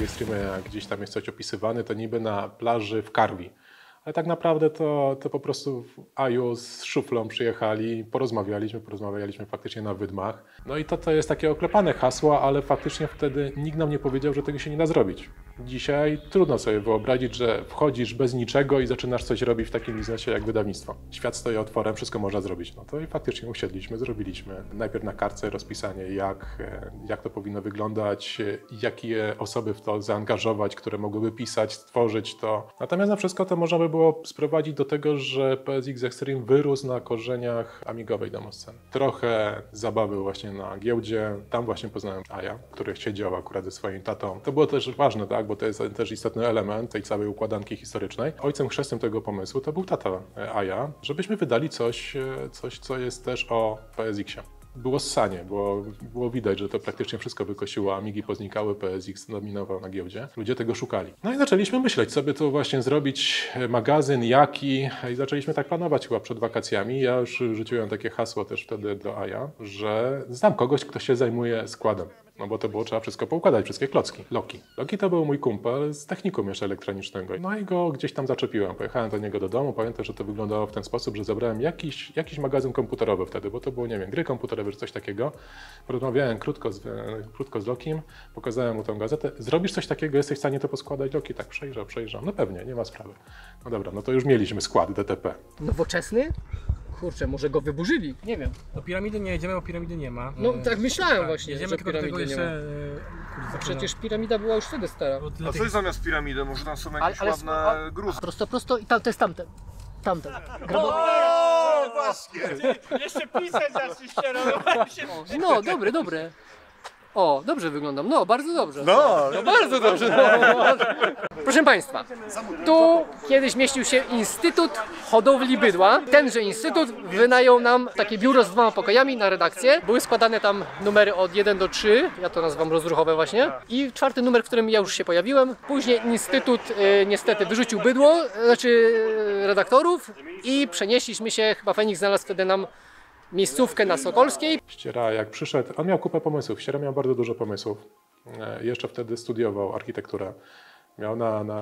PSX Extreme, jak gdzieś tam jest coś opisywane, to niby na plaży w Karwi. Ale tak naprawdę to po prostu w Aju z szuflą przyjechali, porozmawialiśmy faktycznie na wydmach. No i to jest takie oklepane hasło, ale faktycznie wtedy nikt nam nie powiedział, że tego się nie da zrobić. Dzisiaj trudno sobie wyobrazić, że wchodzisz bez niczego i zaczynasz coś robić w takim biznesie jak wydawnictwo. Świat stoi otworem, wszystko można zrobić. No to i faktycznie usiedliśmy, zrobiliśmy. Najpierw na kartce rozpisanie, jak to powinno wyglądać, jakie osoby w to zaangażować, które mogłyby pisać, stworzyć to. Natomiast na wszystko to można by było sprowadzić do tego, że PSX Extreme wyrósł na korzeniach amigowej demosceny. Trochę zabawy właśnie na giełdzie, tam właśnie poznałem Aja, który siedział akurat ze swoim tatą. To było też ważne, tak, bo to jest też istotny element tej całej układanki historycznej. Ojcem chrzestnym tego pomysłu to był tata Aja, żebyśmy wydali coś, co jest też o PSX-ie. Było ssanie, było widać, że to praktycznie wszystko wykosiło, amigi poznikały, PSX dominował na giełdzie. Ludzie tego szukali. No i zaczęliśmy myśleć, co by tu właśnie zrobić, magazyn, jaki, i zaczęliśmy tak planować chyba przed wakacjami. Ja już rzuciłem takie hasło też wtedy do Aja, że znam kogoś, kto się zajmuje składem. No bo to było trzeba wszystko poukładać, wszystkie klocki. Loki to był mój kumpel z technikum jeszcze elektronicznego. No i go gdzieś tam zaczepiłem. Pojechałem do niego do domu. Pamiętam, że to wyglądało w ten sposób, że zabrałem jakiś magazyn komputerowy wtedy, bo to było, nie wiem, gry komputerowe czy coś takiego. Porozmawiałem krótko z Lokim, pokazałem mu tę gazetę. Zrobisz coś takiego, jesteś w stanie to poskładać? Loki tak przejrzał. No pewnie, nie ma sprawy. No dobra, no to już mieliśmy skład DTP. Nowoczesny? Kurczę, może go wyburzyli? Nie wiem. Do piramidy nie jedziemy, bo piramidy nie ma. No tak myślałem właśnie, Jedziemy że tylko do tego piramidy nie ma. jeszcze... A przecież piramida była już wtedy stara. A co jest zamiast piramidy? Może tam są jakieś ładne gruzy? Prosto i to jest tamten. Tamten. O, właśnie! Jeszcze pisać zaczniście, No, dobre. O, dobrze wyglądam. No, bardzo dobrze. No, Bardzo dobrze. No. Proszę Państwa, tu kiedyś mieścił się Instytut Hodowli Bydła. Tenże instytut wynajął nam takie biuro z 2 pokojami na redakcję. Były składane tam numery od 1 do 3, ja to nazywam rozruchowe właśnie. I 4. numer, w którym ja już się pojawiłem. Później instytut niestety wyrzucił bydło, redaktorów i przenieśliśmy się, chyba Feniks znalazł wtedy nam miejscówkę na Sokolskiej. Ściera jak przyszedł, on miał kupę pomysłów. Ściera miał bardzo dużo pomysłów. Jeszcze wtedy studiował architekturę. Miał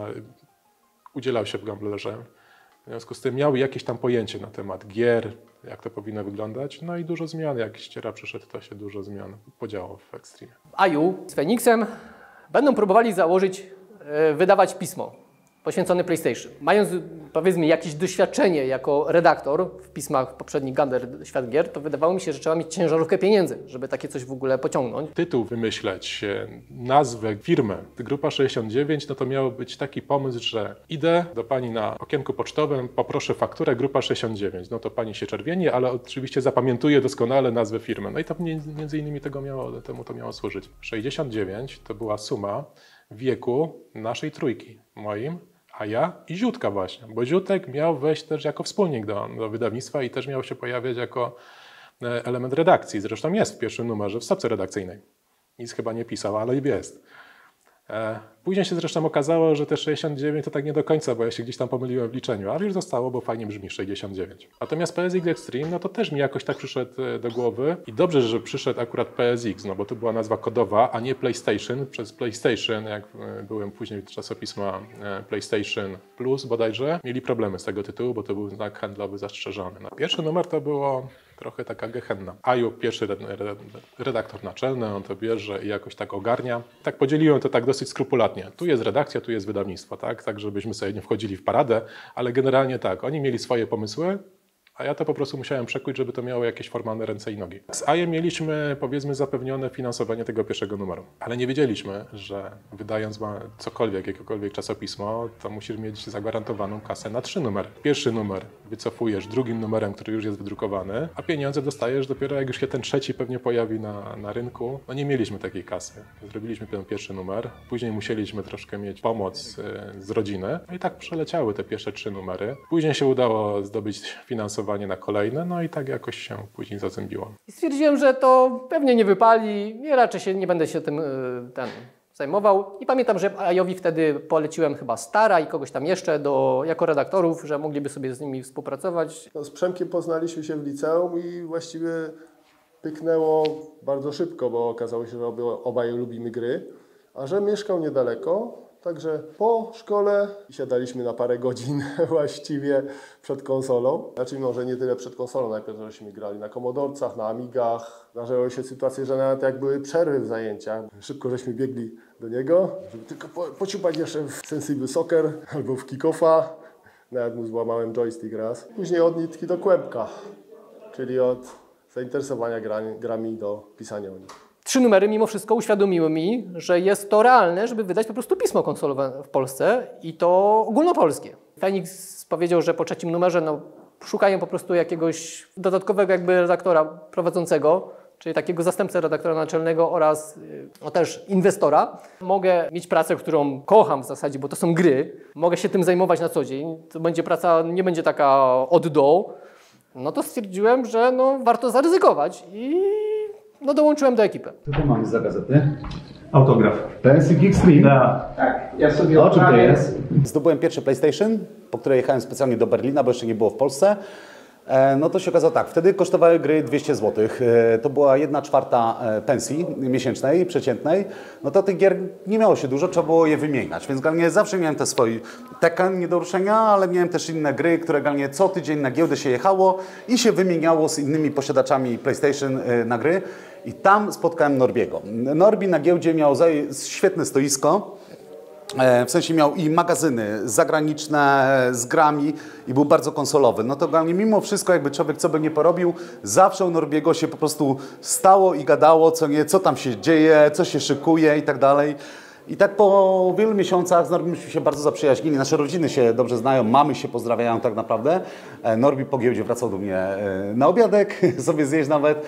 udzielał się w Gamblerze. W związku z tym miał jakieś tam pojęcie na temat gier, jak to powinno wyglądać. No i dużo zmian. Jak Ściera przyszedł, to się dużo zmian podziało w Extreme. Aju z Feniksem będą próbowali wydawać pismo poświęcone PlayStation. Mając, powiedzmy, jakieś doświadczenie jako redaktor w pismach poprzednich Gambler Świat Gier, to wydawało mi się, że trzeba mieć ciężarówkę pieniędzy, żeby takie coś w ogóle pociągnąć. Tytuł wymyśleć, nazwę, firmę. Grupa 69, no to miał być taki pomysł, że idę do pani na okienku pocztowym, poproszę fakturę Grupa 69. No to pani się czerwieni, ale oczywiście zapamiętuje doskonale nazwę firmy. No i to między innymi temu to miało służyć. 69 to była suma wieku naszej trójki, moim, Aja i Ziutka właśnie, bo Ziutek miał wejść też jako wspólnik do wydawnictwa i też miał się pojawiać jako element redakcji. Zresztą jest w pierwszym numerze w stopce redakcyjnej. Nic chyba nie pisał, ale jest. Później się zresztą okazało, że te 69 to tak nie do końca, bo ja się gdzieś tam pomyliłem w liczeniu, ale już zostało, bo fajnie brzmi 69. Natomiast PSX Extreme, no to też mi jakoś tak przyszedł do głowy i dobrze, że przyszedł akurat PSX, no bo to była nazwa kodowa, a nie PlayStation. Przez PlayStation, jak byłem później czasopisma PlayStation Plus bodajże, mieli problemy z tego tytułu, bo to był znak handlowy zastrzeżony. No, pierwszy numer to było trochę taka gehenna. Aju, pierwszy redaktor naczelny, on to bierze i jakoś tak ogarnia. Tak podzieliłem to tak dosyć skrupulatnie. Tu jest redakcja, tu jest wydawnictwo, tak żebyśmy sobie nie wchodzili w paradę, ale generalnie tak, oni mieli swoje pomysły, a ja to po prostu musiałem przekuć, żeby to miało jakieś formalne ręce i nogi. Z Ajem mieliśmy, powiedzmy, zapewnione finansowanie tego pierwszego numeru, ale nie wiedzieliśmy, że wydając cokolwiek, jakiekolwiek czasopismo, to musisz mieć zagwarantowaną kasę na 3 numery. Pierwszy numer wycofujesz drugim numerem, który już jest wydrukowany, a pieniądze dostajesz dopiero jak już się ten trzeci pewnie pojawi na rynku. No nie mieliśmy takiej kasy. Zrobiliśmy ten pierwszy numer, później musieliśmy troszkę mieć pomoc z rodziny, no i tak przeleciały te pierwsze 3 numery. Później się udało zdobyć finansowanie na kolejne, no i tak jakoś się później zazębiło. I stwierdziłem, że to pewnie nie wypali i raczej nie będę się tym zajmował. I pamiętam, że Ajowi wtedy poleciłem chyba Stara i kogoś tam jeszcze jako redaktorów, że mogliby sobie z nimi współpracować. No, z Przemkiem poznaliśmy się w liceum i właściwie pyknęło bardzo szybko, bo okazało się, że obaj lubimy gry. a że mieszkał niedaleko, także po szkole siadaliśmy na parę godzin właściwie przed konsolą. Znaczy może nie tyle przed konsolą, najpierw żeśmy grali na komodorcach, na Amigach. Zdarzały się sytuacje, że nawet jak były przerwy w zajęciach, szybko żeśmy biegli do niego, żeby tylko pociupać jeszcze w Sensible Soccer albo w Kick-Offa. Nawet mu złamałem joystick raz. Później od nitki do kłębka, czyli od zainteresowania grami do pisania o nich. 3 numery mimo wszystko uświadomiły mi, że jest to realne, żeby wydać po prostu pismo konsolowe w Polsce i to ogólnopolskie. Phoenix powiedział, że po 3. numerze szukają po prostu jakiegoś dodatkowego jakby redaktora prowadzącego, czyli takiego zastępcę redaktora naczelnego oraz też inwestora. Mogę mieć pracę, którą kocham w zasadzie, bo to są gry. Mogę się tym zajmować na co dzień. To będzie praca, nie będzie taka od do. No to stwierdziłem, że warto zaryzykować i dołączyłem do ekipy. Co to mamy za gazetę? Autograf. PSI Geekstream? Tak, ja sobie O czym to jest? Zdobyłem pierwszy PlayStation, po które jechałem specjalnie do Berlina, bo jeszcze nie było w Polsce. No to się okazało tak, wtedy kosztowały gry 200 zł. To była 1/4 pensji miesięcznej, przeciętnej. No to tych gier nie miało się dużo, trzeba było je wymieniać. Więc generalnie zawsze miałem te swoje Tekken nie do ruszenia, ale miałem też inne gry, które generalnie co tydzień na giełdę się jechało i się wymieniało z innymi posiadaczami PlayStation na gry. I tam spotkałem Norbiego. Norbi na giełdzie miał świetne stoisko. W sensie miał i magazyny zagraniczne z grami i był bardzo konsolowy. No to generalnie mimo wszystko, jakby człowiek co by nie porobił, zawsze u Norbiego się po prostu stało i gadało, co tam się dzieje, co się szykuje i tak dalej. I tak po wielu miesiącach z Norbim się bardzo zaprzyjaźnili. Nasze rodziny się dobrze znają, mamy się pozdrawiają tak naprawdę. Norbi po giełdzie wracał do mnie na obiadek, sobie zjeść nawet.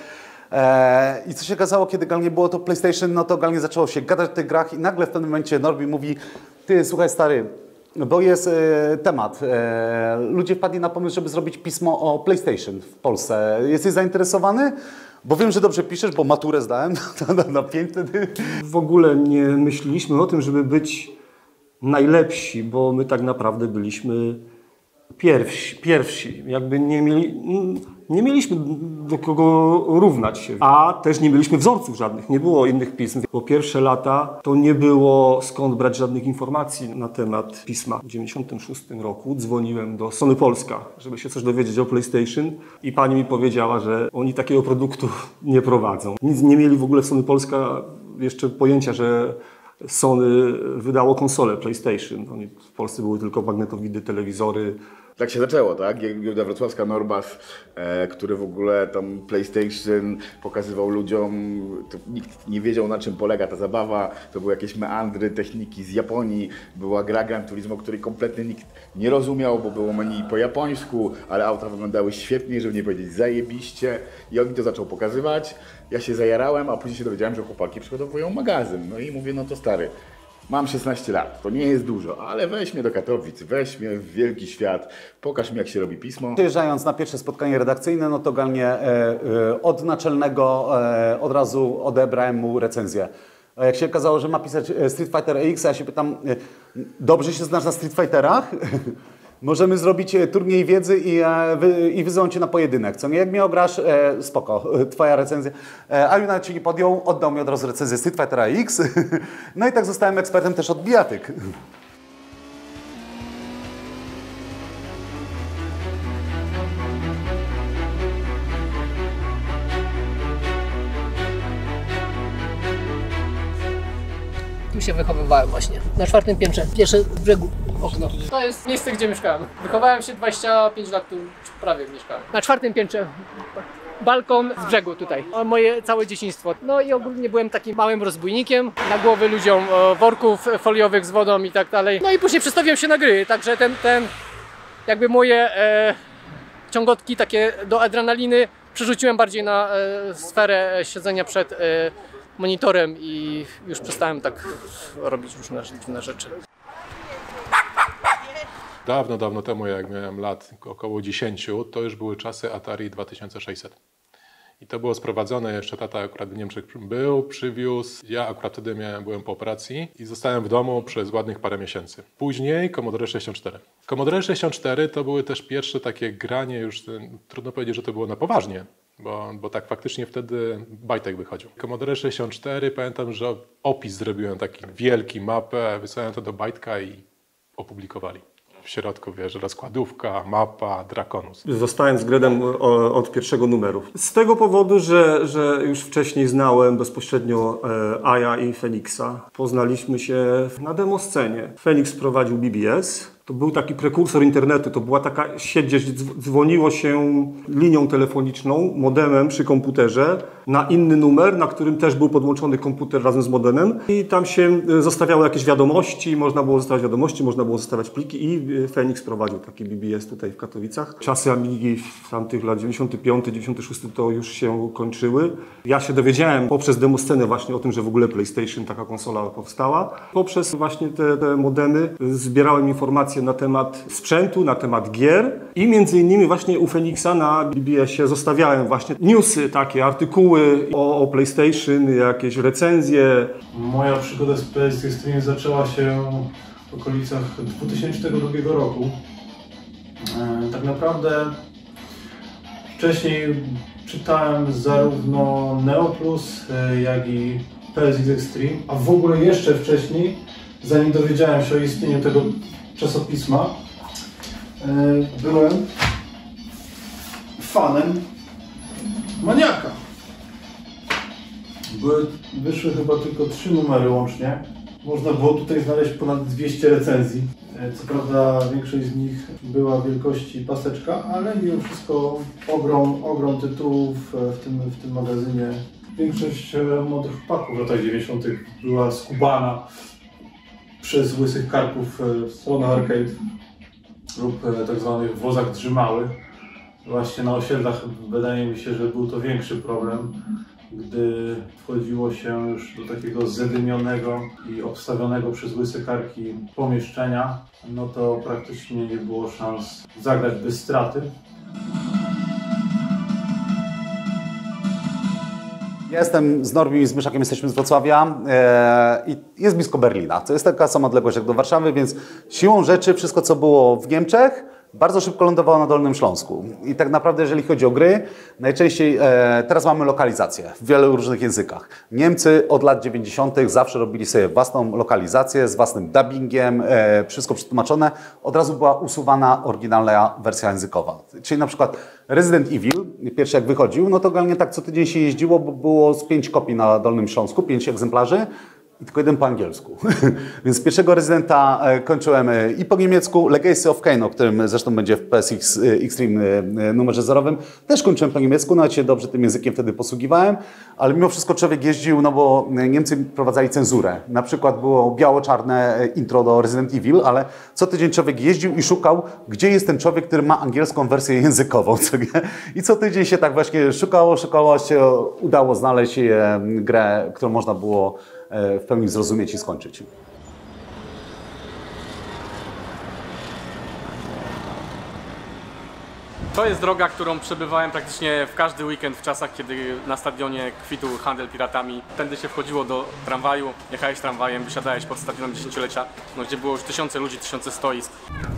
I co się okazało, kiedy generalnie było to PlayStation, no to generalnie zaczęło się gadać o tych grach i nagle w pewnym momencie Norbi mówi: ty, słuchaj stary, bo jest temat. Ludzie wpadli na pomysł, żeby zrobić pismo o PlayStation w Polsce. Jesteś zainteresowany? Bo wiem, że dobrze piszesz, bo maturę zdałem na 5 wtedy. W ogóle nie myśleliśmy o tym, żeby być najlepsi, bo my tak naprawdę byliśmy pierwsi. Jakby nie mieliśmy do kogo równać się, a też nie mieliśmy wzorców żadnych, nie było innych pism. Po pierwsze lata to nie było skąd brać żadnych informacji na temat pisma. W 1996 roku dzwoniłem do Sony Polska, żeby się coś dowiedzieć o PlayStation i pani mi powiedziała, że oni takiego produktu nie prowadzą. Nic nie mieli w ogóle w Sony Polska jeszcze pojęcia, że Sony wydało konsolę PlayStation. W Polsce były tylko magnetowidy, telewizory. Tak się zaczęło, tak? Giełda wrocławska Norbas, który w ogóle tam PlayStation pokazywał ludziom, to nikt nie wiedział, na czym polega ta zabawa, to były jakieś meandry techniki z Japonii, była gra Gran Turismo, której kompletnie nikt nie rozumiał, bo było menu po japońsku, ale auta wyglądały świetnie, żeby nie powiedzieć zajebiście, i on mi to zaczął pokazywać, ja się zajarałem, a później się dowiedziałem, że chłopaki przygotowują magazyn, no i mówię, no to stary, mam 16 lat, to nie jest dużo, ale weź mnie do Katowic, weź mnie w wielki świat, pokaż mi, jak się robi pismo. Przyjeżdżając na pierwsze spotkanie redakcyjne, no to generalnie od naczelnego od razu odebrałem mu recenzję. A jak się okazało, że ma pisać Street Fighter X, ja się pytam, dobrze się znasz na Street Fighterach? Możemy zrobić turniej wiedzy i wyzwą cię na pojedynek, co nie? Jak mnie ograsz, spoko, twoja recenzja. A Junat się nie podjął, oddał mi od razu recenzję Street Fightera X. No i tak zostałem ekspertem też od bijatyk. Tu się wychowywałem właśnie, na 4. piętrze, pierwsze z brzegu okno. To jest miejsce, gdzie mieszkałem. Wychowałem się 25 lat tu, prawie mieszkałem. Na 4. piętrze, balkon z brzegu tutaj. Moje całe dzieciństwo. No i ogólnie byłem takim małym rozbójnikiem. Na głowy ludziom worków foliowych z wodą i tak dalej. No i później przestawiłem się na gry, także ten jakby moje ciągotki takie do adrenaliny przerzuciłem bardziej na sferę siedzenia przed monitorem i już przestałem tak robić różne dziwne rzeczy. Dawno temu, jak miałem lat około 10, to już były czasy Atari 2600. I to było sprowadzone, jeszcze tata akurat w Niemczech był, przywiózł. Ja akurat wtedy byłem po operacji i zostałem w domu przez ładnych parę miesięcy. Później Commodore 64. Commodore 64 to były też pierwsze takie granie, już trudno powiedzieć, że to było na poważnie. bo tak faktycznie wtedy bajtek wychodził. Commodore 64, pamiętam, że opis zrobiłem taki wielki, mapę, wysłałem to do bajtka i opublikowali. W środku, wiesz, rozkładówka, mapa, Drakonus. Zostałem z Gredem od pierwszego numeru. Z tego powodu, że już wcześniej znałem bezpośrednio Aja i Feniksa. Poznaliśmy się na demoscenie. Feniks prowadził BBS. To był taki prekursor internetu, to była taka sieć, gdzie dzwoniło się linią telefoniczną, modemem przy komputerze na inny numer, na którym też był podłączony komputer razem z modemem i tam się zostawiało jakieś wiadomości, można było zostawiać wiadomości, można było zostawiać pliki i Feniks prowadził taki BBS tutaj w Katowicach. Czasy Amigi w tamtych lat 95, 96 to już się kończyły. Ja się dowiedziałem poprzez demoscenę właśnie o tym, że w ogóle PlayStation, taka konsola powstała. Poprzez właśnie te modemy zbierałem informacje na temat sprzętu, na temat gier i między innymi właśnie u Feniksa na BBS-ie zostawiałem właśnie newsy, takie artykuły o PlayStation, jakieś recenzje. Moja przygoda z PSX Extreme zaczęła się w okolicach 2002 roku. Tak naprawdę wcześniej czytałem zarówno Neo Plus, jak i PSX Extreme, a w ogóle jeszcze wcześniej, zanim dowiedziałem się o istnieniu tego czasopisma, byłem fanem Maniaka. Wyszły chyba tylko 3 numery łącznie. Można było tutaj znaleźć ponad 200 recenzji. Co prawda większość z nich była wielkości paseczka, ale mimo wszystko ogrom tytułów w tym magazynie. Większość młodych chłopaków w latach 90. była skubana przez łysych karpów w stronach arcade lub tak zwanych wozach drzymałych. Właśnie na osiedlach wydaje mi się, że był to większy problem, gdy wchodziło się już do takiego zadymionego i obstawionego przez łyse karki pomieszczenia, no to praktycznie nie było szans zagrać bez straty. Ja jestem z Norbim i z Myszakiem, jesteśmy z Wrocławia i jest blisko Berlina. To jest taka sama odległość jak do Warszawy, więc siłą rzeczy wszystko, co było w Niemczech, bardzo szybko lądowało na Dolnym Śląsku. I tak naprawdę, jeżeli chodzi o gry, najczęściej teraz mamy lokalizację w wielu różnych językach. Niemcy od lat 90. zawsze robili sobie własną lokalizację z własnym dubbingiem, wszystko przetłumaczone. Od razu była usuwana oryginalna wersja językowa. Czyli na przykład Resident Evil, pierwszy jak wychodził, no to generalnie tak co tydzień się jeździło, bo było z 5 kopii na Dolnym Śląsku, 5 egzemplarzy. I tylko jeden po angielsku. Więc pierwszego Rezydenta kończyłem i po niemiecku. Legacy of Kain, o którym zresztą będzie w PSX Extreme numerze zerowym, też kończyłem po niemiecku, nawet się dobrze tym językiem wtedy posługiwałem, ale mimo wszystko człowiek jeździł, no bo Niemcy prowadzali cenzurę. Na przykład było biało-czarne intro do Resident Evil, ale co tydzień człowiek jeździł i szukał, gdzie jest ten człowiek, który ma angielską wersję językową. I co tydzień się tak właśnie szukało, się udało znaleźć grę, którą można było w pełni zrozumieć i skończyć. To jest droga, którą przebywałem praktycznie w każdy weekend w czasach, kiedy na stadionie kwitł handel piratami. Tędy się wchodziło do tramwaju, jechałeś tramwajem, wysiadałeś pod stadionem dziesięciolecia, no, gdzie było już tysiące ludzi, tysiące stoisk.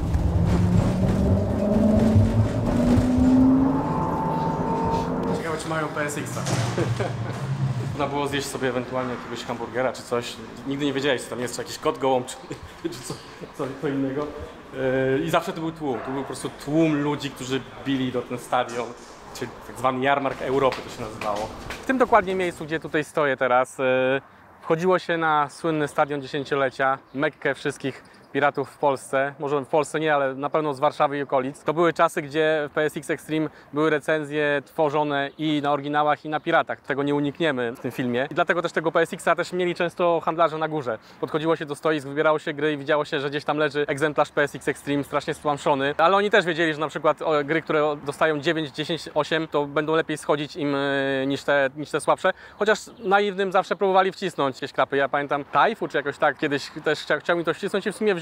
Ciekawe, czy mają PSX-a. Można było zjeść sobie ewentualnie jakiegoś hamburgera czy coś. Nigdy nie wiedziałeś, co tam jest, czy jakiś kot gołąb, czy co innego. I zawsze to był tłum. To był po prostu tłum ludzi, którzy bili do ten stadion, czyli tak zwany jarmark Europy to się nazywało. W tym dokładnie miejscu, gdzie tutaj stoję teraz, wchodziło się na słynny stadion dziesięciolecia, Mekkę wszystkich piratów w Polsce, może w Polsce nie, ale na pewno z Warszawy i okolic. To były czasy, gdzie w PSX Extreme były recenzje tworzone i na oryginałach, i na piratach. Tego nie unikniemy w tym filmie. I dlatego też tego PSX-a też mieli często handlarze na górze. Podchodziło się do stoisk, wybierało się gry i widziało się, że gdzieś tam leży egzemplarz PSX Extreme strasznie stłamszony. Ale oni też wiedzieli, że na przykład gry, które dostają 9, 10, 8, to będą lepiej schodzić im niż te słabsze. Chociaż naiwnym zawsze próbowali wcisnąć jakieś krapy. Ja pamiętam Tajfu czy jakoś tak kiedyś też chciał mi to wcisnąć i w sumie wziął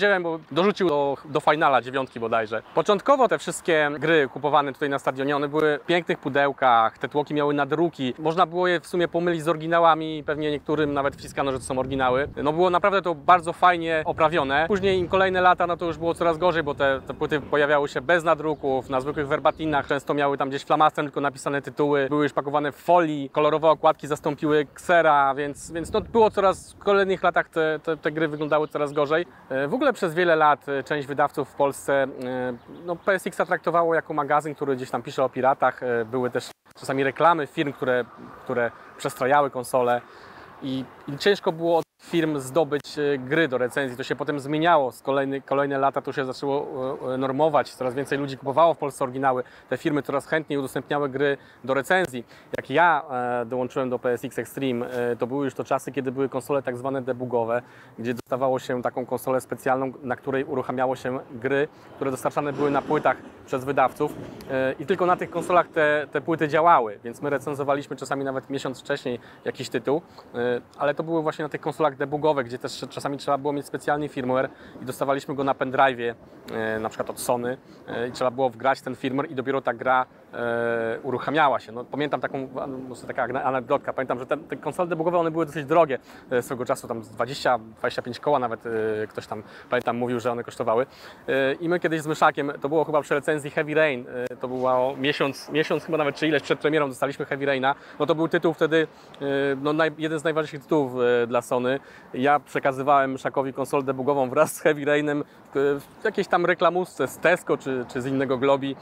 wziąłem, bo dorzucił do finala 9 bodajże. Początkowo te wszystkie gry kupowane tutaj na stadionie, one były w pięknych pudełkach, te tłoki miały nadruki. Można było je w sumie pomylić z oryginałami, pewnie niektórym nawet wciskano, że to są oryginały. No było naprawdę to bardzo fajnie oprawione. Później im kolejne lata, no to już było coraz gorzej, bo te płyty pojawiały się bez nadruków, na zwykłych werbatinach, często miały tam gdzieś flamastrem tylko napisane tytuły, były już pakowane w folii, kolorowe okładki zastąpiły ksera, więc no było w kolejnych latach te gry wyglądały coraz gorzej. W ogóle przez wiele lat część wydawców w Polsce no, PSX-a traktowało jako magazyn, który gdzieś tam pisze o piratach. Były też czasami reklamy firm, które przestrojały konsole i ciężko było od firm zdobyć gry do recenzji. To się potem zmieniało. Z kolejne lata to się zaczęło normować. Coraz więcej ludzi kupowało w Polsce oryginały. Te firmy coraz chętniej udostępniały gry do recenzji. Jak ja dołączyłem do PSX Extreme, to były już to czasy, kiedy były konsole tak zwane debugowe, gdzie dostawało się taką konsolę specjalną, na której uruchamiało się gry, które dostarczane były na płytach przez wydawców i tylko na tych konsolach te płyty działały, więc my recenzowaliśmy czasami nawet miesiąc wcześniej jakiś tytuł, ale to były właśnie na tych konsolach debugowe, gdzie też czasami trzeba było mieć specjalny firmware i dostawaliśmy go na pendrive'ie, na przykład od Sony i trzeba było wgrać ten firmware i dopiero ta gra uruchamiała się. No, pamiętam taka anegdotka, pamiętam, że te konsole debugowe, one były dosyć drogie swego czasu, tam 20-25 koła nawet ktoś tam, pamiętam, mówił, że one kosztowały. I my kiedyś z Myszakiem, to było chyba przy recenzji Heavy Rain, to było miesiąc chyba nawet czy ileś przed premierą dostaliśmy Heavy Raina, no to był tytuł wtedy, no, jeden z najważniejszych tytułów dla Sony. Ja przekazywałem Myszakowi konsolę debugową wraz z Heavy Rainem w jakiejś tam reklamówce z Tesco czy z innego Globi,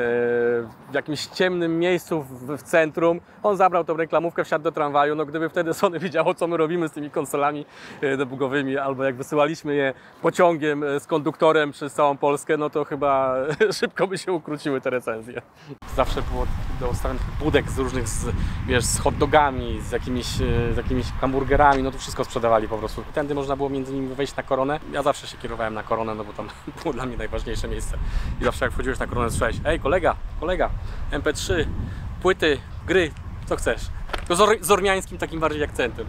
w jakimś ciemnym miejscu w centrum. On zabrał tą reklamówkę, wsiadł do tramwaju. No gdyby wtedy Sony wiedziało, co my robimy z tymi konsolami debugowymi, albo jak wysyłaliśmy je pociągiem z konduktorem przez całą Polskę, no to chyba szybko by się ukróciły te recenzje. Zawsze było dostałem budek z różnych, z hot dogami, z jakimiś hamburgerami, no to wszystko sprzedawali po prostu. Tędy można było między nimi wejść na Koronę. Ja zawsze się kierowałem na Koronę, no bo tam było dla mnie najważniejsze miejsce. I zawsze jak wchodziłeś na Koronę, słyszałeś: ej, kolega, MP3, płyty, gry, co chcesz? To z ormiańskim takim bardziej akcentem.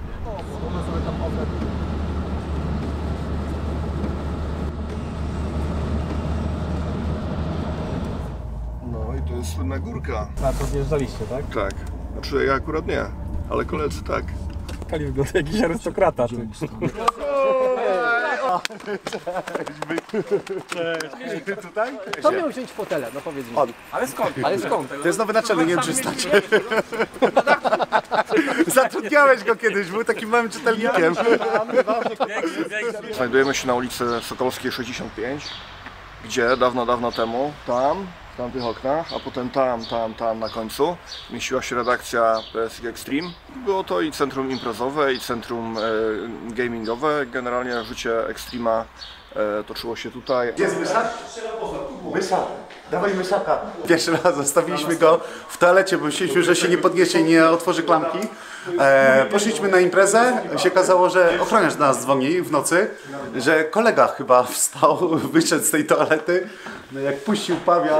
No i to jest słynna górka. A to zjeżdżaliście, tak? Tak. Znaczy ja akurat nie, ale koledzy tak. Kali wygląda jakiś arystokrata. Tutaj? Kto miał wziąć fotele? No powiedz mi. Ale skąd? To jest nowy naczelny, nie wiem czy znacie. Zatrudniałeś go kiedyś, był takim małym czytelnikiem. Znajdujemy się na ulicy Sokolskiej 65, gdzie dawno temu, tam, w tamtych oknach, a potem tam na końcu mieściła się redakcja PSX Extreme. Było to i centrum imprezowe, i centrum gamingowe. Generalnie życie Extrema toczyło się tutaj. Jest myszak? Myszak. Dawaj myszaka. Pierwszy raz zostawiliśmy go w toalecie, bo myśleliśmy, że się nie podniesie i nie otworzy klamki. Poszliśmy na imprezę, się okazało, że ochroniarz do nas dzwoni w nocy, że kolega chyba wstał, wyszedł z tej toalety, no jak puścił pawia,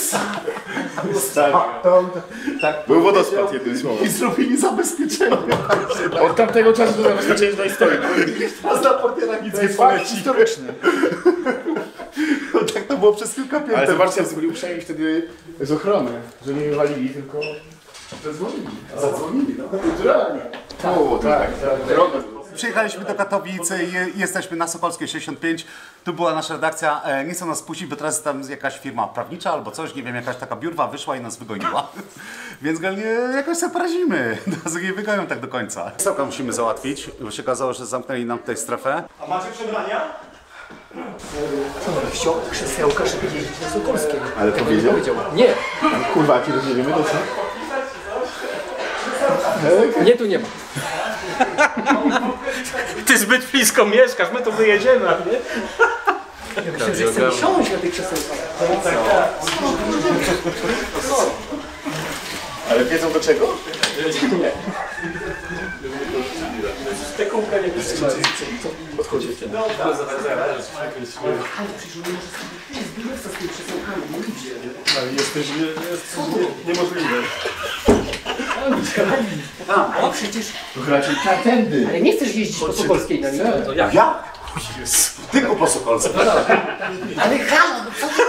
tak Był wodospad jednym słowem. i zrobili zabezpieczenie. Od tamtego czasu to zabezpieczenie dla historii. Teraz na portiera nic nie poleci. Historyczny. No tak to było przez kilka pięter. Ale zobaczcie, byli uprzejmi wtedy z ochrony, że nie wywalili, tylko zadzwonili, no. Naturalnie. O, tak. Przyjechaliśmy do Katowic i jesteśmy na Sokolskiej 65. Tu była nasza redakcja. Nie chcą nas puścić, bo teraz jest tam jakaś firma prawnicza albo coś, nie wiem, jakaś taka biurwa wyszła i nas wygoniła. Więc jakoś sobie porazimy. Nas nie wygonią tak do końca. Soka musimy załatwić, bo się okazało, że zamknęli nam tutaj strefę. A macie przebrania? Wziął krzesełka, żeby jeździć na Sokolskiej. Ale powiedział? Nie. Kurwa, kiedy nie wiemy, to co? Nie, tu nie ma. Ty zbyt blisko mieszkasz, my tu wyjedziemy, nie? Ja myślę, że chcę siąść na tych krzesełkach. Ale wiedzą do czego? Nie. Te kółka nie wytrzymają. Podchodzicie. Ale przecież on nie może sobie z tymi krzesełkami, nie idzie. Ale jesteś niemożliwe. Ale przecież... To raczej tędy. Ale nie chcesz jeździć po Sokolskiej na nim? Ja? Jezu. Tylko po Sokolce. Ale halo, no co ty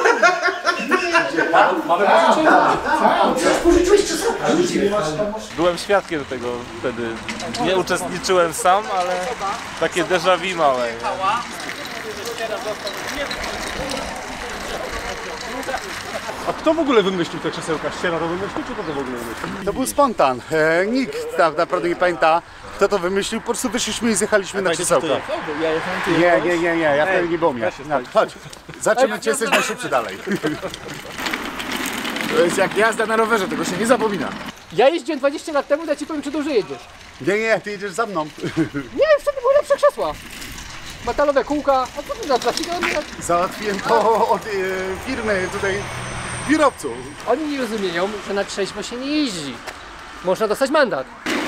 robisz? Pożyczyłeś krzesełka. Byłem świadkiem tego wtedy. Nie uczestniczyłem sam, ale takie déjà vu małe. A kto w ogóle wymyślił te krzesełka? Ściera to wymyślił, czy to w ogóle wymyślił? To był spontan. Nikt tak naprawdę nie pamięta, kto to wymyślił. Po prostu wyszliśmy i zjechaliśmy na krzesełka. Nie, ja wtedy nie było mnie. Chodź, zaczynamy, jesteś najszybszy dalej. To jest jak jazda na rowerze, tego się nie zapomina. Ja jeździłem 20 lat temu, ja ci powiem, czy dobrze jedziesz. Nie, ty jedziesz za mną. Nie, wtedy były lepsze krzesła. Metalowe kółka, a co ty za plastikowe? Załatwiłem to od firmy tutaj biurowców. Oni nie rozumieją, że na trzeźwo się nie jeździ. Można dostać mandat.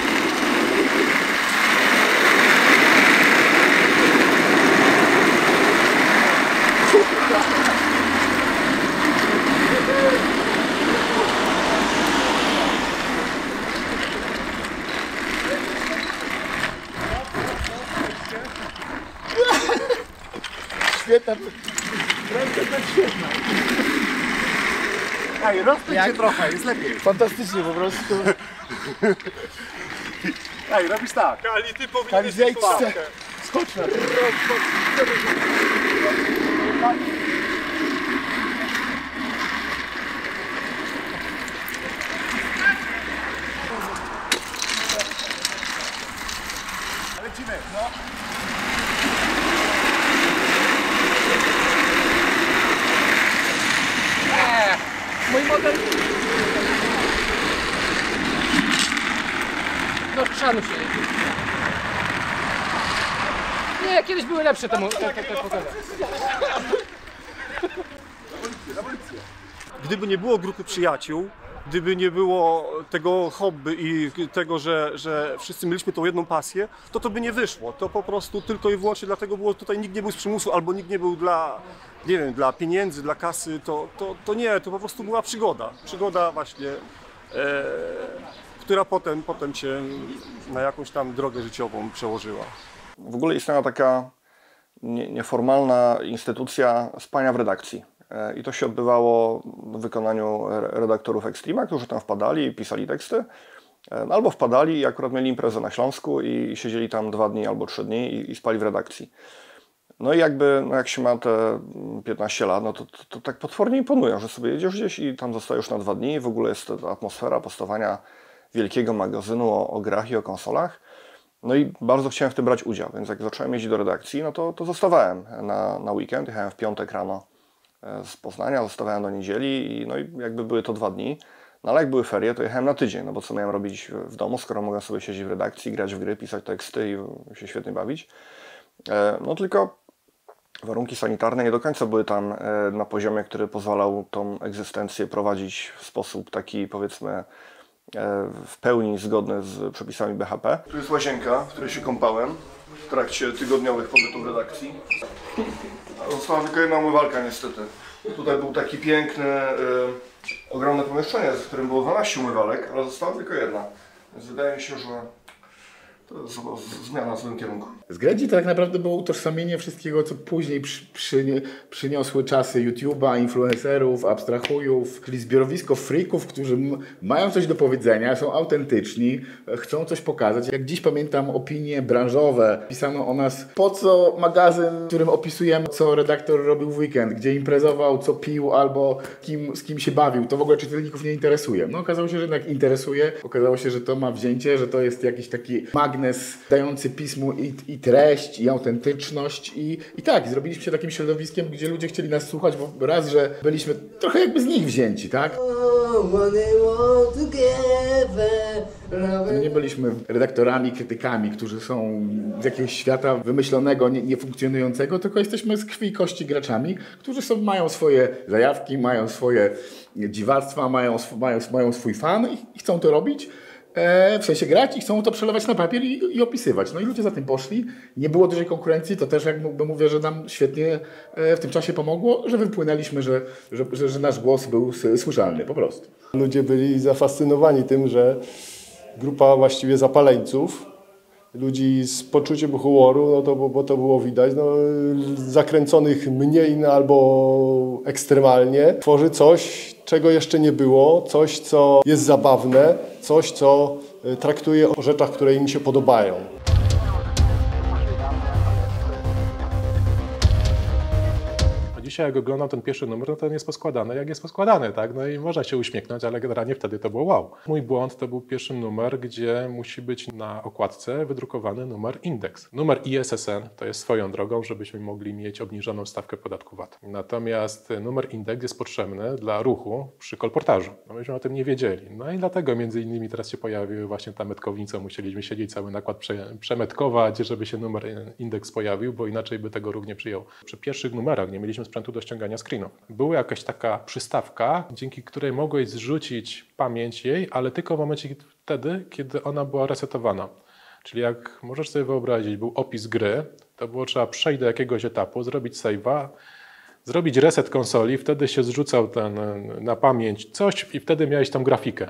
Świetna. Świetna. Ej, rozpędź się trochę, jest lepiej. Fantastycznie po prostu. Ej, robisz tak. Kali, ty Kali, powinieneś zejdź stawkę. skocz na to. Lecimy, no. Mój model... No szanuj się. Nie, kiedyś były lepsze te fotele. Gdyby nie było grupy przyjaciół, gdyby nie było tego hobby i tego, że wszyscy mieliśmy tą jedną pasję, to by nie wyszło. To po prostu tylko i wyłącznie dlatego było, tutaj nikt nie był z przymusu, albo nikt nie był dla, nie wiem, dla pieniędzy, dla kasy, to nie, to po prostu była przygoda. Przygoda właśnie, która potem cię na jakąś tam drogę życiową przełożyła. W ogóle istniała taka nieformalna instytucja spania w redakcji. I to się odbywało w wykonaniu redaktorów Extrema, którzy tam wpadali i pisali teksty. Albo wpadali i akurat mieli imprezę na Śląsku i siedzieli tam 2 dni albo 3 dni i spali w redakcji. No i jakby, no jak się ma te 15 lat, no to tak potwornie imponują, że sobie jedziesz gdzieś i tam zostajesz na 2 dni. W ogóle jest ta atmosfera postawania wielkiego magazynu o grach i o konsolach. No i bardzo chciałem w tym brać udział, więc jak zacząłem jeździć do redakcji, no to zostawałem na weekend. Jechałem w piątek rano z Poznania, zostawałem do niedzieli i no i jakby były to 2 dni. No ale jak były ferie, to jechałem na tydzień, no bo co miałem robić w domu, skoro mogłem sobie siedzieć w redakcji, grać w gry, pisać teksty i się świetnie bawić. No tylko warunki sanitarne nie do końca były tam na poziomie, który pozwalał tą egzystencję prowadzić w sposób taki, powiedzmy, w pełni zgodny z przepisami BHP. Tu jest łazienka, w której się kąpałem w trakcie tygodniowych pobytów w redakcji. Została tylko jedna umywalka niestety. Tutaj był taki piękny, ogromne pomieszczenie, w którym było 12 umywalek, ale została tylko jedna. Więc wydaje mi się, że to jest zmiana w złym kierunku. Z Gredzi to tak naprawdę było utożsamienie wszystkiego, co później przyniosły czasy YouTube'a, influencerów, abstrahujów, czyli zbiorowisko freaków, którzy mają coś do powiedzenia, są autentyczni, chcą coś pokazać. Jak dziś pamiętam opinie branżowe, pisano o nas, po co magazyn, w którym opisujemy, co redaktor robił w weekend, gdzie imprezował, co pił albo z kim się bawił. To w ogóle czytelników nie interesuje. No okazało się, że jednak interesuje. Okazało się, że to ma wzięcie, że to jest jakiś taki magnes dający pismu i treść, i autentyczność i tak, zrobiliśmy się takim środowiskiem, gdzie ludzie chcieli nas słuchać, bo raz, że byliśmy trochę jakby z nich wzięci, tak? My nie byliśmy redaktorami, krytykami, którzy są z jakiegoś świata wymyślonego, niefunkcjonującego, tylko jesteśmy z krwi i kości graczami, którzy mają swoje zajawki, mają swoje dziwactwa, mają swój fan i chcą to robić. W sensie grać i chcą to przelewać na papier i opisywać. No i ludzie za tym poszli. Nie było dużej konkurencji, to też jakby mówię, że nam świetnie w tym czasie pomogło, że wypłynęliśmy, że nasz głos był słyszalny po prostu. Ludzie byli zafascynowani tym, że grupa właściwie zapaleńców ludzi z poczuciem humoru, no to, bo to było widać, no, zakręconych mniej albo ekstremalnie, tworzy coś, czego jeszcze nie było, coś, co jest zabawne, coś, co traktuje o rzeczach, które im się podobają. Dzisiaj jak oglądam ten pierwszy numer, no to on jest poskładany jak jest poskładany, tak? No i można się uśmiechnąć, ale generalnie wtedy to było wow. Mój błąd to był pierwszy numer, gdzie musi być na okładce wydrukowany numer indeks. Numer ISSN to jest swoją drogą, żebyśmy mogli mieć obniżoną stawkę podatku VAT. Natomiast numer indeks jest potrzebny dla ruchu przy kolportażu. No myśmy o tym nie wiedzieli. No i dlatego między innymi teraz się pojawiły właśnie ta metkownica. Musieliśmy siedzieć cały nakład przemetkować, żeby się numer indeks pojawił, bo inaczej by tego ruch nie przyjął. Przy pierwszych numerach nie mieliśmy sprzętu do ściągania screenów. Była jakaś taka przystawka, dzięki której mogłeś zrzucić pamięć jej, ale tylko w momencie wtedy, kiedy ona była resetowana. Czyli jak możesz sobie wyobrazić, był opis gry, to było trzeba przejść do jakiegoś etapu, zrobić save'a, zrobić reset konsoli, wtedy się zrzucał na pamięć coś i wtedy miałeś tą grafikę.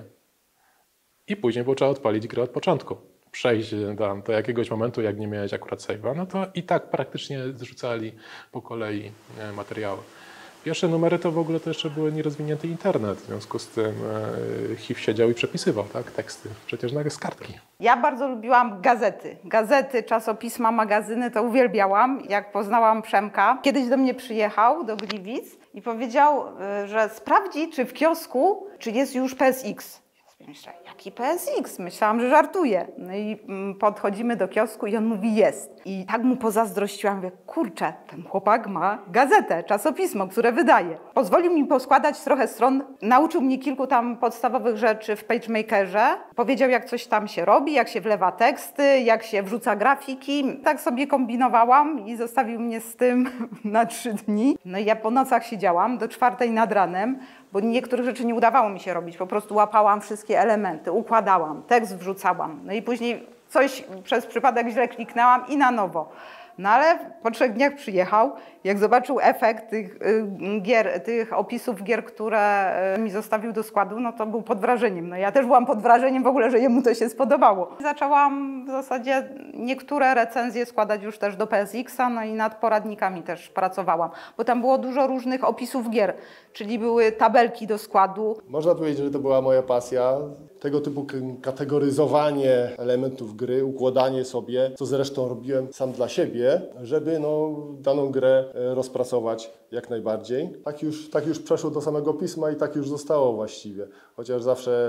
I później było trzeba odpalić grę od początku. Przejść tam do jakiegoś momentu, jak nie miałeś akurat save'a, no to i tak praktycznie zrzucali po kolei materiały. Pierwsze numery to w ogóle to jeszcze był nierozwinięty internet, w związku z tym HIV siedział i przepisywał, tak, teksty, przecież nawet z kartki. Ja bardzo lubiłam gazety. Gazety, czasopisma, magazyny to uwielbiałam. Jak poznałam Przemka, kiedyś do mnie przyjechał do Gliwic i powiedział, że sprawdzi, czy w kiosku, czy jest już PSX. Myślę, jaki PSX? Myślałam, że żartuje. No i podchodzimy do kiosku i on mówi, jest. I tak mu pozazdrościłam, mówię, kurczę, ten chłopak ma gazetę, czasopismo, które wydaje. Pozwolił mi poskładać trochę stron, nauczył mnie kilku tam podstawowych rzeczy w PageMakerze. Powiedział, jak coś tam się robi, jak się wlewa teksty, jak się wrzuca grafiki. Tak sobie kombinowałam i zostawił mnie z tym na 3 dni. No i ja po nocach siedziałam do 4 nad ranem, bo niektórych rzeczy nie udawało mi się robić. Po prostu łapałam wszystkie elementy, układałam, tekst wrzucałam. No i później coś przez przypadek źle kliknęłam i na nowo. No ale po 3 dniach przyjechał, jak zobaczył efekt tych gier, tych opisów gier, które mi zostawił do składu, no to był pod wrażeniem. No ja też byłam pod wrażeniem w ogóle, że jemu to się spodobało. Zaczęłam w zasadzie niektóre recenzje składać już też do PSX-a, no i nad poradnikami też pracowałam, bo tam było dużo różnych opisów gier, czyli były tabelki do składu. Można powiedzieć, że to była moja pasja. Tego typu kategoryzowanie elementów gry, układanie sobie, co zresztą robiłem sam dla siebie, żeby daną grę rozpracować jak najbardziej. Tak już przeszło do samego pisma i tak już zostało właściwie. Chociaż zawsze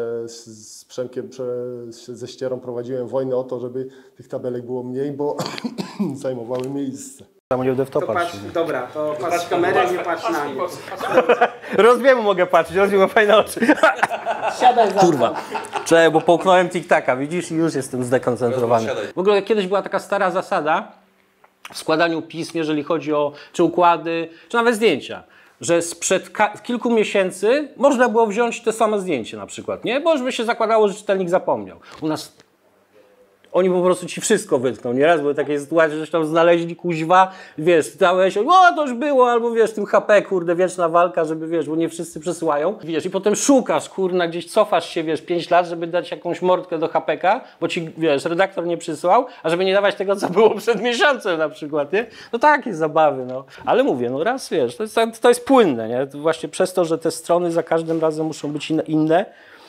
z Przemkiem, ze Ścierą prowadziłem wojnę o to, żeby tych tabelek było mniej, bo zajmowały miejsce. To patrz, dobra, to patrz w kamerę, nie patrz na mnie. Rozbiemu mogę patrzeć, rozbiemu fajne oczy. Siadaj za Kurwa. Czekaj, bo połknąłem TikTaka, widzisz? I już jestem zdekoncentrowany. W ogóle kiedyś była taka stara zasada w składaniu pism, jeżeli chodzi o czy układy, czy nawet zdjęcia. Że sprzed kilku miesięcy można było wziąć te same zdjęcie na przykład, nie? Bo już by się zakładało, że czytelnik zapomniał. U nas oni po prostu ci wszystko wytkną, nieraz były takie sytuacje, że tam znaleźli kuźwa, wiesz, dałeś, o to już było, albo wiesz, tym HP, kurde, wieczna walka, żeby wiesz, bo nie wszyscy przesyłają, wiesz, i potem szukasz, kurna, gdzieś cofasz się, wiesz, 5 lat, żeby dać jakąś mordkę do HP-ka, bo ci, wiesz, redaktor nie przysłał, a żeby nie dawać tego, co było przed miesiącem na przykład, nie? No takie zabawy, no. Ale mówię, no raz, wiesz, to jest płynne, nie? Właśnie przez to, że te strony za każdym razem muszą być inne,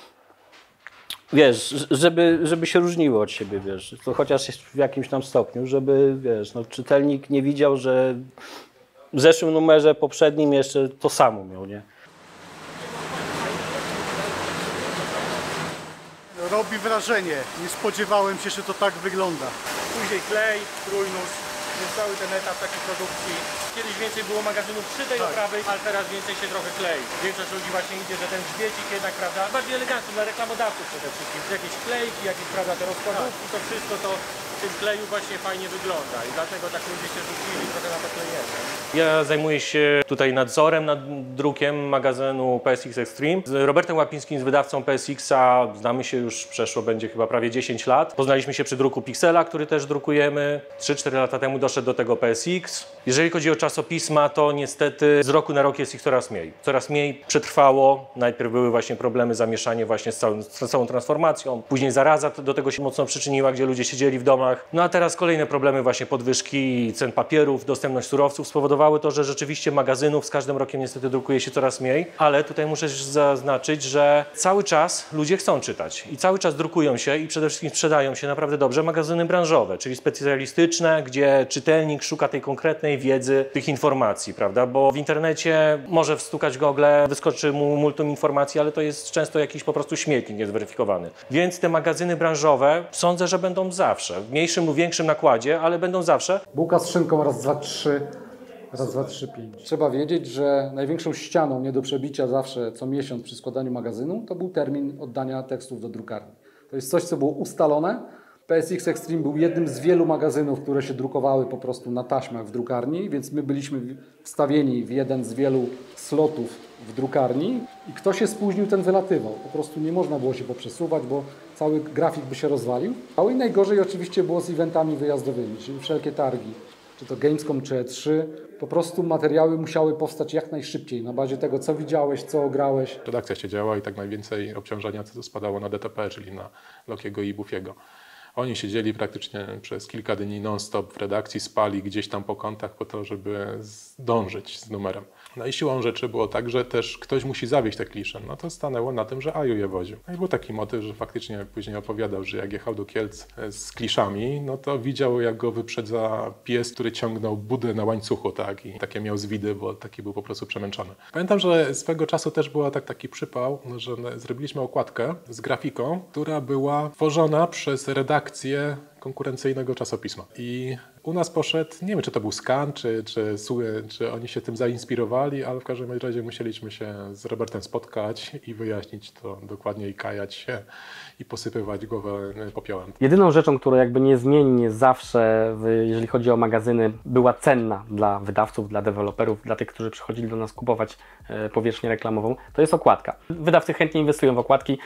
wiesz, żeby się różniły od siebie, wiesz, to chociaż w jakimś tam stopniu, żeby, wiesz, no, czytelnik nie widział, że w zeszłym numerze poprzednim jeszcze to samo miał, nie? Robi wrażenie, nie spodziewałem się, że to tak wygląda. Później klej, trójnóż, więc cały ten etap takiej produkcji. Kiedyś więcej było magazynów przy tej oprawy, ale teraz więcej się trochę klei. Większość ludzi właśnie idzie, że ten grzbiecik jednak, prawda, bardziej elegancki dla reklamodawców przede wszystkim. Jakieś klejki, jakieś, prawda, te rozkładówki, to wszystko to w tym kleju właśnie fajnie wygląda i dlatego tak ludzie się rzucili trochę na to klejenie. Ja zajmuję się tutaj nadzorem nad drukiem magazynu PSX Extreme. Z Robertem Łapińskim, z wydawcą PSX-a, znamy się już, przeszło będzie chyba prawie 10 lat. Poznaliśmy się przy druku Pixela, który też drukujemy. 3-4 lata temu doszedł do tego PSX. Jeżeli chodzi o czasopisma, to niestety z roku na rok jest ich coraz mniej. Coraz mniej przetrwało. Najpierw były właśnie problemy, zamieszanie właśnie z całą transformacją. Później zaraza do tego się mocno przyczyniła, gdzie ludzie siedzieli w domach stronach. No a teraz kolejne problemy właśnie podwyżki cen papierów, dostępność surowców spowodowały to, że rzeczywiście magazynów z każdym rokiem niestety drukuje się coraz mniej, ale tutaj muszę zaznaczyć, że cały czas ludzie chcą czytać i cały czas drukują się i przede wszystkim sprzedają się naprawdę dobrze magazyny branżowe, czyli specjalistyczne, gdzie czytelnik szuka tej konkretnej wiedzy, tych informacji, prawda? Bo w internecie może wstukać Google, wyskoczy mu multum informacji, ale to jest często jakiś po prostu śmietnik niezweryfikowany. Więc te magazyny branżowe sądzę, że będą zawsze, w mniejszym lub większym nakładzie, ale będą zawsze. Bułka z szynką raz, dwa, trzy. Raz, dwa, trzy, pięć. Trzeba wiedzieć, że największą ścianą nie do przebicia zawsze co miesiąc przy składaniu magazynu to był termin oddania tekstów do drukarni. To jest coś, co było ustalone. PSX Extreme był jednym z wielu magazynów, które się drukowały po prostu na taśmach w drukarni, więc my byliśmy wstawieni w jeden z wielu slotów w drukarni i kto się spóźnił, ten wylatywał. Po prostu nie można było się poprzesuwać, bo cały grafik by się rozwalił. A i najgorzej oczywiście było z eventami wyjazdowymi, czyli wszelkie targi, czy to Gamescom, czy E3. Po prostu materiały musiały powstać jak najszybciej, na bazie tego, co widziałeś, co ograłeś. Redakcja się działa i tak najwięcej obciążenia spadało na DTP, czyli na Lokiego i Buffiego. Oni siedzieli praktycznie przez kilka dni non-stop w redakcji, spali gdzieś tam po kątach po to, żeby zdążyć z numerem. No i siłą rzeczy było tak, że też ktoś musi zawieźć te klisze. No to stanęło na tym, że Aju je woził. No i był taki motyw, że faktycznie później opowiadał, że jak jechał do Kielc z kliszami, no to widział, jak go wyprzedza pies, który ciągnął budę na łańcuchu, tak? I takie miał zwidy, bo taki był po prostu przemęczony. Pamiętam, że swego czasu też była taki przypał, że zrobiliśmy okładkę z grafiką, która była tworzona przez redakcję konkurencyjnego czasopisma. I u nas poszedł, nie wiem, czy to był skan, czy oni się tym zainspirowali, ale w każdym razie musieliśmy się z Robertem spotkać i wyjaśnić to dokładnie i kajać się i posypywać głowę popiołem. Jedyną rzeczą, która jakby niezmiennie zawsze, jeżeli chodzi o magazyny, była cenna dla wydawców, dla deweloperów, dla tych, którzy przychodzili do nas kupować powierzchnię reklamową, to jest okładka. Wydawcy chętnie inwestują w okładki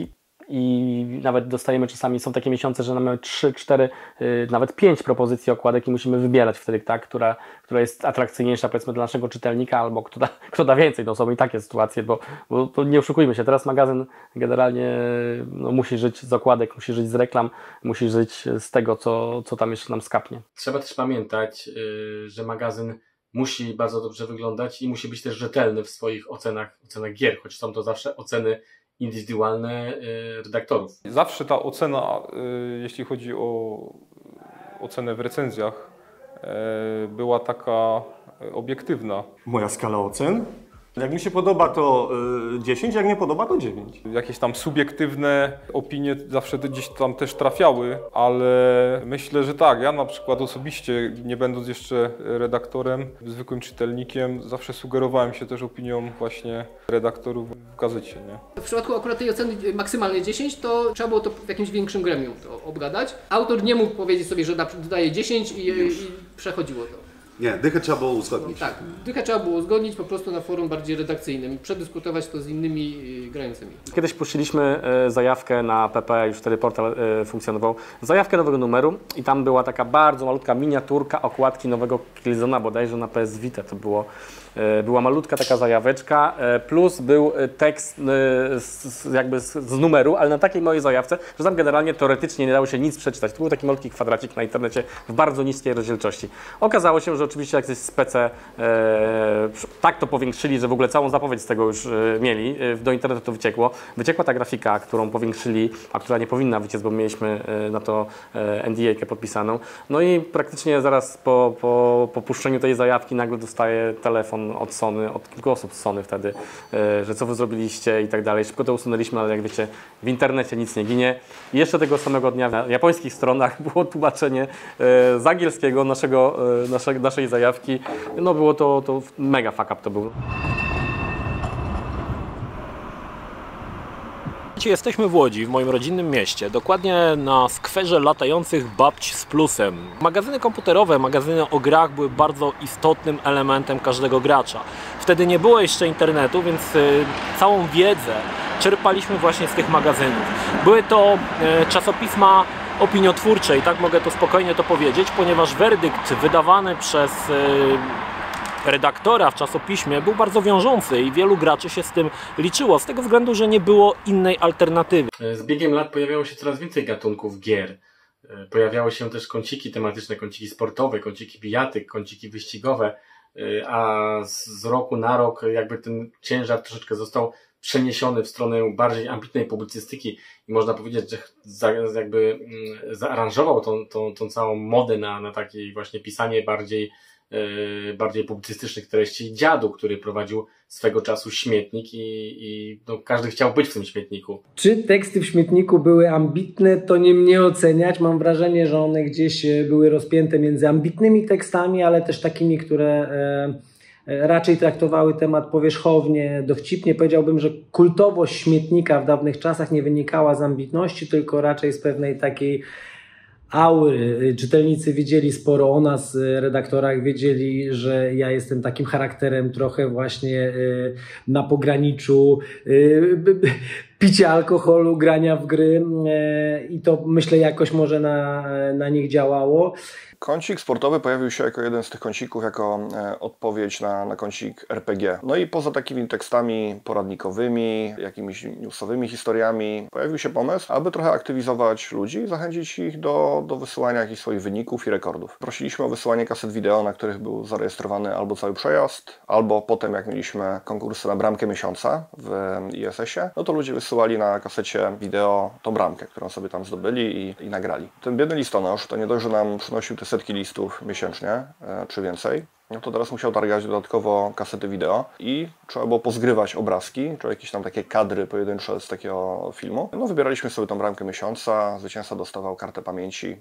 i nawet dostajemy czasami, są takie miesiące, że mamy 3, 4, nawet 5 propozycji okładek i musimy wybierać wtedy, tak, która jest atrakcyjniejsza, powiedzmy, dla naszego czytelnika, albo kto da więcej. No są i takie sytuacje, bo to nie oszukujmy się, teraz magazyn generalnie musi żyć z okładek, musi żyć z reklam, musi żyć z tego, co tam jeszcze nam skapnie. Trzeba też pamiętać, że magazyn musi bardzo dobrze wyglądać i musi być też rzetelny w swoich ocenach gier, choć są to zawsze oceny indywidualne redaktorów. Zawsze ta ocena, jeśli chodzi o ocenę w recenzjach, była taka obiektywna. Moja skala ocen? Jak mi się podoba, to 10, jak nie podoba, to 9. Jakieś tam subiektywne opinie zawsze gdzieś tam też trafiały, ale myślę, że tak, ja na przykład osobiście, nie będąc jeszcze redaktorem, zwykłym czytelnikiem, zawsze sugerowałem się też opinią właśnie redaktorów w gazecie. Nie? W przypadku akurat tej oceny maksymalnej 10, to trzeba było to w jakimś większym gremium to obgadać. Autor nie mógł powiedzieć sobie, że daje 10 i przechodziło to. Nie, dychę trzeba było uzgodnić. Tak, dychę trzeba było uzgodnić po prostu na forum bardziej redakcyjnym i przedyskutować to z innymi grającymi. Kiedyś puściliśmy zajawkę na PP, już wtedy portal funkcjonował, zajawkę nowego numeru i tam była taka bardzo malutka miniaturka okładki nowego Killzona, bodajże na PS Vita to było. Była malutka taka zajaweczka, plus był tekst jakby z numeru, ale na takiej mojej zajawce, że tam generalnie teoretycznie nie dało się nic przeczytać. To był taki malutki kwadracik na internecie w bardzo niskiej rozdzielczości. Okazało się, że oczywiście jak coś spece tak to powiększyli, że w ogóle całą zapowiedź z tego już mieli, do internetu to wyciekło. Wyciekła ta grafika, którą powiększyli, a która nie powinna wyciec, bo mieliśmy na to NDA-kę podpisaną. No i praktycznie zaraz po puszczeniu tej zajawki nagle dostaję telefon od Sony, od kilku osób z Sony wtedy, że co wy zrobiliście i tak dalej. Szybko to usunęliśmy, ale jak wiecie, w internecie nic nie ginie. I jeszcze tego samego dnia na japońskich stronach było tłumaczenie z angielskiego naszej zajawki. No było to mega fuck up to był. Jesteśmy w Łodzi, w moim rodzinnym mieście, dokładnie na skwerze latających babć z plusem. Magazyny komputerowe, magazyny o grach były bardzo istotnym elementem każdego gracza. Wtedy nie było jeszcze internetu, więc całą wiedzę czerpaliśmy właśnie z tych magazynów. Były to czasopisma opiniotwórcze i tak mogę to spokojnie powiedzieć, ponieważ werdykt wydawany przez redaktora w czasopiśmie był bardzo wiążący i wielu graczy się z tym liczyło, z tego względu, że nie było innej alternatywy. Z biegiem lat pojawiało się coraz więcej gatunków gier. Pojawiały się też kąciki tematyczne, kąciki sportowe, kąciki bijatyk, kąciki wyścigowe, a z roku na rok jakby ten ciężar troszeczkę został przeniesiony w stronę bardziej ambitnej publicystyki i można powiedzieć, że jakby zaaranżował tą całą modę na takie właśnie pisanie bardziej publicystycznych treści dziadu, który prowadził swego czasu śmietnik i no, każdy chciał być w tym śmietniku. Czy teksty w śmietniku były ambitne, to nie mnie oceniać. Mam wrażenie, że one gdzieś były rozpięte między ambitnymi tekstami, ale też takimi, które raczej traktowały temat powierzchownie, dowcipnie. Powiedziałbym, że kultowość śmietnika w dawnych czasach nie wynikała z ambitności, tylko raczej z pewnej takiej aury. Czytelnicy wiedzieli sporo o nas, redaktorach, wiedzieli, że ja jestem takim charakterem trochę właśnie na pograniczu picia alkoholu, grania w gry i to myślę jakoś może na nich działało. Kącik sportowy pojawił się jako jeden z tych kącików, jako odpowiedź na kącik RPG. No i poza takimi tekstami poradnikowymi, jakimiś newsowymi historiami, pojawił się pomysł, aby trochę aktywizować ludzi i zachęcić ich do wysyłania jakichś swoich wyników i rekordów. Prosiliśmy o wysyłanie kaset wideo, na których był zarejestrowany albo cały przejazd, albo potem jak mieliśmy konkursy na bramkę miesiąca w ISS-ie, no to ludzie wysyłali na kasecie wideo tą bramkę, którą sobie tam zdobyli i nagrali. Ten biedny listonosz to nie dość, że nam przynosił te setki listów miesięcznie, czy więcej, no to teraz musiał targać dodatkowo kasety wideo i trzeba było pozgrywać obrazki, czy jakieś tam takie kadry pojedyncze z takiego filmu. No wybieraliśmy sobie tą bramkę miesiąca, zwycięzca dostawał kartę pamięci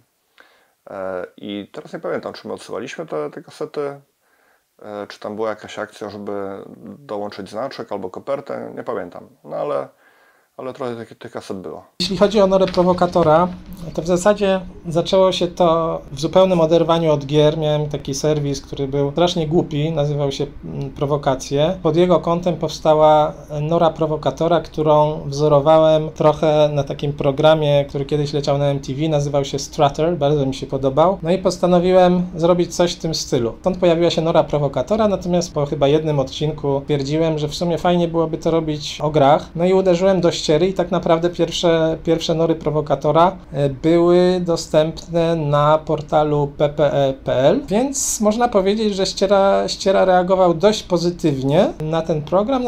i teraz nie pamiętam, czy my odsyłaliśmy te kasety, czy tam była jakaś akcja, żeby dołączyć znaczek albo kopertę, nie pamiętam, no ale trochę tych kaset było. Jeśli chodzi o Norę Prowokatora, to w zasadzie zaczęło się to w zupełnym oderwaniu od gier. Miałem taki serwis, który był strasznie głupi, nazywał się Prowokacje. Pod jego kątem powstała Nora Prowokatora, którą wzorowałem trochę na takim programie, który kiedyś leciał na MTV, nazywał się Strutter, bardzo mi się podobał. No i postanowiłem zrobić coś w tym stylu. Stąd pojawiła się Nora Prowokatora, natomiast po chyba jednym odcinku stwierdziłem, że w sumie fajnie byłoby to robić o grach. No i uderzyłem do ściery i tak naprawdę pierwsze Nory Prowokatora były dostępne na portalu ppe.pl, więc można powiedzieć, że Ściera reagował dość pozytywnie na ten program,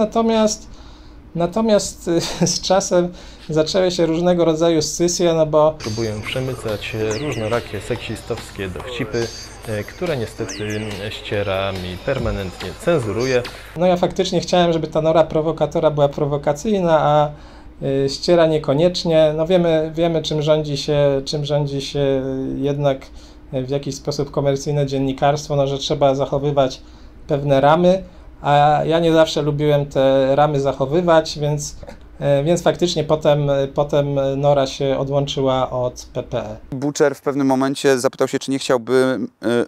natomiast z czasem zaczęły się różnego rodzaju scysje, no bo próbuję przemycać różnorakie seksistowskie dowcipy, które niestety Ściera mi permanentnie cenzuruje. No ja faktycznie chciałem, żeby ta Nora Prowokatora była prowokacyjna, a Ściera niekoniecznie. No wiemy czym rządzi się jednak w jakiś sposób komercyjne dziennikarstwo, no, że trzeba zachowywać pewne ramy, a ja nie zawsze lubiłem te ramy zachowywać, więc faktycznie potem Nora się odłączyła od PPE. Butcher w pewnym momencie zapytał się, czy nie chciałby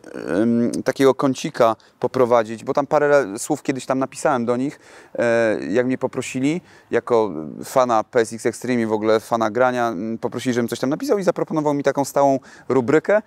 takiego kącika poprowadzić, bo tam parę słów kiedyś tam napisałem do nich, jak mnie poprosili, jako fana PSX Extreme i w ogóle fana grania, poprosili, żebym coś tam napisał i zaproponował mi taką stałą rubrykę,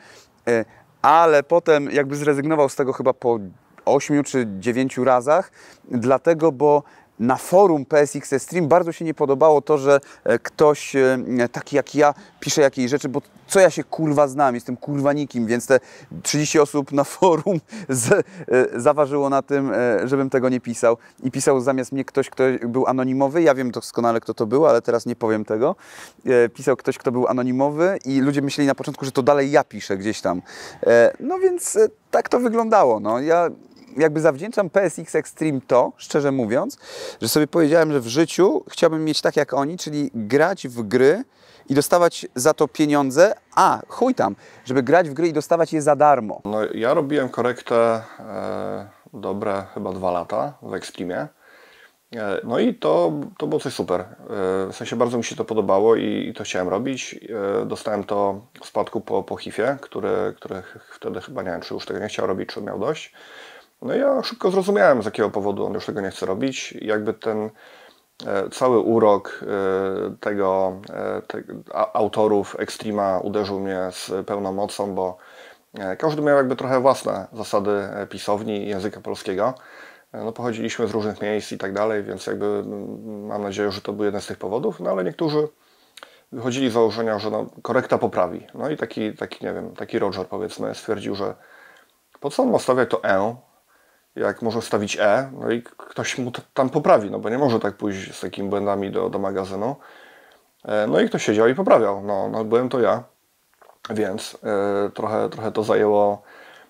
ale potem jakby zrezygnował z tego chyba po 8 czy 9 razach, dlatego, bo na forum PSX Extreme bardzo się nie podobało to, że ktoś taki jak ja pisze jakieś rzeczy, bo co ja się kurwa znam, jestem kurwa nikim, więc te 30 osób na forum zaważyło na tym, żebym tego nie pisał. I pisał zamiast mnie ktoś, kto był anonimowy, ja wiem doskonale kto to był, ale teraz nie powiem tego. Pisał ktoś, kto był anonimowy i ludzie myśleli na początku, że to dalej ja piszę gdzieś tam. No więc tak to wyglądało. No. Ja jakby zawdzięczam PSX Extreme to, szczerze mówiąc, że sobie powiedziałem, że w życiu chciałbym mieć tak jak oni, czyli grać w gry i dostawać za to pieniądze, a chuj tam, żeby grać w gry i dostawać je za darmo. No, ja robiłem korektę dobre chyba 2 lata w Extremie. No i to było coś super. W sensie bardzo mi się to podobało i to chciałem robić. Dostałem to w spadku po HIV-ie, który wtedy chyba nie wiem, czy już tego nie chciał robić, czy miał dość. No i ja szybko zrozumiałem, z jakiego powodu on już tego nie chce robić. I jakby ten cały urok tego autorów Extrema uderzył mnie z pełną mocą, bo każdy miał jakby trochę własne zasady pisowni i języka polskiego. No, pochodziliśmy z różnych miejsc i tak dalej, więc jakby mam nadzieję, że to był jeden z tych powodów, no ale niektórzy wychodzili z założenia, że no, korekta poprawi. No i taki, nie wiem, taki Roger, powiedzmy, stwierdził, że po co on ma stawiać to E, jak może stawić E, no i ktoś mu tam poprawi, no bo nie może tak pójść z takimi błędami do magazynu. No i ktoś siedział i poprawiał, no byłem to ja, więc trochę to zajęło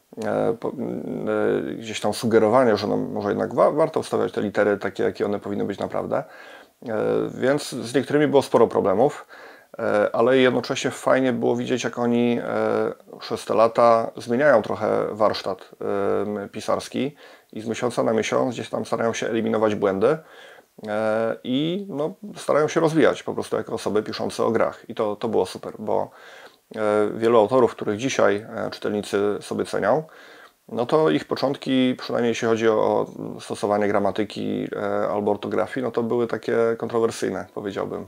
gdzieś tam sugerowanie, że no może jednak warto ustawiać te litery takie, jakie one powinny być naprawdę. Więc z niektórymi było sporo problemów, ale jednocześnie fajnie było widzieć, jak oni przez te lata zmieniają trochę warsztat pisarski i z miesiąca na miesiąc gdzieś tam starają się eliminować błędy i no, starają się rozwijać po prostu jako osoby piszące o grach. I to było super, bo wielu autorów, których dzisiaj czytelnicy sobie cenią, no to ich początki, przynajmniej jeśli chodzi o stosowanie gramatyki albo ortografii, no to były takie kontrowersyjne, powiedziałbym.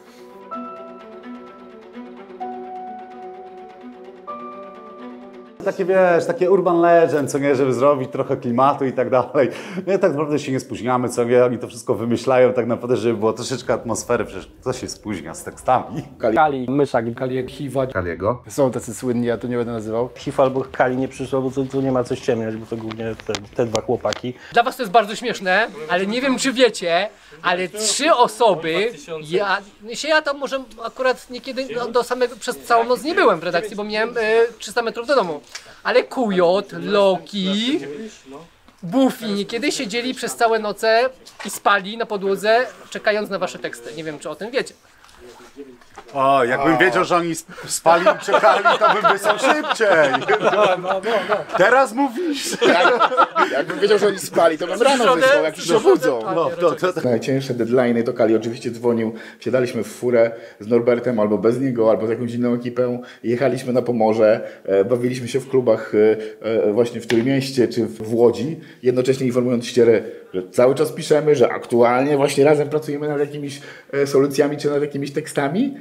Takie, wiesz, takie urban legend, co nie, żeby zrobić trochę klimatu i tak dalej. My tak naprawdę się nie spóźniamy, co nie, oni to wszystko wymyślają tak naprawdę, żeby było troszeczkę atmosfery, przecież kto się spóźnia z tekstami? Kali, Myszak, Kali, Hiwa. Kaliego. Są tacy słynni, ja to nie będę nazywał. Hifa albo Kali nie przyszło, bo tu nie ma co ściemniać, bo to głównie te dwa chłopaki. Dla was to jest bardzo śmieszne, ale nie wiem czy wiecie, ale 3 osoby, ja to może akurat niekiedy do samego, przez całą noc nie byłem w redakcji, bo miałem 300 metrów do domu. Ale Kujot, Loki, Buffy niekiedy siedzieli przez całe noce i spali na podłodze, czekając na wasze teksty. Nie wiem, czy o tym wiecie. O, jakbym wiedział, że oni spali i czekali, to bym wysłał szybciej. No. Teraz mówisz? Jakbym wiedział, że oni spali, to bym rano wysłał, jak już się budzą. To. Najcięższe deadline'y to Kali oczywiście dzwonił. Wsiadaliśmy w furę z Norbertem albo bez niego, albo z jakąś inną ekipą. Jechaliśmy na Pomorze, bawiliśmy się w klubach właśnie w Trójmieście czy w Łodzi, jednocześnie informując ścierę, że cały czas piszemy, że aktualnie właśnie razem pracujemy nad jakimiś solucjami czy nad jakimiś tekstami.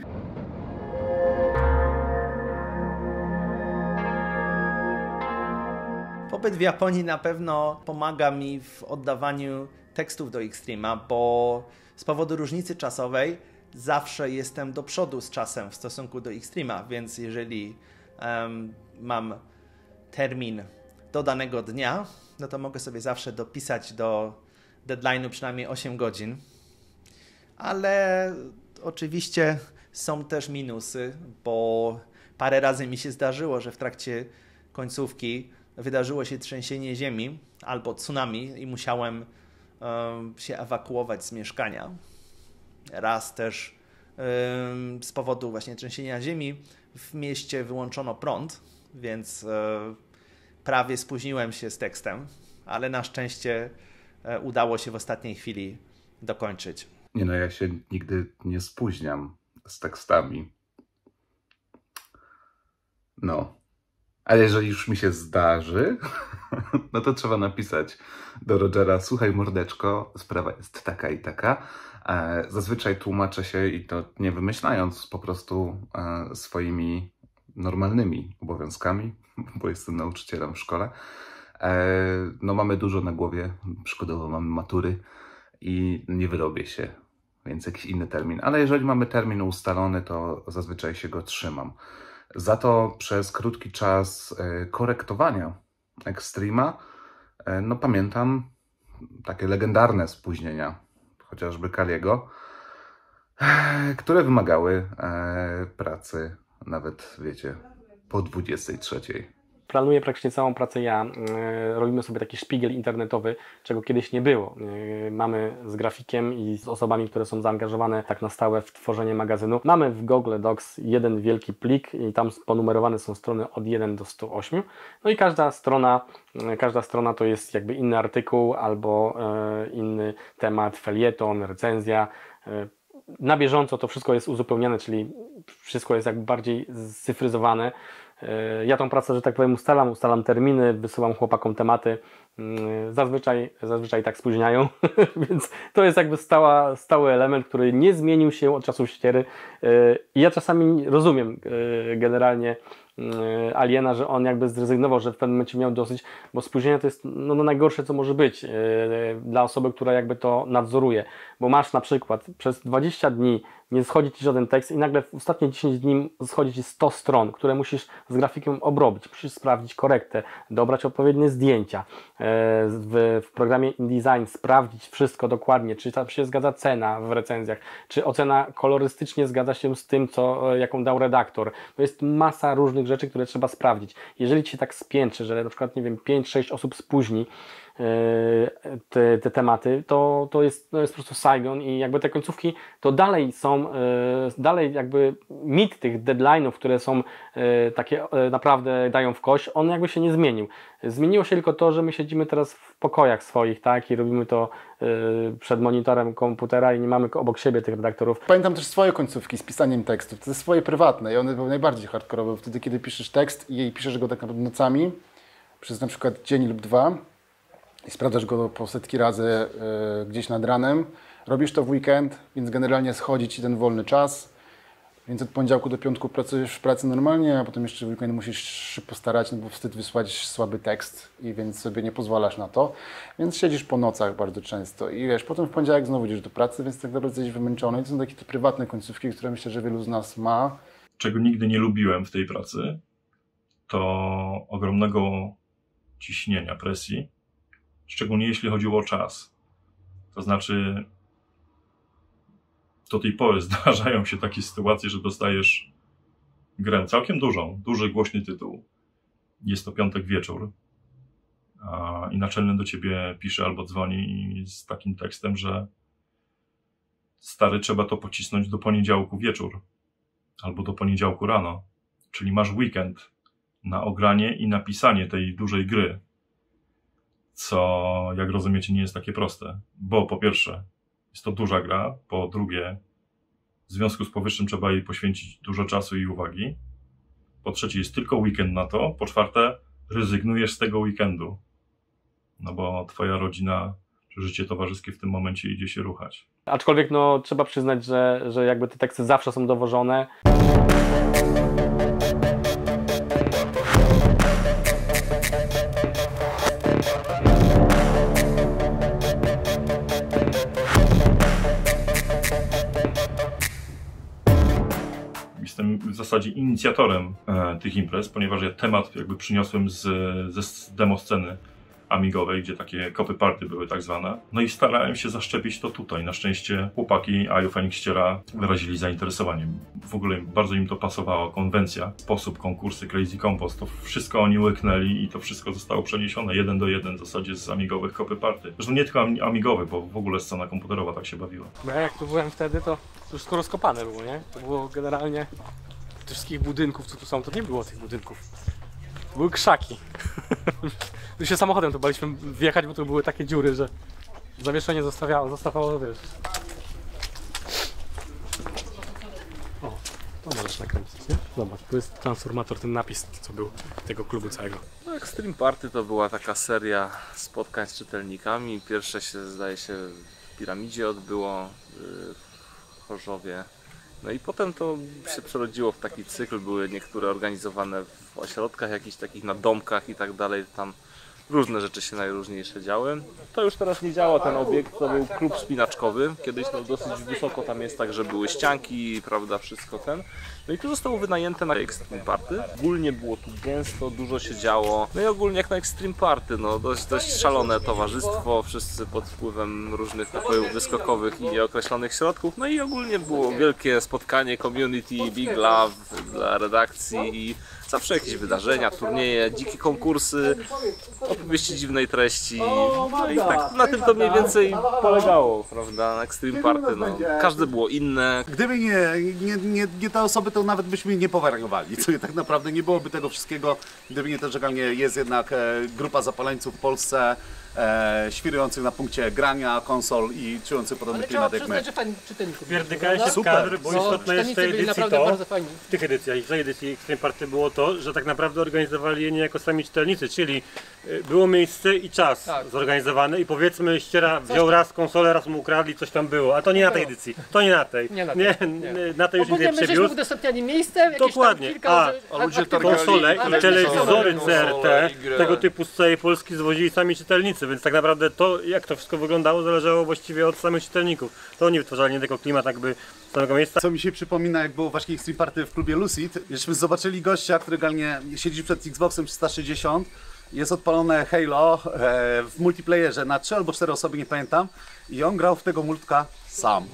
Pobyt w Japonii na pewno pomaga mi w oddawaniu tekstów do Xstreama, bo z powodu różnicy czasowej zawsze jestem do przodu z czasem w stosunku do Xstreama, więc jeżeli mam termin do danego dnia, no to mogę sobie zawsze dopisać do deadline'u przynajmniej 8 godzin. Ale oczywiście są też minusy, bo parę razy mi się zdarzyło, że w trakcie końcówki wydarzyło się trzęsienie ziemi albo tsunami i musiałem się ewakuować z mieszkania. Raz też z powodu właśnie trzęsienia ziemi w mieście wyłączono prąd, więc prawie spóźniłem się z tekstem, ale na szczęście udało się w ostatniej chwili dokończyć. Nie no, ja się nigdy nie spóźniam z tekstami. No. Ale jeżeli już mi się zdarzy, no to trzeba napisać do Rogera: słuchaj mordeczko, sprawa jest taka i taka. Zazwyczaj tłumaczę się i to nie wymyślając, po prostu swoimi normalnymi obowiązkami, bo jestem nauczycielem w szkole. No mamy dużo na głowie, przykładowo mamy matury i nie wyrobię się, więc jakiś inny termin. Ale jeżeli mamy termin ustalony, to zazwyczaj się go trzymam. Za to przez krótki czas korektowania Extrema, no pamiętam takie legendarne spóźnienia, chociażby Kaliego, które wymagały pracy nawet, wiecie, po 23. Planuję praktycznie całą pracę ja. Robimy sobie taki szpigiel internetowy, czego kiedyś nie było. Mamy z grafikiem i z osobami, które są zaangażowane tak na stałe w tworzenie magazynu. Mamy w Google Docs jeden wielki plik i tam ponumerowane są strony od 1 do 108. No i każda strona to jest jakby inny artykuł albo inny temat, felieton, recenzja. Na bieżąco to wszystko jest uzupełniane, czyli wszystko jest jakby bardziej scyfryzowane. Ja tą pracę, że tak powiem, ustalam terminy, wysyłam chłopakom tematy Zazwyczaj tak spóźniają, więc to jest jakby stały element, który nie zmienił się od czasów ściery. I ja czasami rozumiem generalnie Aliena, że on jakby zrezygnował, że w pewnym momencie miał dosyć, bo spóźnienie to jest no najgorsze, co może być dla osoby, która jakby to nadzoruje, bo masz na przykład przez 20 dni nie schodzi Ci żaden tekst i nagle w ostatnie 10 dni schodzi Ci 100 stron, które musisz z grafikiem obrobić, musisz sprawdzić korektę, dobrać odpowiednie zdjęcia, w programie InDesign sprawdzić wszystko dokładnie, czy tam się zgadza cena w recenzjach, czy ocena kolorystycznie zgadza się z tym, jaką dał redaktor. To jest masa różnych rzeczy, które trzeba sprawdzić. Jeżeli Ci się tak spiętrzy, że na przykład, nie wiem, 5-6 osób spóźni te tematy, to jest po prostu Saigon i jakby te końcówki to dalej są, dalej jakby mit tych deadline'ów, które są takie naprawdę dają w kość, on jakby się nie zmienił. Zmieniło się tylko to, że my siedzimy teraz w pokojach swoich, tak, i robimy to przed monitorem komputera i nie mamy obok siebie tych redaktorów. Pamiętam też swoje końcówki z pisaniem tekstów, to jest swoje prywatne i one były najbardziej hardkorowe, wtedy kiedy piszesz tekst i piszesz go tak naprawdę nocami, przez na przykład dzień lub dwa, i sprawdzasz go po setki razy gdzieś nad ranem. Robisz to w weekend, więc generalnie schodzi Ci ten wolny czas. Więc od poniedziałku do piątku pracujesz w pracy normalnie, a potem jeszcze w weekend musisz się postarać, no bo wstyd wysłać słaby tekst i więc sobie nie pozwalasz na to. Więc siedzisz po nocach bardzo często i wiesz, potem w poniedziałek znowu idziesz do pracy, więc tak naprawdę jesteś wymęczony. I to są takie te prywatne końcówki, które myślę, że wielu z nas ma. Czego nigdy nie lubiłem w tej pracy, to ogromnego ciśnienia, presji. Szczególnie jeśli chodziło o czas. To znaczy, do tej pory zdarzają się takie sytuacje, że dostajesz grę całkiem dużą, duży, głośny tytuł. Jest to piątek wieczór i naczelny do ciebie pisze albo dzwoni z takim tekstem, że stary, trzeba to pocisnąć do poniedziałku wieczór albo do poniedziałku rano. Czyli masz weekend na ogranie i napisanie tej dużej gry. Co, jak rozumiecie, nie jest takie proste, bo po pierwsze jest to duża gra, po drugie w związku z powyższym trzeba jej poświęcić dużo czasu i uwagi, po trzecie jest tylko weekend na to, po czwarte rezygnujesz z tego weekendu, no bo twoja rodzina czy życie towarzyskie w tym momencie idzie się ruchać. Aczkolwiek no, trzeba przyznać, że jakby te teksty zawsze są dowożone. Jestem w zasadzie inicjatorem tych imprez, ponieważ ja temat jakby przyniosłem ze demo sceny amigowej, gdzie takie copy party były tak zwane. No i starałem się zaszczepić to tutaj. Na szczęście chłopaki Aju Feniks-Ściera wyrazili zainteresowanie. W ogóle bardzo im to pasowało. Konwencja, sposób, konkursy, Crazy Compost, to wszystko oni łyknęli i to wszystko zostało przeniesione 1 do 1 w zasadzie z amigowych copy party. Zresztą nie tylko amigowych, bo w ogóle scena komputerowa tak się bawiła. Bo ja jak tu byłem wtedy, to wszystko rozkopane było, nie? To było generalnie tych wszystkich budynków, co tu są, to nie było tych budynków. To były krzaki. Tu się samochodem to baliśmy wjechać, bo tu były takie dziury, że zawieszenie zostawało, wiesz. O, to możesz nakręcić, nie? Zobacz, tu jest transformator, ten napis, co był tego klubu całego. No, Extreme Party to była taka seria spotkań z czytelnikami. Pierwsze się, zdaje się, w Piramidzie odbyło, w Chorzowie. No i potem to się przerodziło w taki cykl, były niektóre organizowane w ośrodkach jakichś takich, na domkach i tak dalej, tam różne rzeczy się najróżniejsze działy. To już teraz nie działa ten obiekt, to był klub spinaczkowy, kiedyś no dosyć wysoko tam jest tak, że były ścianki, prawda, wszystko ten. No i to zostało wynajęte na Extreme Party. Ogólnie było tu gęsto, dużo się działo. No i ogólnie jak na Extreme Party, no dość szalone towarzystwo, wszyscy pod wpływem różnych napojów wyskokowych i nieokreślonych środków. No i ogólnie było wielkie spotkanie, community, big love dla redakcji i zawsze jakieś wydarzenia, turnieje, dzikie konkursy, opowieści dziwnej treści. No i tak na tym to mniej więcej polegało, prawda, na Extreme Party. No, każde było inne. Gdyby nie te osoby, to nawet byśmy nie powariowali. Co tak naprawdę nie byłoby tego wszystkiego, gdyby nie to, że jest jednak grupa zapaleńców w Polsce, świrujących na punkcie grania konsol i czujących podobny klimat jak my. że fajni czytelników. Pierdykałem się w kadr, bo istotne jest w tej edycji to, w tych edycjach i w tej edycji Extreme Party było to, że tak naprawdę organizowali je nie jako sami czytelnicy, czyli było miejsce i czas zorganizowane i powiedzmy ściera wziął raz konsolę, raz mu ukradli, coś tam było, a to nie na tej edycji, to nie na tej. Nie, na tej już nie przewiózł. Żeśmy udostępniali miejsce, dokładnie, konsole i telewizory CRT tego typu z całej Polski zwozili sami czytelnicy, więc tak naprawdę to, jak to wszystko wyglądało, zależało właściwie od samych czytelników. To oni wytwarzali nie tylko klimat jakby samego miejsca. Co mi się przypomina, jak było właśnie Extreme Party w klubie Lucid, żeśmy zobaczyli gościa, który generalnie siedzi przed Xboxem 360, jest odpalone Halo w multiplayerze na 3 albo 4 osoby, nie pamiętam, i on grał w tego multka sam.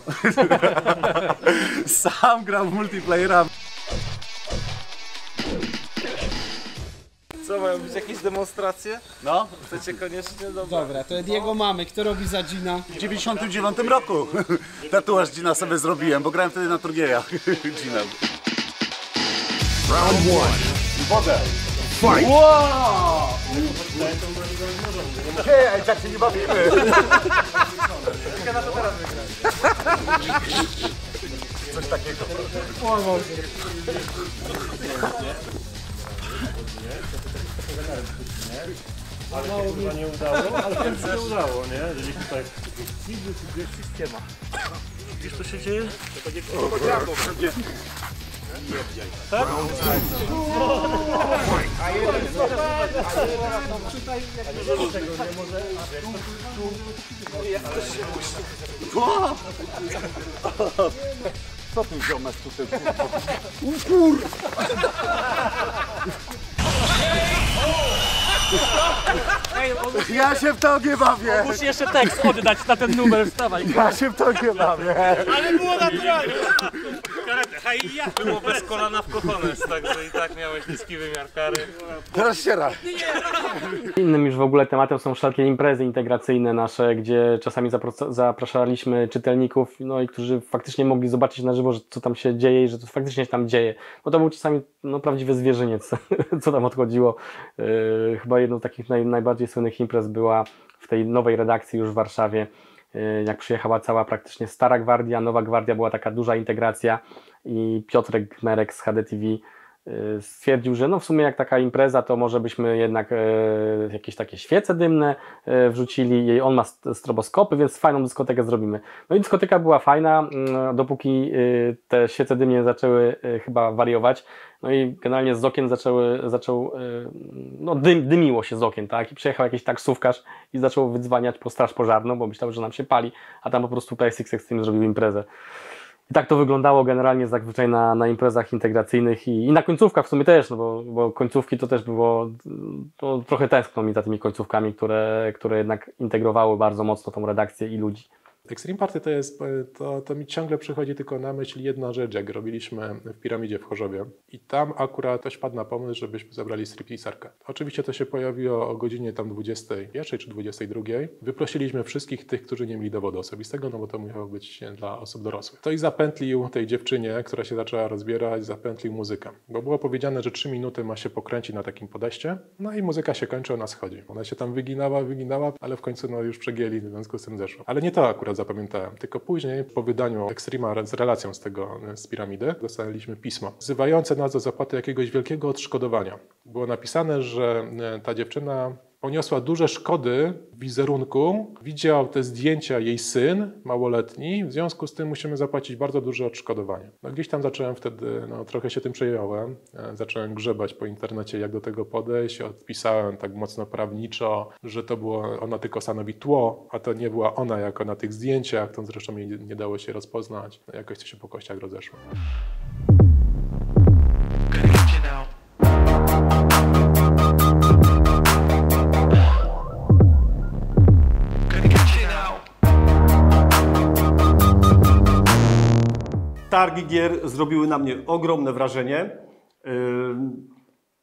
Sam grał w multiplayera. Co, mają być jakieś demonstracje? No. Chcecie koniecznie? Dobra, to Ediego mamy. Kto robi za Gina? W 99 roku tatuaż Gina sobie zrobiłem, bo grałem wtedy na turniejach Gina. Round 1. Wodę. Fight! Wow! Hej, tak się nie bawimy! Coś takiego. Ale się chyba nie udało, ale to się udało, nie? Jeżeli tutaj ściema. Wiesz co się dzieje? To takie tak? Co ty wziął nas tutaj? Kurwa! Ja się w to nie bawię! Muszę jeszcze tekst oddać na ten numer, wstawaj! Ja się w to nie bawię! Ale było naturalnie! Było bez kolana w kochones, także i tak miałeś niski wymiar kary. Teraz ściera! Innym już w ogóle tematem są wszelkie imprezy integracyjne nasze, gdzie czasami zapraszaliśmy czytelników, no i którzy faktycznie mogli zobaczyć na żywo, że co tam się dzieje i że to faktycznie się tam dzieje. Bo to był czasami prawdziwy zwierzyniec, co tam odchodziło. Chyba jedną z takich najbardziej słynnych imprez była w tej nowej redakcji już w Warszawie, jak przyjechała cała praktycznie Stara Gwardia, Nowa Gwardia, była taka duża integracja i Piotrek Gmerek z HDTV stwierdził, że no w sumie jak taka impreza, to może byśmy jednak jakieś takie świece dymne wrzucili. On ma stroboskopy, więc fajną dyskotekę zrobimy. No i dyskoteka była fajna, dopóki te świece dymne zaczęły chyba wariować. No i generalnie z okien dymiło się z okien, tak? I przyjechał jakiś taksówkarz i zaczął wydzwaniać po straż pożarną, bo myślał, że nam się pali, a tam po prostu PSX Extreme zrobił imprezę. I tak to wyglądało generalnie zazwyczaj na imprezach integracyjnych i na końcówkach w sumie też, no bo końcówki to też było, to trochę tęskno mi za tymi końcówkami, które jednak integrowały bardzo mocno tą redakcję i ludzi. Extreme Party to mi ciągle przychodzi tylko na myśl jedna rzecz, jak robiliśmy w Piramidzie w Chorzowie i tam akurat ktoś padł na pomysł, żebyśmy zabrali stripteaserkę. Oczywiście to się pojawiło o godzinie tam 21 czy 22. Wyprosiliśmy wszystkich tych, którzy nie mieli dowodu osobistego, no bo to musiało być dla osób dorosłych. To i zapętlił tej dziewczynie, która się zaczęła rozbierać, zapętlił muzykę. Bo było powiedziane, że 3 minuty ma się pokręcić na takim podejście, no i muzyka się kończy, ona schodzi. Ona się tam wyginała, ale w końcu już przegięli, w związku z tym zeszło. Ale nie to akurat zapamiętałem, tylko później po wydaniu Extrema z relacją z Piramidy dostaliśmy pismo wzywające nas do zapłaty jakiegoś wielkiego odszkodowania. Było napisane, że ta dziewczyna poniosła duże szkody w wizerunku, widział te zdjęcia jej syn małoletni, w związku z tym musimy zapłacić bardzo duże odszkodowanie. No gdzieś tam zacząłem wtedy, trochę się tym przejąłem, zacząłem grzebać po internecie, jak do tego podejść, odpisałem tak mocno prawniczo, że to było, ona tylko stanowi tło, a to nie była ona jako na tych zdjęciach, to zresztą nie dało się rozpoznać, jakoś to się po kościach rozeszło. Targi gier zrobiły na mnie ogromne wrażenie.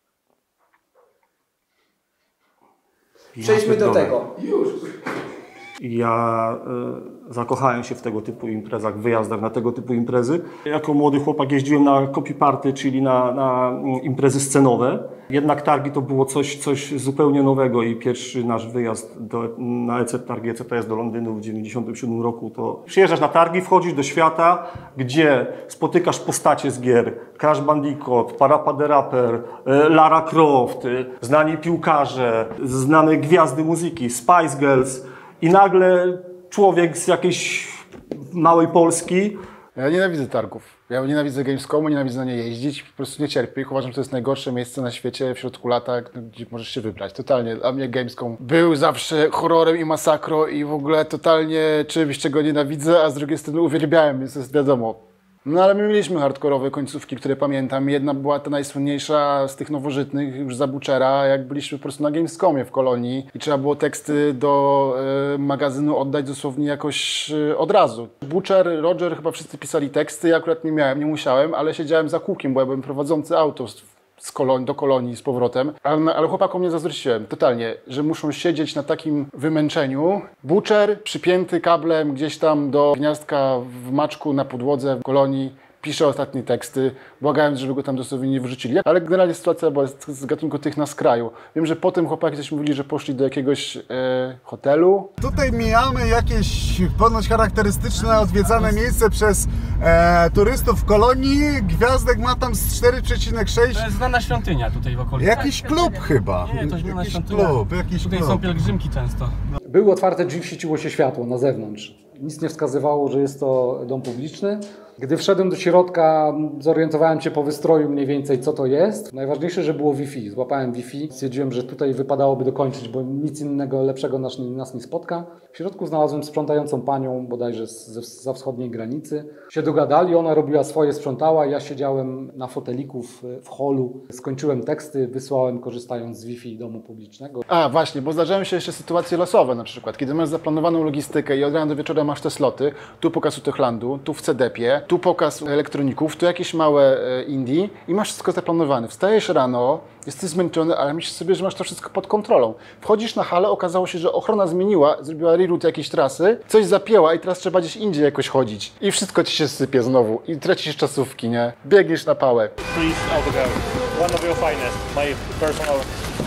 Przejdźmy do tego. Już. Ja zakochałem się w tego typu imprezach, wyjazdach na tego typu imprezy. Jako młody chłopak jeździłem na copy party, czyli na imprezy scenowe. Jednak targi to było coś zupełnie nowego i pierwszy nasz wyjazd na targi ECTS do Londynu w 1997 roku to przyjeżdżasz na targi, wchodzisz do świata, gdzie spotykasz postacie z gier. Crash Bandicoot, Parappa the Rapper, Lara Croft, znani piłkarze, znane gwiazdy muzyki, Spice Girls i nagle człowiek z jakiejś małej Polski. Ja nienawidzę targów. Ja nienawidzę Gamescomu, nienawidzę na nie jeździć, po prostu nie cierpię. Uważam, że to jest najgorsze miejsce na świecie w środku lata, gdzie możesz się wybrać. Totalnie. Dla mnie Gamescom był zawsze horrorem i masakrą i w ogóle totalnie czymś, czego nienawidzę, a z drugiej strony uwielbiałem, więc to jest wiadomo. No ale my mieliśmy hardkorowe końcówki, które pamiętam. Jedna była ta najsłynniejsza z tych nowożytnych już za Butchera, jak byliśmy po prostu na Gamescomie w Kolonii i trzeba było teksty do magazynu oddać dosłownie jakoś od razu. Butcher, Roger, chyba wszyscy pisali teksty, ja akurat nie musiałem, ale siedziałem za kółkiem, bo ja byłem prowadzący auto do Kolonii z powrotem, ale chłopakom nie zazdrościłem totalnie, że muszą siedzieć na takim wymęczeniu. Butcher przypięty kablem gdzieś tam do gniazdka w maczku na podłodze w Kolonii, pisze ostatnie teksty, błagając, żeby go tam dosłownie nie wyrzucili. Ale generalnie sytuacja była z gatunku tych na skraju. Wiem, że potem chłopaki coś mówili, że poszli do jakiegoś hotelu. Tutaj mijamy jakieś ponoć charakterystyczne, odwiedzane miejsce przez turystów w Kolonii. Gwiazdek ma tam z 4,6. To jest znana świątynia tutaj w okolicy. Jakiś klub chyba. Nie, to znana świątynia. Tutaj są pielgrzymki często. Były otwarte drzwi, świeciło się światło na zewnątrz. Nic nie wskazywało, że jest to dom publiczny. Gdy wszedłem do środka, zorientowałem się po wystroju mniej więcej, co to jest. Najważniejsze, że było Wi-Fi. Złapałem Wi-Fi. Stwierdziłem, że tutaj wypadałoby dokończyć, bo nic innego lepszego nas nie spotka. W środku znalazłem sprzątającą panią, bodajże za wschodniej granicy. Się dogadali, ona robiła swoje, sprzątała. Ja siedziałem na foteliku w holu. Skończyłem teksty, wysłałem, korzystając z Wi-Fi domu publicznego. A właśnie, bo zdarzają się jeszcze sytuacje losowe na przykład, kiedy masz zaplanowaną logistykę i od rana do wieczora masz te sloty, tu pokaz Utechlandu, tu w CDP-ie, tu pokaz elektroników, tu jakieś małe indie i masz wszystko zaplanowane. Wstajesz rano, jesteś zmęczony, ale myślisz sobie, że masz to wszystko pod kontrolą. Wchodzisz na halę, okazało się, że ochrona zmieniła, zrobiła reroute jakiejś trasy, coś zapięła i teraz trzeba gdzieś indziej jakoś chodzić. I wszystko ci się sypie znowu i tracisz czasówki, nie? Biegniesz na pałę. Please autograph. One of your finest, my personal.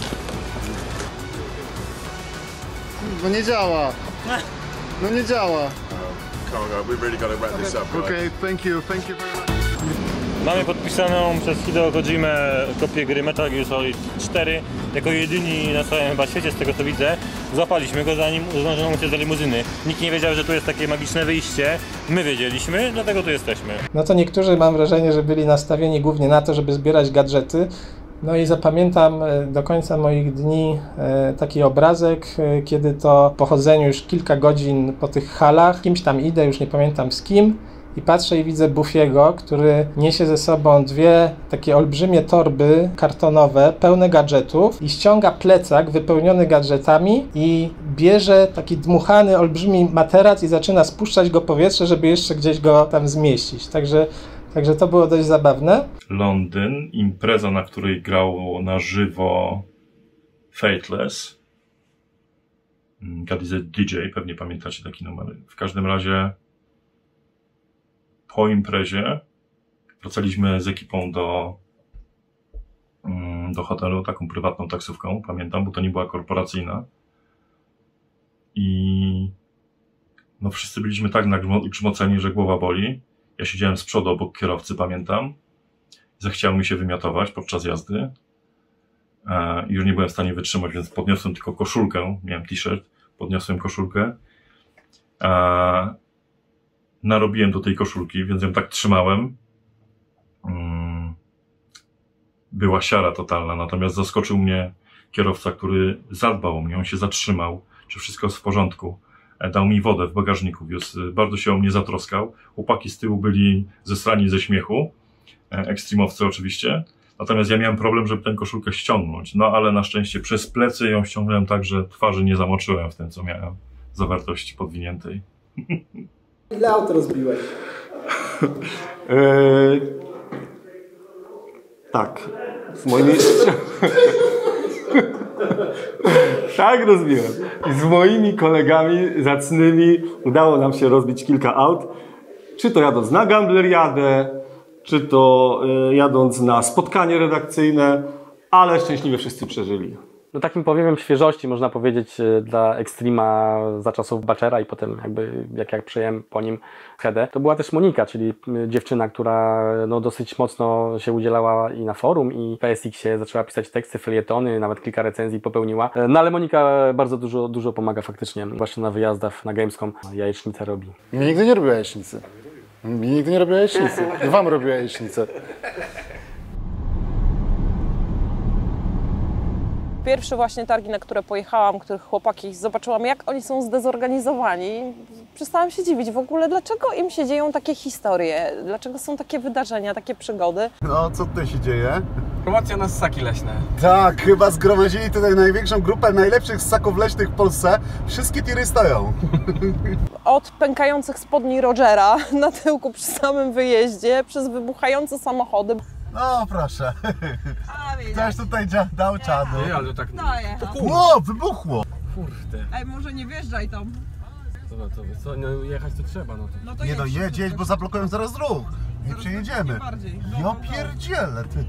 No nie działa. No nie działa. We really gotta wrap this up. Okay, thank you very much. Mamy podpisaną przez Hideo Kojimę kopię gry Metal Gear Solid 4. Jako jedyni na całym chyba świecie, z tego co widzę. Złapaliśmy go, zanim zdążono uciec do limuzyny. Nikt nie wiedział, że tu jest takie magiczne wyjście. My wiedzieliśmy, dlatego tu jesteśmy. No to niektórzy, mam wrażenie, że byli nastawieni głównie na to, żeby zbierać gadżety. No i zapamiętam do końca moich dni taki obrazek, kiedy to po chodzeniu już kilka godzin po tych halach, kimś tam idę, już nie pamiętam z kim, i patrzę i widzę Buffiego, który niesie ze sobą dwie takie olbrzymie torby kartonowe, pełne gadżetów i ściąga plecak wypełniony gadżetami i bierze taki dmuchany, olbrzymi materac i zaczyna spuszczać go w powietrze, żeby jeszcze gdzieś go tam zmieścić. Także to było dość zabawne. Londyn, impreza, na której grało na żywo Fateless. God is a DJ, pewnie pamiętacie taki numer. W każdym razie po imprezie wracaliśmy z ekipą do hotelu, taką prywatną taksówką, pamiętam, bo to nie była korporacyjna. I no wszyscy byliśmy tak nagrzmoceni, że głowa boli. Ja siedziałem z przodu obok kierowcy, pamiętam. Zachciało mi się wymiotować podczas jazdy. Już nie byłem w stanie wytrzymać, więc podniosłem tylko koszulkę. Miałem t-shirt, podniosłem koszulkę. Narobiłem do tej koszulki, więc ją tak trzymałem. Była siara totalna, natomiast zaskoczył mnie kierowca, który zadbał o mnie. On się zatrzymał, czy wszystko jest w porządku. Dał mi wodę w bagażniku, bardzo się o mnie zatroskał. Chłopaki z tyłu byli zesrani ze śmiechu, ekstremowcy oczywiście. Natomiast ja miałem problem, żeby tę koszulkę ściągnąć. No ale na szczęście przez plecy ją ściągnąłem tak, że twarzy nie zamoczyłem w tym, co miałem zawartości podwiniętej. Ile aut rozbiłeś? Tak, w moim miejscu. Tak rozbiłem. I z moimi kolegami zacnymi udało nam się rozbić kilka aut. Czy to jadąc na Gambleriadę, czy to jadąc na spotkanie redakcyjne, ale szczęśliwie wszyscy przeżyli. No takim powiewem świeżości, można powiedzieć, dla Extrema za czasów Bachera i potem jakby jak przejąłem po nim headę, to była też Monika, czyli dziewczyna, która no, dosyć mocno się udzielała i na forum, i w PSX-ie zaczęła pisać teksty, felietony, nawet kilka recenzji popełniła. No ale Monika bardzo dużo pomaga faktycznie, właśnie na wyjazdach na Gamescom. Jajecznicę robi. Mi nigdy nie robiła jajecznicy. Mi nigdy nie robiła jajecznicy. Wam robiła jajecznicę. Pierwsze właśnie targi, na które pojechałam, których chłopaki zobaczyłam, jak oni są zdezorganizowani. Przestałam się dziwić w ogóle, dlaczego im się dzieją takie historie, dlaczego są takie wydarzenia, takie przygody. No, co tutaj się dzieje? Promocja na ssaki leśne. Tak, chyba zgromadzili tutaj największą grupę najlepszych ssaków leśnych w Polsce. Wszystkie tiry stoją. Od pękających spodni Rogera na tyłku przy samym wyjeździe, przez wybuchające samochody. No proszę. Ktoś tutaj dał czadu. Nie, ale to tak... Ło, wybuchło! Kurde. Ej, może nie wjeżdżaj tam. Co, no jechać to trzeba, no to... Nie no, jedź, bo zablokują zaraz ruch. Nie przejedziemy. Ja pierdzielę, ty.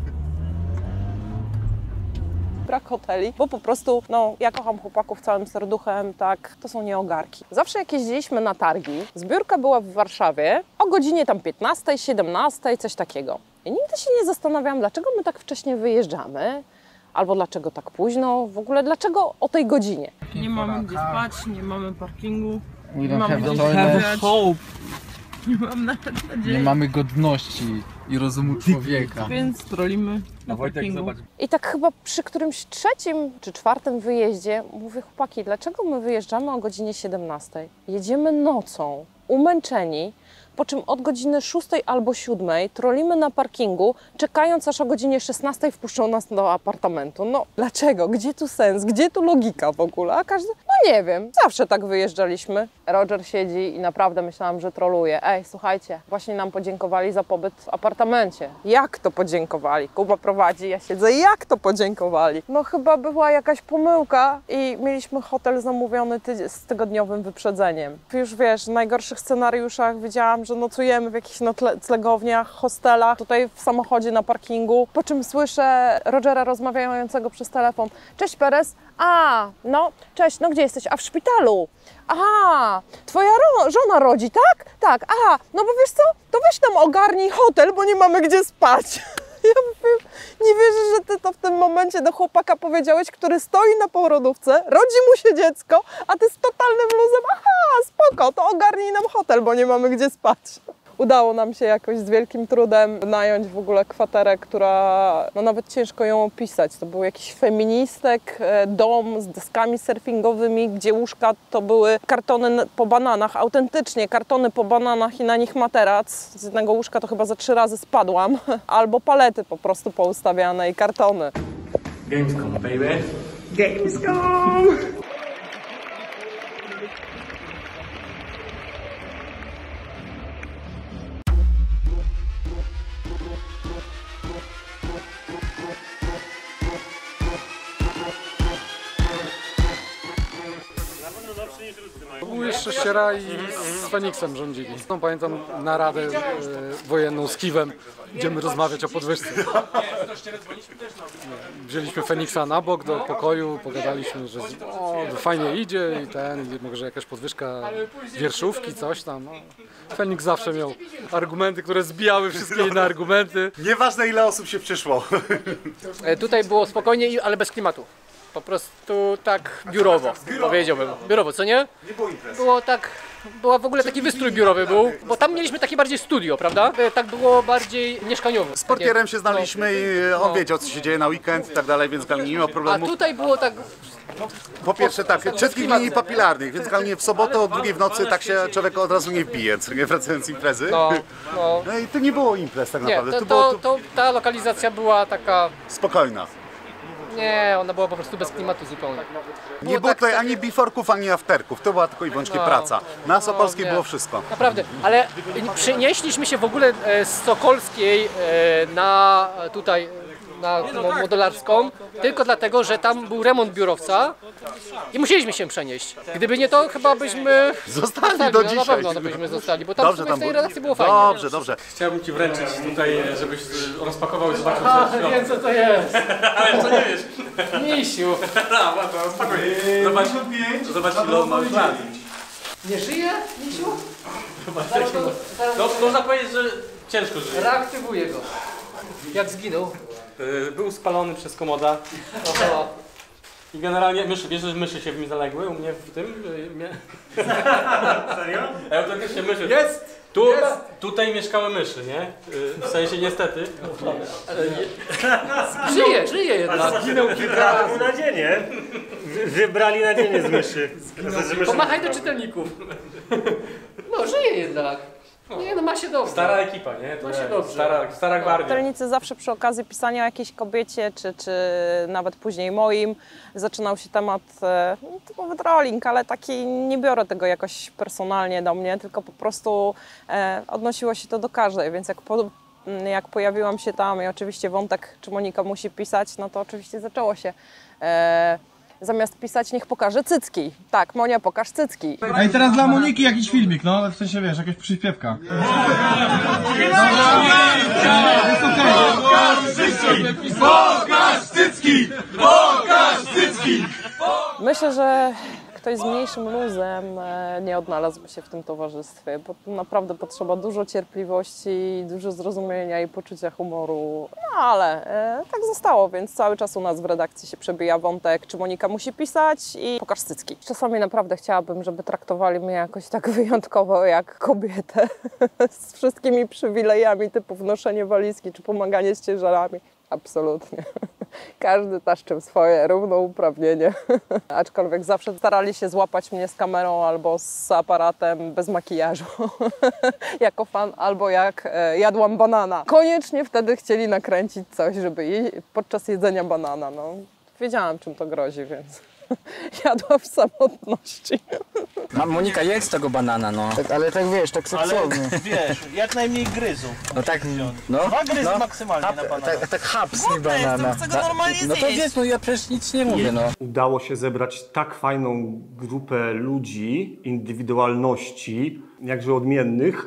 Brak hoteli, bo po prostu, no, ja kocham chłopaków całym serduchem, tak, to są nieogarki. Zawsze jak jeździliśmy na targi, zbiórka była w Warszawie o godzinie tam 15, 17, coś takiego. I nigdy się nie zastanawiałam, dlaczego my tak wcześnie wyjeżdżamy, albo dlaczego tak późno, w ogóle dlaczego o tej godzinie. Nie mamy gdzie spać, nie mamy parkingu, We nie don't mamy have gdzie toilet. hope. Nie mam nawet nadziei. Nie mamy godności i rozumu człowieka. Więc trolimy na parkingu. I tak chyba przy którymś trzecim czy czwartym wyjeździe mówię, chłopaki, dlaczego my wyjeżdżamy o godzinie 17? Jedziemy nocą, umęczeni, po czym od godziny 6 albo 7 trolimy na parkingu, czekając aż o godzinie 16 wpuszczą nas do apartamentu. No dlaczego? Gdzie tu sens? Gdzie tu logika w ogóle? A każdy, no nie wiem, zawsze tak wyjeżdżaliśmy. Roger siedzi i naprawdę myślałam, że troluje. Ej, słuchajcie, właśnie nam podziękowali za pobyt w apartamencie. Jak to podziękowali? Kuba prowadzi, ja siedzę, jak to podziękowali? No chyba była jakaś pomyłka i mieliśmy hotel zamówiony z tygodniowym wyprzedzeniem. Już wiesz, w najgorszych scenariuszach widziałam, że nocujemy w jakichś noclegowniach, hostelach, tutaj w samochodzie na parkingu, po czym słyszę Rogera rozmawiającego przez telefon. Cześć Perez, no cześć, no gdzie jesteś? A w szpitalu. Aha, twoja żona rodzi, tak? Tak, aha, no bo wiesz co, to weź nam ogarnij hotel, bo nie mamy gdzie spać. Ja mówię, nie wierzę, że ty to w tym momencie do chłopaka powiedziałeś, który stoi na porodówce, rodzi mu się dziecko, a ty z totalnym luzem, aha, spoko, to ogarnij nam hotel, bo nie mamy gdzie spać. Udało nam się jakoś z wielkim trudem nająć w ogóle kwaterę, która, no nawet ciężko ją opisać. To był jakiś feministek, dom z deskami surfingowymi, gdzie łóżka to były kartony po bananach, autentycznie kartony po bananach i na nich materac. Z jednego łóżka to chyba za 3 razy spadłam. Albo palety po prostu poustawiane i kartony. Gamescom, baby. Gamescom! Jeszcze Ściera i z Feniksem rządzili. No, pamiętam naradę wojenną z Kiwem. Idziemy rozmawiać o podwyżce. Wzięliśmy Feniksa na bok do pokoju, pogadaliśmy, że fajnie idzie i może jakaś podwyżka wierszówki, coś tam. No. Feniks zawsze miał argumenty, które zbijały wszystkie inne argumenty. Nieważne ile osób się przyszło. Tutaj było spokojnie, ale bez klimatu. Po prostu tak biurowo, powiedziałbym. Biurowo, co nie? Nie było imprez. Było tak, była w ogóle taki wystrój biurowy był, bo tam mieliśmy takie bardziej studio, prawda? Tak było bardziej mieszkaniowe. Z portierem się znaliśmy i on wiedział, co się dzieje na weekend i tak dalej, więc nie miał problemu. A tutaj było tak... Po pierwsze tak, czeskich linii papilarnych, więc w sobotę o 2 w nocy tak się człowiek od razu nie wbije, nie wracając z imprezy. No i to nie było imprez tak naprawdę. Ta lokalizacja była taka... Spokojna. Nie, ona była po prostu bez klimatu zupełnie. Nie było tutaj ani before'ków, ani afterków, to była tylko i wyłącznie praca. Na Sokolskiej było wszystko. Naprawdę, ale przenieśliśmy się w ogóle z Sokolskiej na tutaj na modelarską, tylko dlatego, że tam był remont biurowca i musieliśmy się przenieść. Gdyby nie to, chyba byśmy zostali do dzisiaj. Na pewno byśmy zostali, bo tam Dobrze, w tej redakcji było fajnie. Dobrze, dobrze. Chciałbym ci wręczyć tutaj, żebyś rozpakował i zobaczył, co jest. Wiem, co to jest. Ale co nie wiesz? Misiu. No, to spokojnie. Zobacz, ile on ma już lat. Nie żyje, Misiu? No, można powiedzieć, że ciężko żyje. Reaktywuję go. Jak zginął? Był spalony przez komoda. I generalnie myszy, wiesz, że myszy się w mi zaległy u mnie w tym? Serio? Autentycznie myszy. Jest! Tutaj mieszkały myszy, nie? W sensie niestety. Żyje jednak. Zginął kilka razy. Nadzienie. Wybrali nadzienie z myszy. Pomachaj do czytelników. No, żyje jednak. Nie, no ma się dobrze. Stara ekipa, nie? Ma się dobrze. Stara gwardia. Czytelnicy zawsze przy okazji pisania o jakiejś kobiecie, czy nawet później moim, zaczynał się temat typowy trolling, ale taki nie biorę tego jakoś personalnie do mnie, tylko po prostu odnosiło się to do każdej, więc jak pojawiłam się tam i oczywiście wątek, czy Monika musi pisać, no to oczywiście zaczęło się. Zamiast pisać, niech pokaże cycki. Tak, Monia, pokaż cycki. A i teraz dla Moniki jakiś filmik, no w sensie wiesz, jakaś przyśpiewka. Pokaż cycki! Pokaż cycki! Myślę, że ktoś z mniejszym luzem nie odnalazłby się w tym towarzystwie, bo tu naprawdę potrzeba dużo cierpliwości, dużo zrozumienia i poczucia humoru. No ale tak zostało, więc cały czas u nas w redakcji się przebija wątek, czy Monika musi pisać i pokaż cycki. Czasami naprawdę chciałabym, żeby traktowali mnie jakoś tak wyjątkowo jak kobietę z wszystkimi przywilejami typu wnoszenie walizki czy pomaganie z ciężarami. Absolutnie. Każdy taszczył swoje równouprawnienie. Aczkolwiek zawsze starali się złapać mnie z kamerą albo z aparatem bez makijażu. Jako fan, albo jak jadłam banana. Koniecznie wtedy chcieli nakręcić coś, żeby podczas jedzenia banana. No, wiedziałam, czym to grozi, więc jadła w samotności. Monika, jedz tego banana, no. Tak, ale tak wiesz, tak seksownie. Ale wiesz, jak najmniej gryzu. No tak, no. 2 gryzy maksymalnie na banana. Tak hapsni banana. Chcę go normalnie no to wiesz, no ja przecież nic nie mówię, no. Udało się zebrać tak fajną grupę ludzi, indywidualności, jakże odmiennych,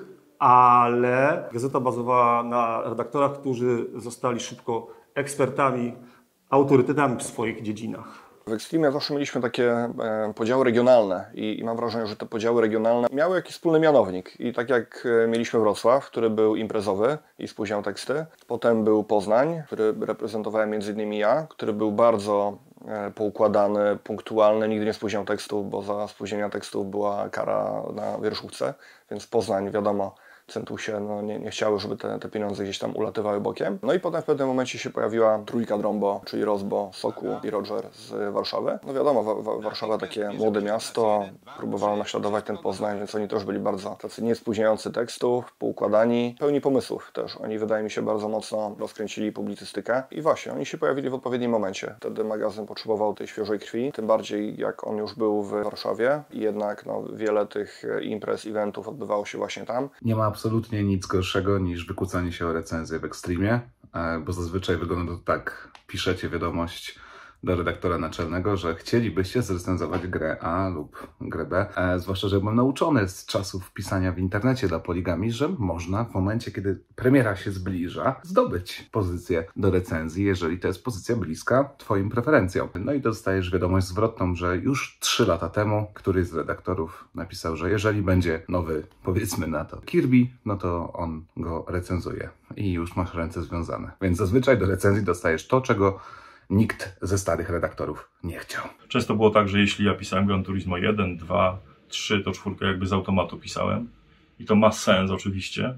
ale gazeta bazowała na redaktorach, którzy zostali szybko ekspertami, autorytetami w swoich dziedzinach. W Extremie zawsze mieliśmy takie podziały regionalne i mam wrażenie, że te podziały regionalne miały jakiś wspólny mianownik. I tak jak mieliśmy Wrocław, który był imprezowy i spóźniał teksty, potem był Poznań, który reprezentowałem m.in. ja, który był bardzo poukładany, punktualny, nigdy nie spóźniał tekstu, bo za spóźnienia tekstów była kara na wierzchówce, więc Poznań, wiadomo, centusie no, nie chciały, żeby te pieniądze gdzieś tam ulatywały bokiem. No i potem w pewnym momencie się pojawiła trójka Drombo, czyli Rozbo, Soku i Roger z Warszawy. No wiadomo, Warszawa takie młode miasto, próbowało naśladować ten Poznań, więc oni też byli bardzo tacy niespóźniający tekstów, poukładani, pełni pomysłów też. Oni, wydaje mi się, bardzo mocno rozkręcili publicystykę i właśnie, oni się pojawili w odpowiednim momencie. Wtedy magazyn potrzebował tej świeżej krwi, tym bardziej jak on już był w Warszawie i jednak no, wiele tych imprez, eventów odbywało się właśnie tam. Nie ma absolutnie nic gorszego niż wykłócanie się o recenzję w Extremie, bo zazwyczaj wygląda to tak. Piszecie wiadomość do redaktora naczelnego, że chcielibyście zrecenzować grę A lub grę B. Zwłaszcza, że byłem nauczony z czasów pisania w internecie dla Poligami, że można w momencie, kiedy premiera się zbliża, zdobyć pozycję do recenzji, jeżeli to jest pozycja bliska Twoim preferencjom. No i dostajesz wiadomość zwrotną, że już 3 lata temu któryś z redaktorów napisał, że jeżeli będzie nowy, powiedzmy na to, Kirby, no to on go recenzuje. I już masz ręce związane. Więc zazwyczaj do recenzji dostajesz to, czego nikt ze starych redaktorów nie chciał. Często było tak, że jeśli ja pisałem Gran Turismo 1, 2, 3, to 4 jakby z automatu pisałem. I to ma sens oczywiście.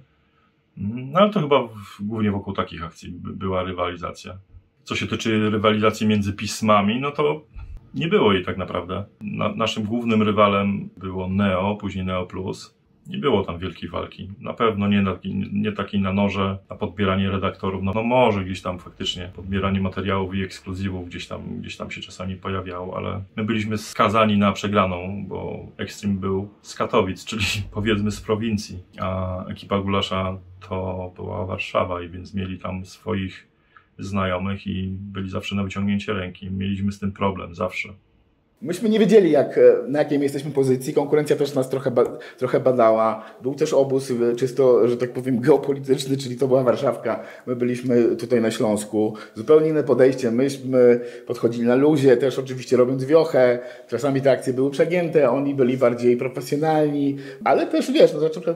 No ale to chyba głównie wokół takich akcji była rywalizacja. Co się tyczy rywalizacji między pismami, no to nie było jej tak naprawdę. Naszym głównym rywalem było Neo, później Neo Plus. Nie było tam wielkiej walki. Na pewno nie takiej na noże, na podbieranie redaktorów. No może gdzieś tam faktycznie podbieranie materiałów i ekskluzywów gdzieś tam się czasami pojawiało, ale my byliśmy skazani na przegraną, bo Extreme był z Katowic, czyli powiedzmy z prowincji, a ekipa Gulasza to była Warszawa i więc mieli tam swoich znajomych i byli zawsze na wyciągnięcie ręki. Mieliśmy z tym problem zawsze. Myśmy nie wiedzieli, na jakiej my jesteśmy pozycji. Konkurencja też nas trochę badała. Był też obóz czysto, że tak powiem, geopolityczny, czyli to była Warszawka. My byliśmy tutaj na Śląsku. Zupełnie inne podejście. Myśmy podchodzili na luzie, też oczywiście robiąc wiochę. Czasami te akcje były przegięte, oni byli bardziej profesjonalni. Ale też, wiesz,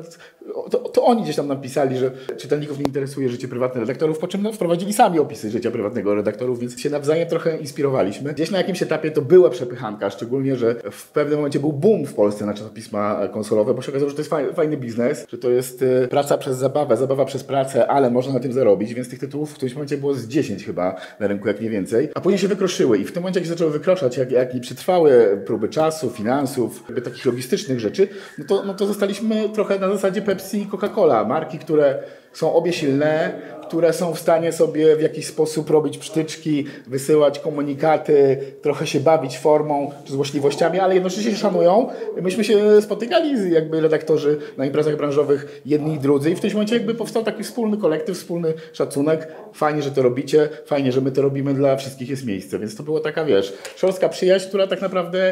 to oni gdzieś tam napisali, że czytelników nie interesuje życie prywatne redaktorów, po czym wprowadzili sami opisy życia prywatnego redaktorów, więc się nawzajem trochę inspirowaliśmy. Gdzieś na jakimś etapie to była przepychanka, szczególnie, że w pewnym momencie był boom w Polsce na czasopisma konsolowe, bo się okazało, że to jest fajny biznes, że to jest praca przez zabawę, zabawa przez pracę, ale można na tym zarobić, więc tych tytułów w którymś momencie było z 10 chyba na rynku, jak nie więcej, a później się wykroszyły i w tym momencie, jak się zaczęły wykroszać, jak nie przetrwały próby czasu, finansów, takich logistycznych rzeczy, no to zostaliśmy trochę na zasadzie Pepsi i Coca-Cola, marki, które są obie silne, które są w stanie sobie w jakiś sposób robić przytyczki, wysyłać komunikaty, trochę się bawić formą czy złośliwościami, ale jednocześnie się szanują. Myśmy się spotykali jakby redaktorzy na imprezach branżowych jedni i drudzy i w tym momencie jakby powstał taki wspólny kolektyw, wspólny szacunek. Fajnie, że to robicie, fajnie, że my to robimy, dla wszystkich jest miejsce. Więc to była taka, wiesz, szorska przyjaźń, która tak naprawdę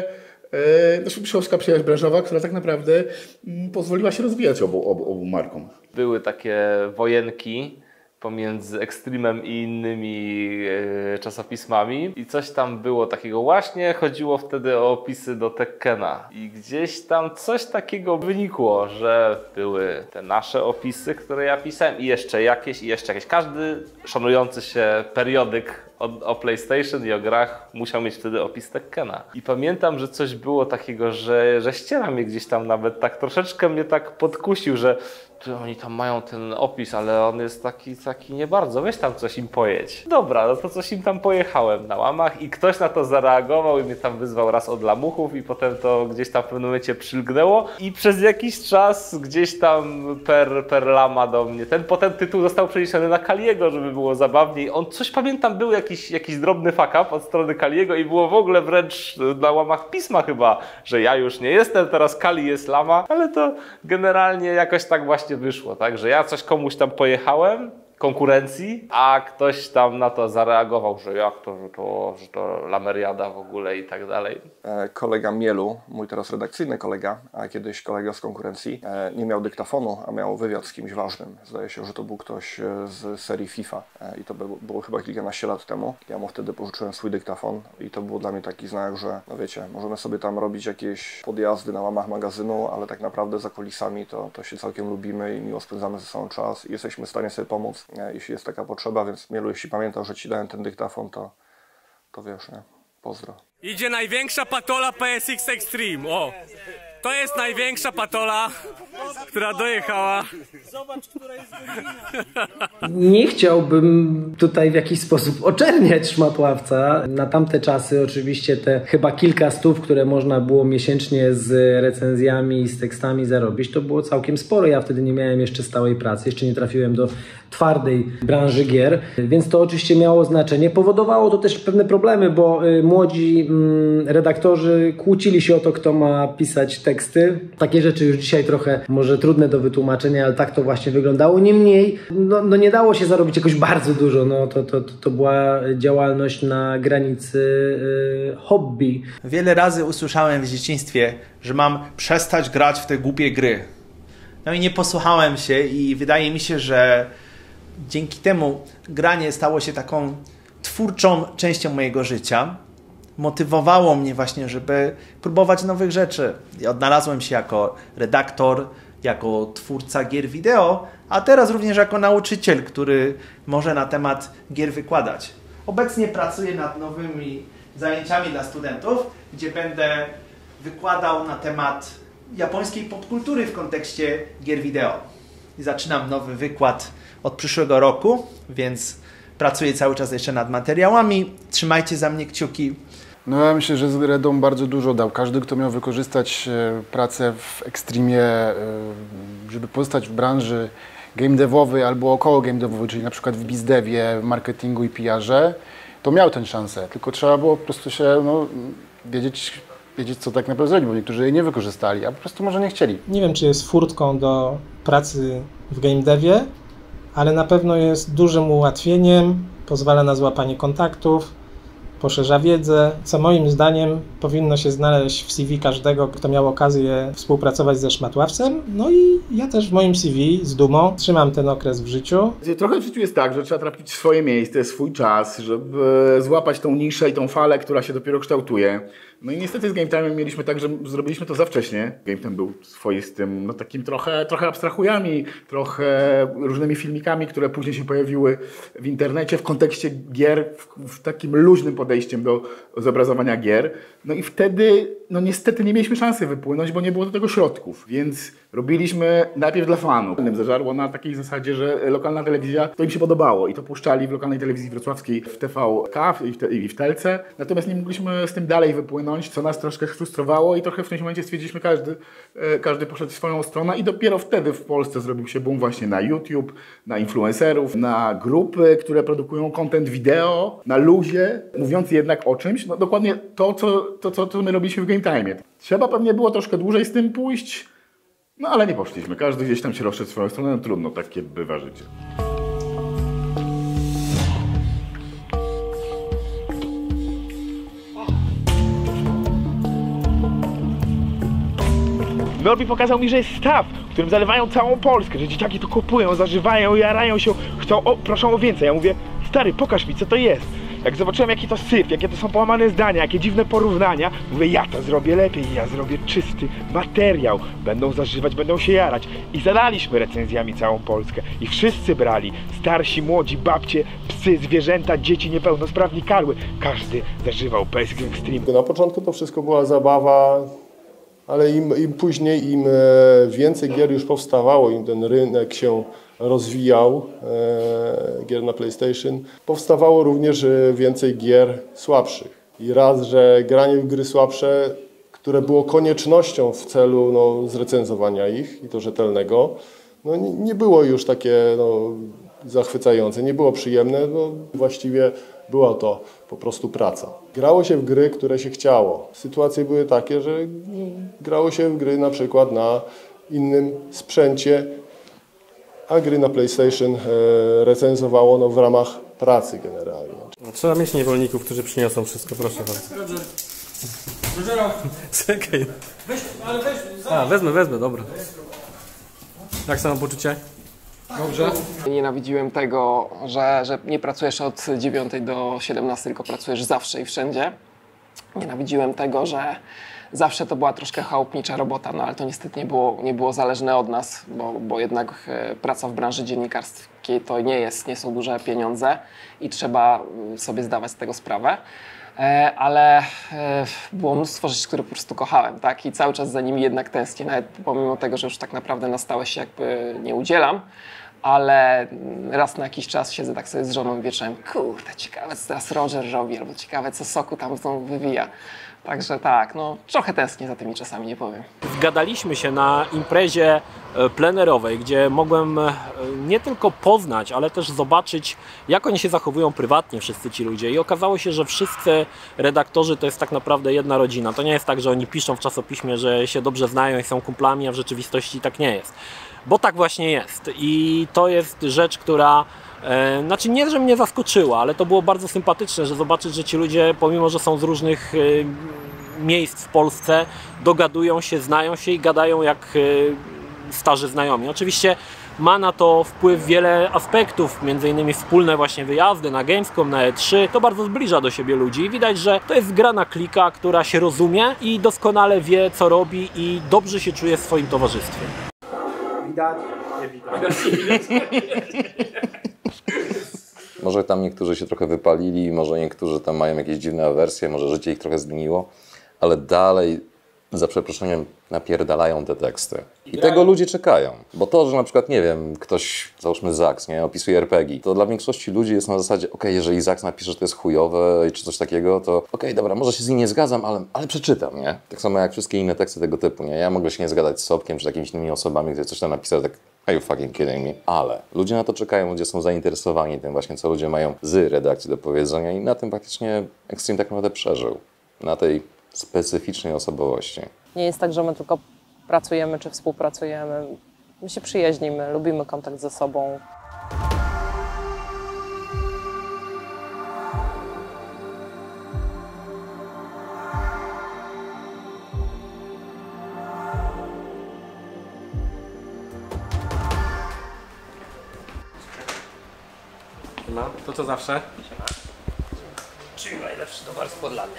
szorska przyjaźń branżowa, która tak naprawdę pozwoliła się rozwijać obu markom. Były takie wojenki pomiędzy Extremem i innymi czasopismami i coś tam było takiego, właśnie chodziło wtedy o opisy do Tekkena i gdzieś tam coś takiego wynikło, że były te nasze opisy, które ja pisałem i jeszcze jakieś. Każdy szanujący się periodyk o PlayStation i o grach musiał mieć wtedy opis Tekkena. I pamiętam, że coś było takiego, że ściera mnie gdzieś tam nawet tak troszeczkę mnie tak podkusił, że oni tam mają ten opis, ale on jest taki nie bardzo, weź tam coś im pojedź. Dobra, no to coś im tam pojechałem na łamach i ktoś na to zareagował i mnie tam wyzwał raz od lamuchów i potem to gdzieś tam w pewnym momencie przylgnęło i przez jakiś czas gdzieś tam per lama do mnie. Potem tytuł został przeniesiony na Kaliego, żeby było zabawniej. On coś, pamiętam, był jakiś drobny fuck up od strony Kaliego i było w ogóle wręcz na łamach pisma chyba, że ja już nie jestem, teraz Kali jest lama, ale to generalnie jakoś tak właśnie wyszło, tak, że ja coś komuś tam pojechałem, konkurencji, a ktoś tam na to zareagował, że jak to, że to lameriada w ogóle i tak dalej. Kolega Mielu, mój teraz redakcyjny kolega, a kiedyś kolega z konkurencji, nie miał dyktafonu, a miał wywiad z kimś ważnym. Zdaje się, że to był ktoś z serii FIFA i to było chyba kilkanaście lat temu. Ja mu wtedy pożyczyłem swój dyktafon i to był dla mnie taki znak, że no wiecie, możemy sobie tam robić jakieś podjazdy na łamach magazynu, ale tak naprawdę za kulisami to się całkiem lubimy i miło spędzamy ze sobą czas i jesteśmy w stanie sobie pomóc, jeśli jest taka potrzeba, więc Mielu, jeśli pamiętał, że ci dałem ten dyktafon, to wiesz, nie? Pozdro. Idzie największa patola PSX Extreme, o! To jest największa patola, która dojechała. Zobacz, która jest godzina. Nie chciałbym tutaj w jakiś sposób oczerniać Szmatławca. Na tamte czasy oczywiście te chyba kilka stów, które można było miesięcznie z recenzjami i z tekstami zarobić, to było całkiem sporo. Ja wtedy nie miałem jeszcze stałej pracy, jeszcze nie trafiłem do twardej branży gier, więc to oczywiście miało znaczenie. Powodowało to też pewne problemy, bo młodzi redaktorzy kłócili się o to, kto ma pisać teksty. Takie rzeczy już dzisiaj trochę może trudne do wytłumaczenia, ale tak to właśnie wyglądało. Niemniej no nie dało się zarobić jakoś bardzo dużo. To była działalność na granicy hobby. Wiele razy usłyszałem w dzieciństwie, że mam przestać grać w te głupie gry. No i nie posłuchałem się i wydaje mi się, że dzięki temu granie stało się taką twórczą częścią mojego życia. Motywowało mnie właśnie, żeby próbować nowych rzeczy. I odnalazłem się jako redaktor, jako twórca gier wideo, a teraz również jako nauczyciel, który może na temat gier wykładać. Obecnie pracuję nad nowymi zajęciami dla studentów, gdzie będę wykładał na temat japońskiej popkultury w kontekście gier wideo. I zaczynam nowy wykład od przyszłego roku, więc pracuję cały czas jeszcze nad materiałami. Trzymajcie za mnie kciuki. No ja myślę, że z Redą bardzo dużo dał. Każdy, kto miał wykorzystać pracę w Extremie, żeby pozostać w branży game devowej albo około game devowej, czyli na przykład w bizdevie, w marketingu i PR-ze, to miał tę szansę. Tylko trzeba było po prostu się wiedzieć, co tak naprawdę zrobić, bo niektórzy jej nie wykorzystali, a po prostu może nie chcieli. Nie wiem, czy jest furtką do pracy w game devie, ale na pewno jest dużym ułatwieniem pozwala na złapanie kontaktów, poszerza wiedzę, co moim zdaniem powinno się znaleźć w CV każdego, kto miał okazję współpracować ze Szmatławcem. No i ja też w moim CV z dumą trzymam ten okres w życiu. Trochę w życiu jest tak, że trzeba trafić w swoje miejsce, swój czas, żeby złapać tą niszę i tą falę, która się dopiero kształtuje. No i niestety z Game Time'em mieliśmy tak, że zrobiliśmy to za wcześnie. Game Time był swoistym, no takim trochę abstrahujami, trochę różnymi filmikami, które później się pojawiły w internecie w kontekście gier, w takim luźnym podejściem do zobrazowania gier. No i wtedy, no niestety nie mieliśmy szansy wypłynąć, bo nie było do tego środków, więc robiliśmy najpierw dla fanów. Zażarło na takiej zasadzie, że lokalna telewizja, to im się podobało i to puszczali w lokalnej telewizji wrocławskiej w TVK i w Telce. Natomiast nie mogliśmy z tym dalej wypłynąć, co nas troszkę frustrowało i trochę w tym momencie stwierdziliśmy, każdy poszedł w swoją stronę i dopiero wtedy w Polsce zrobił się boom właśnie na YouTube, na influencerów, na grupy, które produkują content wideo, na luzie, mówiąc jednak o czymś, no dokładnie to, co my robiliśmy w Game Time'ie. Trzeba pewnie było troszkę dłużej z tym pójść, no ale nie poszliśmy. Każdy gdzieś tam się rozszedł w swoją stronę, no trudno, takie bywa życie. Norbi pokazał mi, że jest staw, w którym zalewają całą Polskę, że dzieciaki to kupują, zażywają, jarają się, proszą o więcej. Ja mówię, stary, pokaż mi, co to jest. Jak zobaczyłem, jaki to syf, jakie to są połamane zdania, jakie dziwne porównania, mówię, ja to zrobię lepiej, ja zrobię czysty materiał. Będą zażywać, będą się jarać. I zalaliśmy recenzjami całą Polskę. I wszyscy brali, starsi, młodzi, babcie, psy, zwierzęta, dzieci niepełnosprawni, karły. Każdy zażywał PSX Extreme. Na początku to wszystko była zabawa, ale im później, im więcej gier już powstawało, im ten rynek się rozwijał, gier na PlayStation, powstawało również więcej gier słabszych. I raz, że granie w gry słabsze, które było koniecznością w celu zrecenzowania ich i to rzetelnego, no, nie było już takie zachwycające, nie było przyjemne, no, właściwie była to po prostu praca. Grało się w gry, które się chciało. Sytuacje były takie, że grało się w gry na przykład na innym sprzęcie, a gry na PlayStation recenzowało w ramach pracy generalnie. Trzeba mieć niewolników, którzy przyniosą wszystko, proszę bardzo. Czekaj. Wezmę, dobra. Jak samopoczucie? Dobrze. Nienawidziłem tego, że nie pracujesz od 9 do 17, tylko pracujesz zawsze i wszędzie. Nienawidziłem tego, że zawsze to była troszkę chałupnicza robota, no ale to niestety nie było zależne od nas, bo jednak praca w branży dziennikarskiej to nie są duże pieniądze i trzeba sobie zdawać z tego sprawę. Ale było mnóstwo rzeczy, które po prostu kochałem, tak? I cały czas za nimi jednak tęsknię, nawet pomimo tego, że już tak naprawdę na stałe się jakby nie udzielam, ale raz na jakiś czas siedzę tak sobie z żoną wieczorem, kurde, ciekawe co teraz Roger robi, albo ciekawe co Soku tam wywija. Także tak, no trochę tęsknię za tymi czasami, nie powiem. Zgadaliśmy się na imprezie plenerowej, gdzie mogłem nie tylko poznać, ale też zobaczyć, jak oni się zachowują prywatnie, wszyscy ci ludzie. I okazało się, że wszyscy redaktorzy to jest tak naprawdę jedna rodzina. To nie jest tak, że oni piszą w czasopiśmie, że się dobrze znają i są kumplami, a w rzeczywistości tak nie jest. Bo tak właśnie jest. I to jest rzecz, która znaczy nie, że mnie zaskoczyła, ale to było bardzo sympatyczne, że zobaczyć, że ci ludzie, pomimo że są z różnych miejsc w Polsce, dogadują się, znają się i gadają jak starzy znajomi. Oczywiście ma na to wpływ wiele aspektów, między innymi wspólne właśnie wyjazdy na Gamescom, na E3. To bardzo zbliża do siebie ludzi i widać, że to jest zgrana klika, która się rozumie i doskonale wie, co robi i dobrze się czuje w swoim towarzystwie. Widać? Nie widać. Może tam niektórzy się trochę wypalili, może niektórzy tam mają jakieś dziwne awersje, może życie ich trochę zmieniło, ale dalej, za przeproszeniem, napierdalają te teksty. I tego ludzie czekają. Bo to, że na przykład, nie wiem, ktoś, załóżmy Zax, nie, opisuje RPG, to dla większości ludzi jest na zasadzie, okej, jeżeli Zax napisze, że to jest chujowe czy coś takiego, to okej, dobra, może się z nim nie zgadzam, ale przeczytam, nie? Tak samo jak wszystkie inne teksty tego typu, nie? Ja mogę się nie zgadzać z Sobkiem czy jakimiś innymi osobami, które coś tam napisał, tak are you fucking kidding me? Ale ludzie na to czekają, ludzie są zainteresowani tym właśnie, co ludzie mają z redakcji do powiedzenia i na tym praktycznie Extreme tak naprawdę przeżył. Na tej specyficznej osobowości. Nie jest tak, że my tylko pracujemy czy współpracujemy. My się przyjaźnimy, lubimy kontakt ze sobą. to co zawsze. Czyli najlepszy towar z Podlany.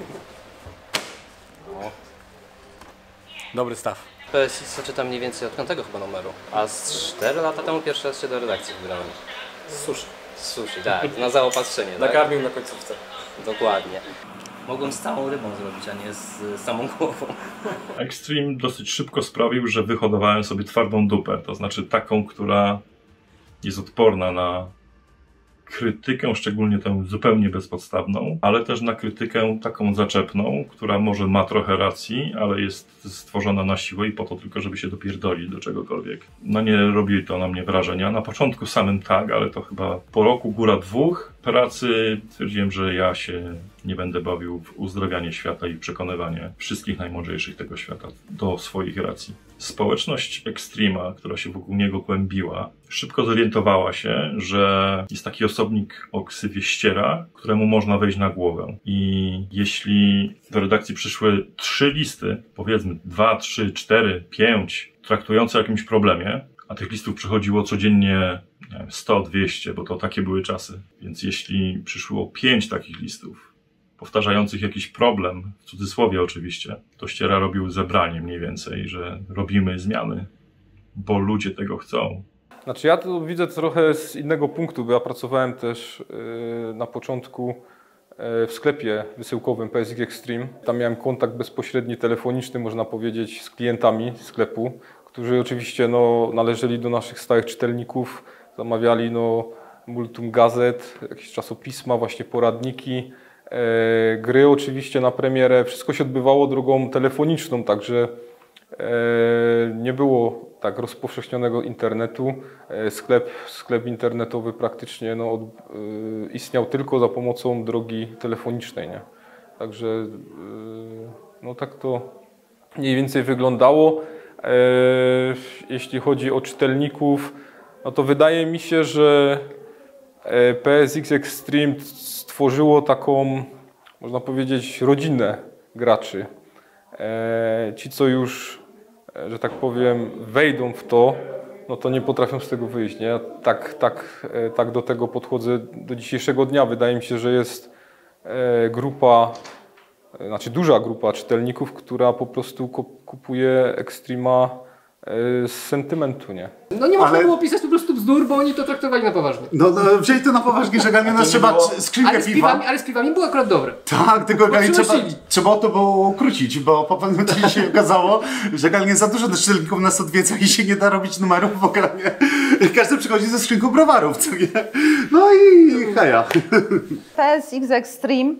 Dobry staw. PSX czytam mniej więcej od 5 chyba numeru, a z 4 lata temu pierwszy raz się do redakcji wybrałem. Sushi. Sushi, tak, na zaopatrzenie. Nakarmił na końcówce. Dokładnie. Mogłem z całą rybą zrobić, a nie z samą głową. Extreme dosyć szybko sprawił, że wyhodowałem sobie twardą dupę, to znaczy taką, która jest odporna na krytykę, szczególnie tę zupełnie bezpodstawną, ale też na krytykę taką zaczepną, która może ma trochę racji, ale jest stworzona na siłę i po to tylko, żeby się dopierdolić do czegokolwiek. No nie robi to na mnie wrażenia. Na początku samym tak, ale to chyba po roku, góra 2 pracy stwierdziłem, że ja się nie będę bawił w uzdrawianie świata i przekonywanie wszystkich najmądrzejszych tego świata do swoich racji. Społeczność Extrema, która się wokół niego kłębiła, szybko zorientowała się, że jest taki osobnik o ksywie Ściera, któremu można wejść na głowę. I jeśli do redakcji przyszły 3 listy, powiedzmy 2, 3, 4, 5, traktujące o jakimś problemie, a tych listów przychodziło codziennie, nie wiem, 100, 200, bo to takie były czasy. Więc jeśli przyszło 5 takich listów, powtarzających jakiś problem, w cudzysłowie oczywiście, to Ściera robił zebranie mniej więcej, że robimy zmiany, bo ludzie tego chcą. Znaczy ja to widzę trochę z innego punktu, bo ja pracowałem też na początku w sklepie wysyłkowym PSX Extreme. Tam miałem kontakt bezpośredni, telefoniczny, można powiedzieć, z klientami sklepu, którzy oczywiście należeli do naszych stałych czytelników, zamawiali multum gazet, jakieś czasopisma, właśnie poradniki, gry oczywiście na premierę. Wszystko się odbywało drogą telefoniczną, także nie było tak rozpowszechnionego internetu. Sklep internetowy praktycznie istniał tylko za pomocą drogi telefonicznej, nie? Także tak to mniej więcej wyglądało. Jeśli chodzi o czytelników, to wydaje mi się, że PSX Extreme stworzyło taką, można powiedzieć, rodzinę graczy. Ci, co już, że tak powiem, wejdą w to, to nie potrafią z tego wyjść. Nie? Ja tak do tego podchodzę do dzisiejszego dnia. Wydaje mi się, że jest duża grupa czytelników, która po prostu kupuje Extrema z sentymentu, nie? Nie można było pisać po prostu bzdur, bo oni to traktowali na poważnie. Wzięli to na poważnie, że Galnie nas trzeba skrzynkę piwa. Ale z piwami było akurat dobre. Tak, tylko Galnie trzeba to było ukrócić, bo po pewnym czasie się okazało, że Galnie za dużo czytelników nas odwiedza i się nie da robić numerów, bo Galnie każdy przychodzi ze skrzynką browarów, co nie? No i haja. PSX Extreme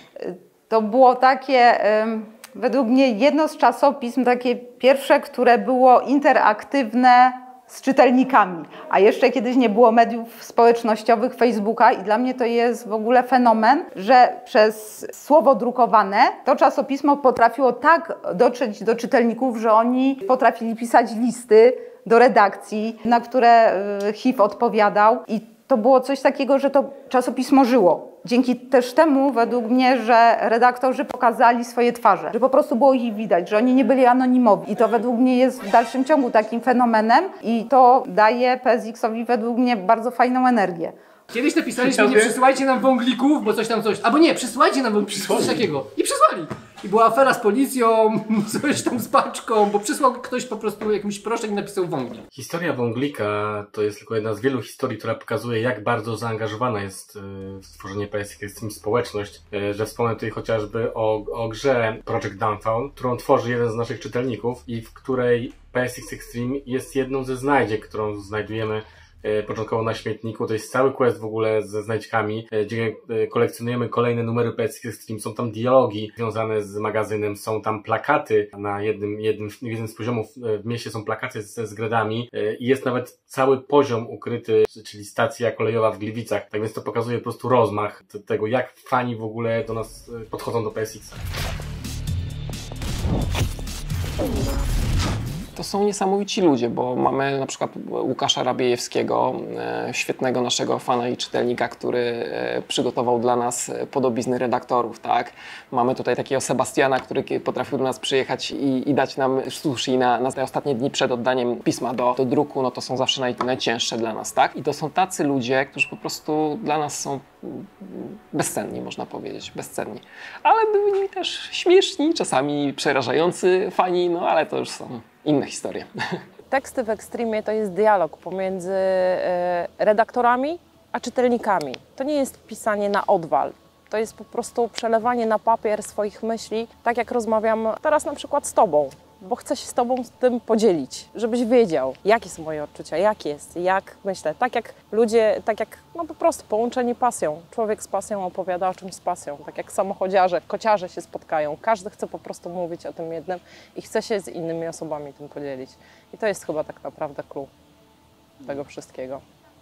to było takie... według mnie jedno z czasopism, takie pierwsze, które było interaktywne z czytelnikami. A jeszcze kiedyś nie było mediów społecznościowych, Facebooka i dla mnie to jest w ogóle fenomen, że przez słowo drukowane to czasopismo potrafiło tak dotrzeć do czytelników, że oni potrafili pisać listy do redakcji, na które HIV odpowiadał i to było coś takiego, że to czasopismo żyło. Dzięki też temu, według mnie, że redaktorzy pokazali swoje twarze, że po prostu było ich widać, że oni nie byli anonimowi. I to według mnie jest w dalszym ciągu takim fenomenem i to daje PSX-owi według mnie bardzo fajną energię. Kiedyś napisaliśmy, nie przysyłajcie nam wąglików, bo coś. Albo nie, przysłajcie nam wąglików, coś takiego. I przysłali. I była afera z policją, coś tam z paczką, bo przysłał ktoś po prostu jakimś proszek i napisał wąglik. Historia wąglika to jest tylko jedna z wielu historii, która pokazuje, jak bardzo zaangażowana jest w stworzenie PSX Extreme społeczność. Że wspomnę tutaj chociażby o grze Project Downtown, którą tworzy jeden z naszych czytelników i w której PSX Extreme jest jedną ze znajdziek, którą znajdujemy początkowo na śmietniku. To jest cały quest w ogóle ze znajdźkami, gdzie kolekcjonujemy kolejne numery PSX Extreme. Są tam dialogi związane z magazynem, są tam plakaty na jednym z poziomów w mieście są plakaty z gradami i jest nawet cały poziom ukryty, czyli stacja kolejowa w Gliwicach. Tak więc to pokazuje po prostu rozmach tego, jak fani w ogóle do nas podchodzą do PSX-a. To są niesamowici ludzie, bo mamy na przykład Łukasza Rabiejewskiego, świetnego naszego fana i czytelnika, który przygotował dla nas podobizny redaktorów, tak? Mamy tutaj takiego Sebastiana, który potrafił do nas przyjechać i dać nam sushi na te ostatnie dni przed oddaniem pisma do druku, no to są zawsze najcięższe dla nas, tak? I to są tacy ludzie, którzy po prostu dla nas są bezcenni, można powiedzieć, bezcenni. Ale byli też śmieszni, czasami przerażający fani, no ale to już są inne historie. Teksty w Extremie to jest dialog pomiędzy redaktorami a czytelnikami. To nie jest pisanie na odwal. To jest po prostu przelewanie na papier swoich myśli, tak jak rozmawiam teraz na przykład z Tobą, bo chcę się z Tobą z tym podzielić, żebyś wiedział, jakie są moje odczucia, jak jest, jak myślę. Tak jak ludzie, tak jak no po prostu połączeni pasją. Człowiek z pasją opowiada o czymś z pasją. Tak jak samochodziarze, kociarze się spotkają. Każdy chce po prostu mówić o tym jednym i chce się z innymi osobami tym podzielić. I to jest chyba tak naprawdę clue tego wszystkiego.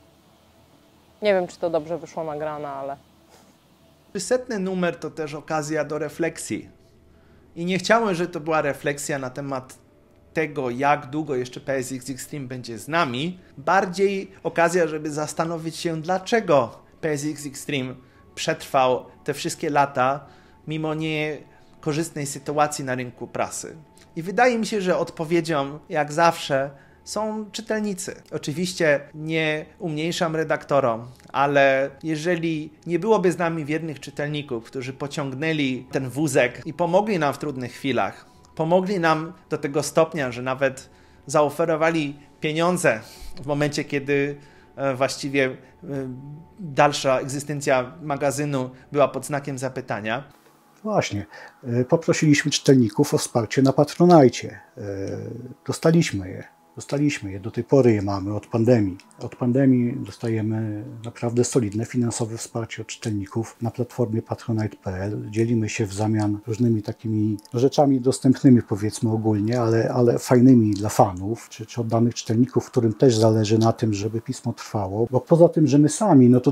Nie wiem, czy to dobrze wyszło nagrane, ale... 100. numer to też okazja do refleksji. I nie chciałem, żeby to była refleksja na temat tego, jak długo jeszcze PSX Extreme będzie z nami. Bardziej okazja, żeby zastanowić się, dlaczego PSX Extreme przetrwał te wszystkie lata, mimo niekorzystnej sytuacji na rynku prasy. I wydaje mi się, że odpowiedzią, jak zawsze, są czytelnicy. Oczywiście nie umniejszam redaktorom, ale jeżeli nie byłoby z nami wiernych czytelników, którzy pociągnęli ten wózek i pomogli nam w trudnych chwilach, pomogli nam do tego stopnia, że nawet zaoferowali pieniądze w momencie, kiedy właściwie dalsza egzystencja magazynu była pod znakiem zapytania. Właśnie. Poprosiliśmy czytelników o wsparcie na Patronite. Dostaliśmy je. Do tej pory je mamy od pandemii. Od pandemii dostajemy naprawdę solidne finansowe wsparcie od czytelników na platformie patronite.pl. Dzielimy się w zamian różnymi takimi rzeczami dostępnymi, powiedzmy ogólnie, ale fajnymi dla fanów, czy oddanych czytelników, którym też zależy na tym, żeby pismo trwało. Bo poza tym, że my sami, no to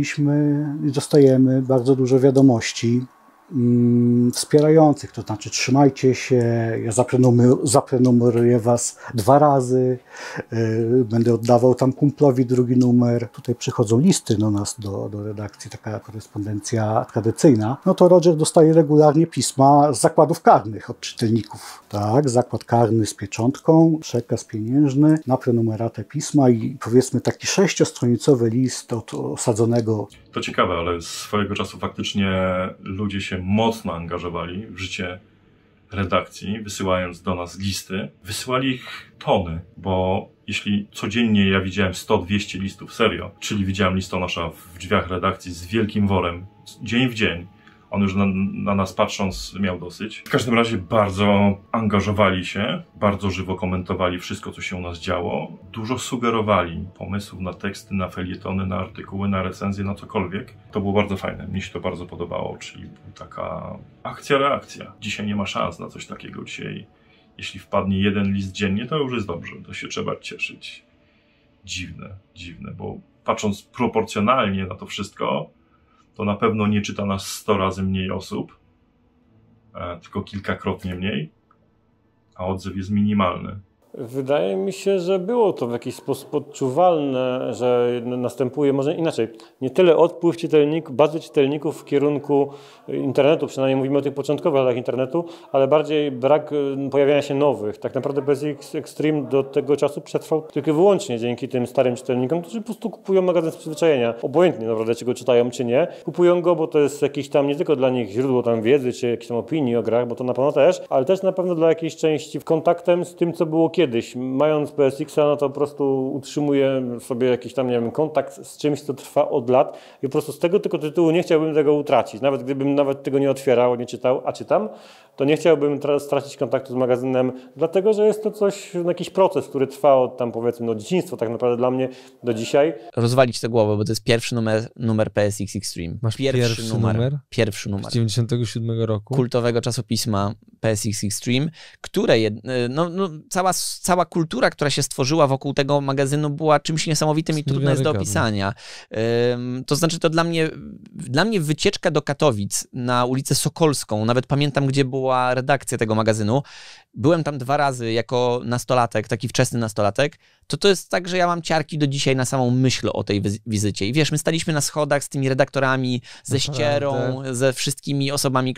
dostajemy bardzo dużo wiadomości wspierających, to znaczy trzymajcie się, ja zaprenumeruję Was 2 razy, będę oddawał tam kumplowi drugi numer. Tutaj przychodzą listy do nas, do redakcji, taka korespondencja tradycyjna. No to Roger dostaje regularnie pisma z zakładów karnych od czytelników. Tak, zakład karny z pieczątką, przekaz pieniężny, na prenumeratę pisma i powiedzmy taki 6-stronicowy list od osadzonego. To ciekawe, ale swojego czasu faktycznie ludzie się mocno angażowali w życie redakcji, wysyłając do nas listy. Wysyłali ich tony, bo jeśli codziennie ja widziałem 100-200 listów, serio, czyli widziałem listonosza w drzwiach redakcji z wielkim worem, dzień w dzień, on już na nas patrząc miał dosyć. W każdym razie bardzo angażowali się, bardzo żywo komentowali wszystko, co się u nas działo. Dużo sugerowali pomysłów na teksty, na felietony, na artykuły, na recenzje, na cokolwiek. To było bardzo fajne, mi się to bardzo podobało, czyli taka akcja-reakcja. Dzisiaj nie ma szans na coś takiego. Dzisiaj, jeśli wpadnie 1 list dziennie, to już jest dobrze, to się trzeba cieszyć. Dziwne, bo patrząc proporcjonalnie na to wszystko, to na pewno nie czyta nas 100 razy mniej osób, tylko kilkakrotnie mniej, a odzew jest minimalny. Wydaje mi się, że było to w jakiś sposób odczuwalne, że następuje, może inaczej, nie tyle odpływ bazy czytelników w kierunku internetu, przynajmniej mówimy o tych początkowych latach internetu, ale bardziej brak pojawiania się nowych. Tak naprawdę PSX Extreme do tego czasu przetrwał tylko i wyłącznie dzięki tym starym czytelnikom, którzy po prostu kupują magazyn z przyzwyczajenia. Obojętnie naprawdę, czy go czytają, czy nie. Kupują go, bo to jest jakiś tam nie tylko dla nich źródło tam wiedzy, czy jakieś tam opinii o grach, bo to na pewno też, ale też na pewno dla jakiejś części kontaktem z tym, co było kiedyś. Mając PSX-a, no to po prostu utrzymuję sobie jakiś tam, nie wiem, kontakt z czymś, co trwa od lat i po prostu z tego tylko tytułu nie chciałbym tego utracić. Nawet gdybym tego nie otwierał, nie czytał, a czytam, to nie chciałbym teraz stracić kontaktu z magazynem, dlatego, że jest to coś, jakiś proces, który trwa od tam powiedzmy, no dzieciństwo tak naprawdę dla mnie do dzisiaj. Rozwalić tę głowę, bo to jest pierwszy numer PSX Extreme. Masz pierwszy numer? Pierwszy numer. Z 97 roku? Kultowego czasopisma PSX Extreme, które cała kultura, która się stworzyła wokół tego magazynu, była czymś niesamowitym i trudne jest do opisania. To znaczy, to dla mnie wycieczka do Katowic na ulicę Sokolską, nawet pamiętam, gdzie była redakcja tego magazynu, byłem tam 2 razy jako nastolatek, taki wczesny nastolatek, to jest tak, że ja mam ciarki do dzisiaj na samą myśl o tej wizycie. I wiesz, my staliśmy na schodach z tymi redaktorami, ze Ścierą, ze wszystkimi osobami,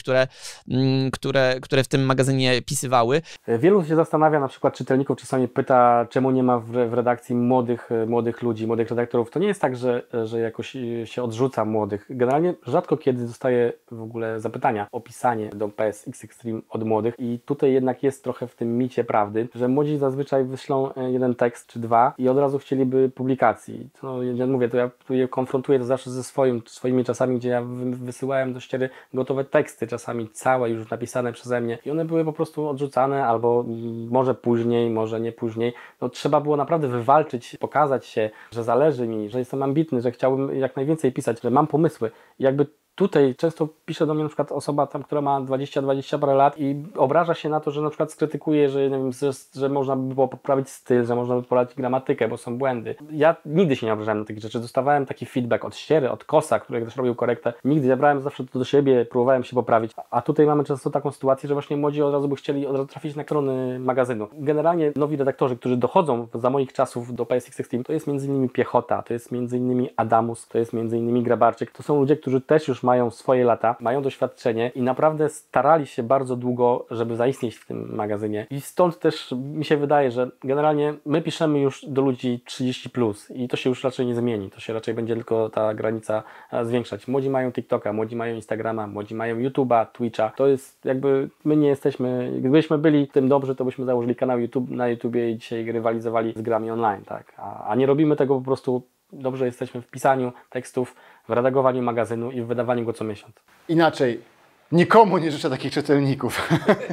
które w tym magazynie pisywały. Wielu się zastanawia, na przykład czytelników czasami pyta, czemu nie ma w redakcji młodych ludzi, młodych redaktorów. To nie jest tak, że jakoś się odrzuca młodych. Generalnie rzadko kiedy dostaję w ogóle zapytania o pisanie do PSX Extreme od młodych i tutaj jednak jest trochę w tym micie prawdy, że młodzi zazwyczaj wyślą jeden tekst czy 2 i od razu chcieliby publikacji. No, ja mówię, to ja tu je konfrontuję to zawsze ze swoimi czasami, gdzie ja wysyłałem do Ściery gotowe teksty, czasami całe już napisane przeze mnie i one były po prostu odrzucane albo może później, może nie później. No, trzeba było naprawdę wywalczyć, pokazać się, że zależy mi, że jestem ambitny, że chciałbym jak najwięcej pisać, że mam pomysły i jakby tutaj często pisze do mnie na przykład osoba tam, która ma 20 parę lat i obraża się na to, że na przykład skrytykuje, że, nie wiem, że można by było poprawić styl, że można by poprawić gramatykę, bo są błędy. Ja nigdy się nie obrażałem na tych rzeczy. Dostawałem taki feedback od Ściery, od Kosa, który też robił korektę. Nigdy, ja brałem zawsze to do siebie, próbowałem się poprawić. A tutaj mamy często taką sytuację, że właśnie młodzi od razu by chcieli trafić na strony magazynu. Generalnie nowi redaktorzy, którzy dochodzą za moich czasów do PSX Extreme, to jest m.in. Piechota, to jest m.in. Adamus, to jest m.in. Grabarczyk. To są ludzie, którzy też już mają swoje lata, mają doświadczenie i naprawdę starali się bardzo długo, żeby zaistnieć w tym magazynie. I stąd też mi się wydaje, że generalnie my piszemy już do ludzi 30+ i to się już raczej nie zmieni. To się raczej będzie tylko ta granica zwiększać. Młodzi mają TikToka, młodzi mają Instagrama, młodzi mają YouTube'a, Twitcha. To jest jakby, my nie jesteśmy, gdybyśmy byli w tym dobrzy, to byśmy założyli kanał na YouTubie i dzisiaj rywalizowali z grami online, tak? A nie robimy tego po prostu. Dobrze jesteśmy w pisaniu tekstów, w redagowaniu magazynu i w wydawaniu go co miesiąc. Inaczej, nikomu nie życzę takich czytelników.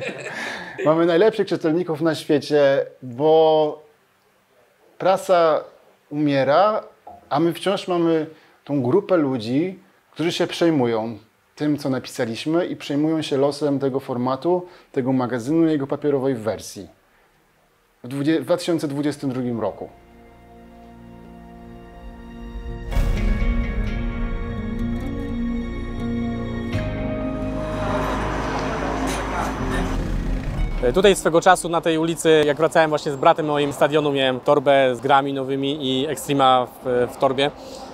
Mamy najlepszych czytelników na świecie, bo prasa umiera, a my wciąż mamy tą grupę ludzi, którzy się przejmują tym, co napisaliśmy i przejmują się losem tego formatu, tego magazynu i jego papierowej wersji w 2022 roku. Tutaj swego czasu na tej ulicy, jak wracałem właśnie z bratem moim stadionu, miałem torbę z grami nowymi i Extrema w torbie.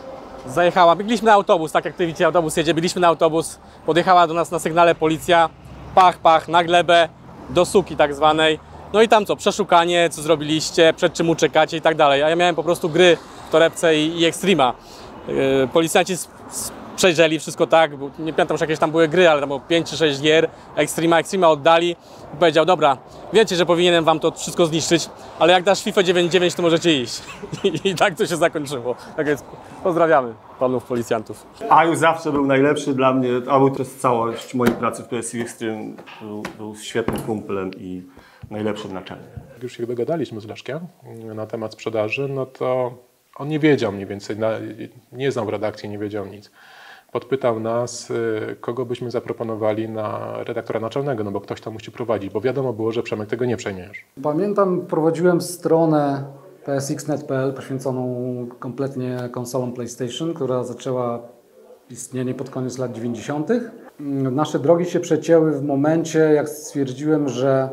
Biegliśmy na autobus, tak jak ty widzicie, autobus jedzie, byliśmy na autobus, podjechała do nas na sygnale policja, pach, na glebę, do suki tak zwanej. No i tam co, przeszukanie, co zrobiliście, przed czym uciekacie i tak dalej. A ja miałem po prostu gry w torebce i Extrema. Policjanci przejrzeli wszystko tak, nie pamiętam, że jakieś tam były gry, ale tam było 5 czy 6 gier, Extrema oddali i powiedział, dobra, wiecie, że powinienem wam to wszystko zniszczyć, ale jak dasz FIFA 99, to możecie iść. I tak to się zakończyło. Tak więc pozdrawiamy panów policjantów. Aju zawsze był najlepszy dla mnie, Aju to jest całość mojej pracy w PSX Extreme, był świetnym kumplem i najlepszym naczelnym. Jak już się dogadaliśmy z Leszkiem na temat sprzedaży, no to on nie wiedział mniej więcej, nie znał redakcji, nie wiedział nic. Podpytał nas, kogo byśmy zaproponowali na redaktora naczelnego, no bo ktoś to musi prowadzić, bo wiadomo było, że Przemek tego nie przejmiesz. Pamiętam, prowadziłem stronę psxnet.pl poświęconą kompletnie konsolom PlayStation, która zaczęła istnienie pod koniec lat 90. Nasze drogi się przecięły w momencie, jak stwierdziłem, że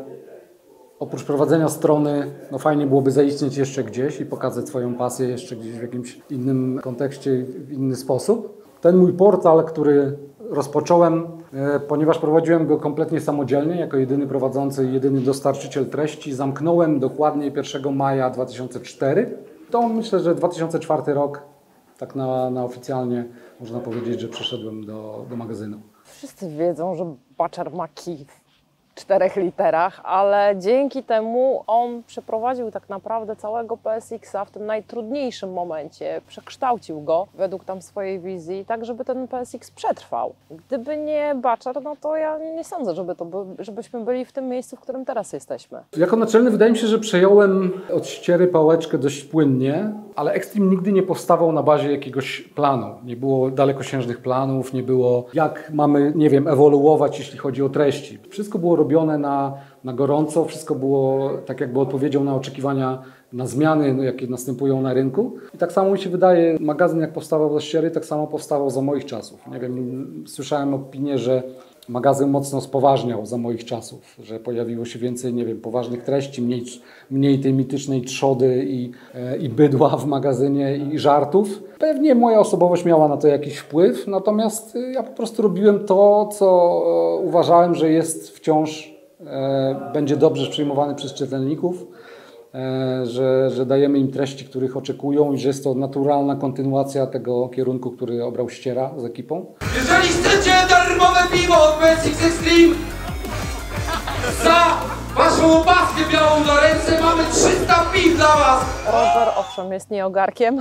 oprócz prowadzenia strony, no fajnie byłoby zaistnieć jeszcze gdzieś i pokazać swoją pasję jeszcze gdzieś w jakimś innym kontekście, w inny sposób. Ten mój portal, który rozpocząłem, ponieważ prowadziłem go kompletnie samodzielnie, jako jedyny prowadzący i jedyny dostarczyciel treści, zamknąłem dokładnie 1 maja 2004. To myślę, że 2004 rok, tak na oficjalnie można powiedzieć, że przeszedłem do magazynu. Wszyscy wiedzą, że Baczar ma kij w 4 literach, ale dzięki temu on przeprowadził tak naprawdę całego PSX-a w tym najtrudniejszym momencie, przekształcił go według tam swojej wizji, tak żeby ten PSX przetrwał. Gdyby nie Baczar, no to ja nie sądzę, żebyśmy byli w tym miejscu, w którym teraz jesteśmy. Jako naczelny wydaje mi się, że przejąłem od Ściery pałeczkę dość płynnie. ale Extreme nigdy nie powstawał na bazie jakiegoś planu. Nie było dalekosiężnych planów, nie było jak mamy, nie wiem, ewoluować, jeśli chodzi o treści. Wszystko było robione na gorąco, wszystko było tak jakby odpowiedzią na oczekiwania, na zmiany, jakie następują na rynku. I tak samo mi się wydaje, magazyn jak powstawał ze ściery, tak samo powstawał za moich czasów. Nie wiem, słyszałem opinię, że magazyn mocno spoważniał za moich czasów, że pojawiło się więcej, nie wiem, poważnych treści, mniej tej mitycznej trzody i bydła w magazynie i żartów. Pewnie moja osobowość miała na to jakiś wpływ, natomiast ja po prostu robiłem to, co uważałem, że jest wciąż, będzie dobrze przyjmowany przez czytelników, że dajemy im treści, których oczekują i że jest to naturalna kontynuacja tego kierunku, który obrał Ściera z ekipą. Jeżeli chcecie darmowe piwo od PSX Extreme, za waszą opaskę białą do ręce mamy 300 piw dla was! Roger, owszem, jest nieogarkiem,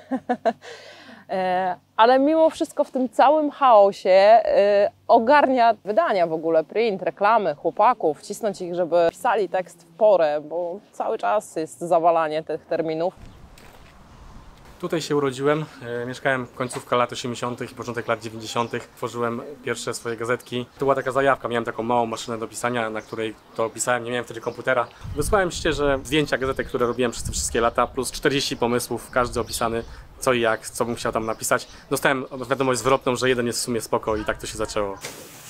ale mimo wszystko w tym całym chaosie ogarnia wydania w ogóle, print, reklamy, chłopaków, cisnąć ich, żeby pisali tekst w porę, bo cały czas jest zawalanie tych terminów. Tutaj się urodziłem, mieszkałem końcówka lat 80. i początek lat 90. Tworzyłem pierwsze swoje gazetki. To była taka zajawka, miałem taką małą maszynę do pisania, na której to pisałem, nie miałem wtedy komputera. Wysłałem szczerze zdjęcia gazetek, które robiłem przez te wszystkie lata, plus 40 pomysłów, każdy opisany, co i jak, co bym chciał tam napisać. Dostałem wiadomość zwrotną, że jeden jest w sumie spoko i tak to się zaczęło.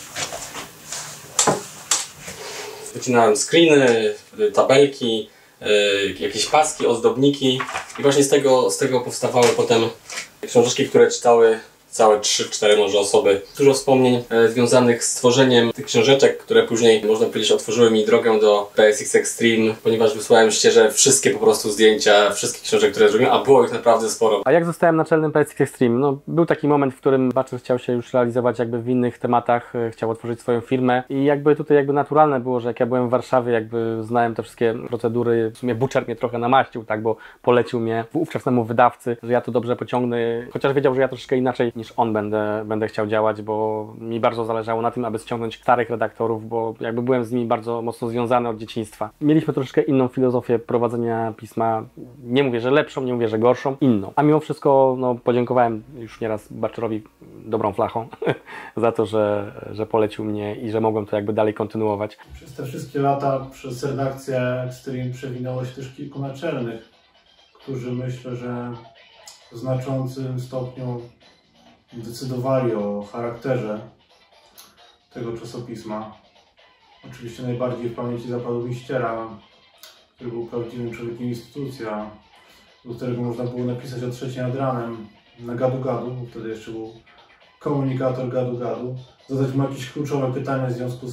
Wycinałem screeny, tabelki, jakieś paski, ozdobniki i właśnie z tego powstawały potem książeczki, które czytały całe 3-4 może osoby. Dużo wspomnień związanych z tworzeniem tych książeczek, które później, można powiedzieć, otworzyły mi drogę do PSX Extreme, ponieważ wysłałem Ścierze wszystkie po prostu zdjęcia, wszystkich książek, które zrobiłem, a było ich naprawdę sporo. A jak zostałem naczelnym PSX Extreme? No, był taki moment, w którym Baczyl chciał się już realizować jakby w innych tematach, chciał otworzyć swoją firmę i jakby tutaj jakby naturalne było, że jak ja byłem w Warszawie, jakby znałem te wszystkie procedury, w sumie Butcher mnie trochę namaścił, tak, bo polecił mnie ówczesnemu wydawcy, że ja to dobrze pociągnę, chociaż wiedział, że ja troszkę inaczej niż on będę chciał działać, bo mi bardzo zależało na tym, aby ściągnąć starych redaktorów, bo jakby byłem z nimi bardzo mocno związany od dzieciństwa. Mieliśmy troszkę inną filozofię prowadzenia pisma, nie mówię, że lepszą, nie mówię, że gorszą, inną. A mimo wszystko no, podziękowałem już nieraz Butcherowi dobrą flachą za to, że polecił mnie i że mogłem to jakby dalej kontynuować. Przez te wszystkie lata, przez redakcję Extreme przewinęło się też kilku naczelnych, którzy myślę, że w znaczącym stopniu decydowali o charakterze tego czasopisma. Oczywiście najbardziej w pamięci zapadł mi Ściera, który był prawdziwym człowiekiem instytucja, do którego można było napisać o 3 nad ranem na gadu-gadu, bo wtedy jeszcze był komunikator gadu-gadu, zadać mu jakieś kluczowe pytania w związku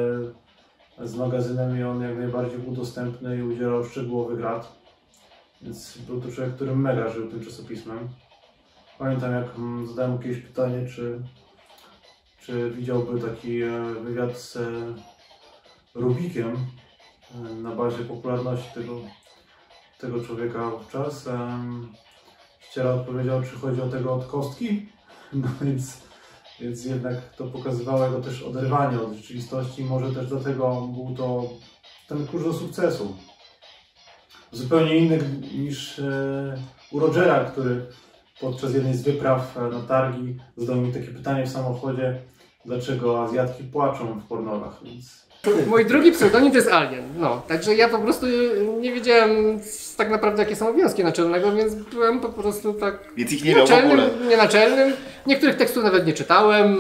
z magazynem i on jak najbardziej był dostępny i udzielał szczegółowych rad. Więc był to człowiek, który mega żył tym czasopismem. Pamiętam, jak zadałem jakieś pytanie, czy widziałby taki wywiad z Rubikiem na bazie popularności tego człowieka wówczas. Ściera odpowiedział, czy chodzi o tego od kostki. No więc jednak to pokazywało jego też oderwanie od rzeczywistości. Może też dlatego był to ten klucz do sukcesu. Zupełnie inny niż u Rogera, który podczas jednej z wypraw na targi zadał mi takie pytanie w samochodzie, dlaczego Azjatki płaczą w pornolach, więc... Mój drugi pseudonim to jest Alien, no, także ja po prostu nie wiedziałem tak naprawdę jakie są obowiązki naczelnego, więc byłem po prostu tak więc ich nie miał w ogóle. Nienaczelnym. Niektórych tekstów nawet nie czytałem,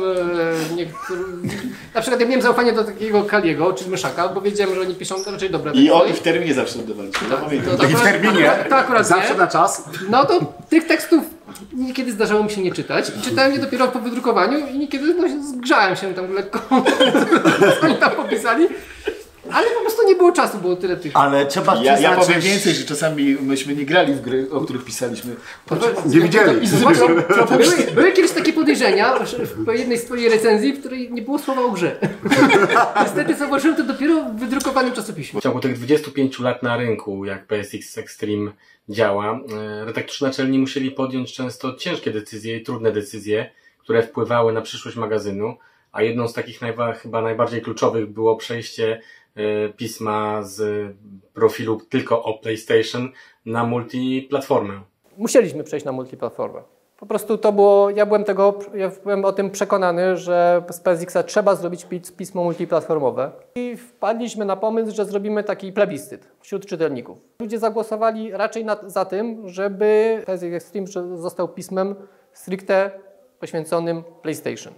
na przykład ja miałem zaufanie do takiego Kaliego, czy Myszaka, bo wiedziałem, że oni piszą raczej dobre teksty. I oni w terminie zawsze oddawali. I w terminie, to akurat zawsze nie. na czas. No to tych tekstów niekiedy zdarzało mi się nie czytać. Czytałem je dopiero po wydrukowaniu i niekiedy no, zgrzałem się tam lekko, co oni tam popisali. Ale po prostu nie było czasu, było tyle tych... Ale trzeba ja powiem więcej, że czasami myśmy nie grali w gry, o których pisaliśmy. Nie widzieli. Były kiedyś takie podejrzenia po jednej z twojej recenzji, w której nie było słowa o grze. Niestety zauważyłem to dopiero w wydrukowanym czasopiśmie. W ciągu tych 25 lat na rynku, jak PSX Extreme działa, redaktorzy naczelni musieli podjąć często ciężkie decyzje i trudne decyzje, które wpływały na przyszłość magazynu, a jedną z takich chyba najbardziej kluczowych było przejście pisma z profilu tylko o PlayStation na multiplatformę. musieliśmy przejść na multiplatformę. Po prostu to było, ja byłem o tym przekonany, że z PSX-a trzeba zrobić pismo multiplatformowe. I wpadliśmy na pomysł, że zrobimy taki plebiscyt wśród czytelników. Ludzie zagłosowali raczej za tym, żeby PSX Extreme został pismem stricte poświęconym PlayStation.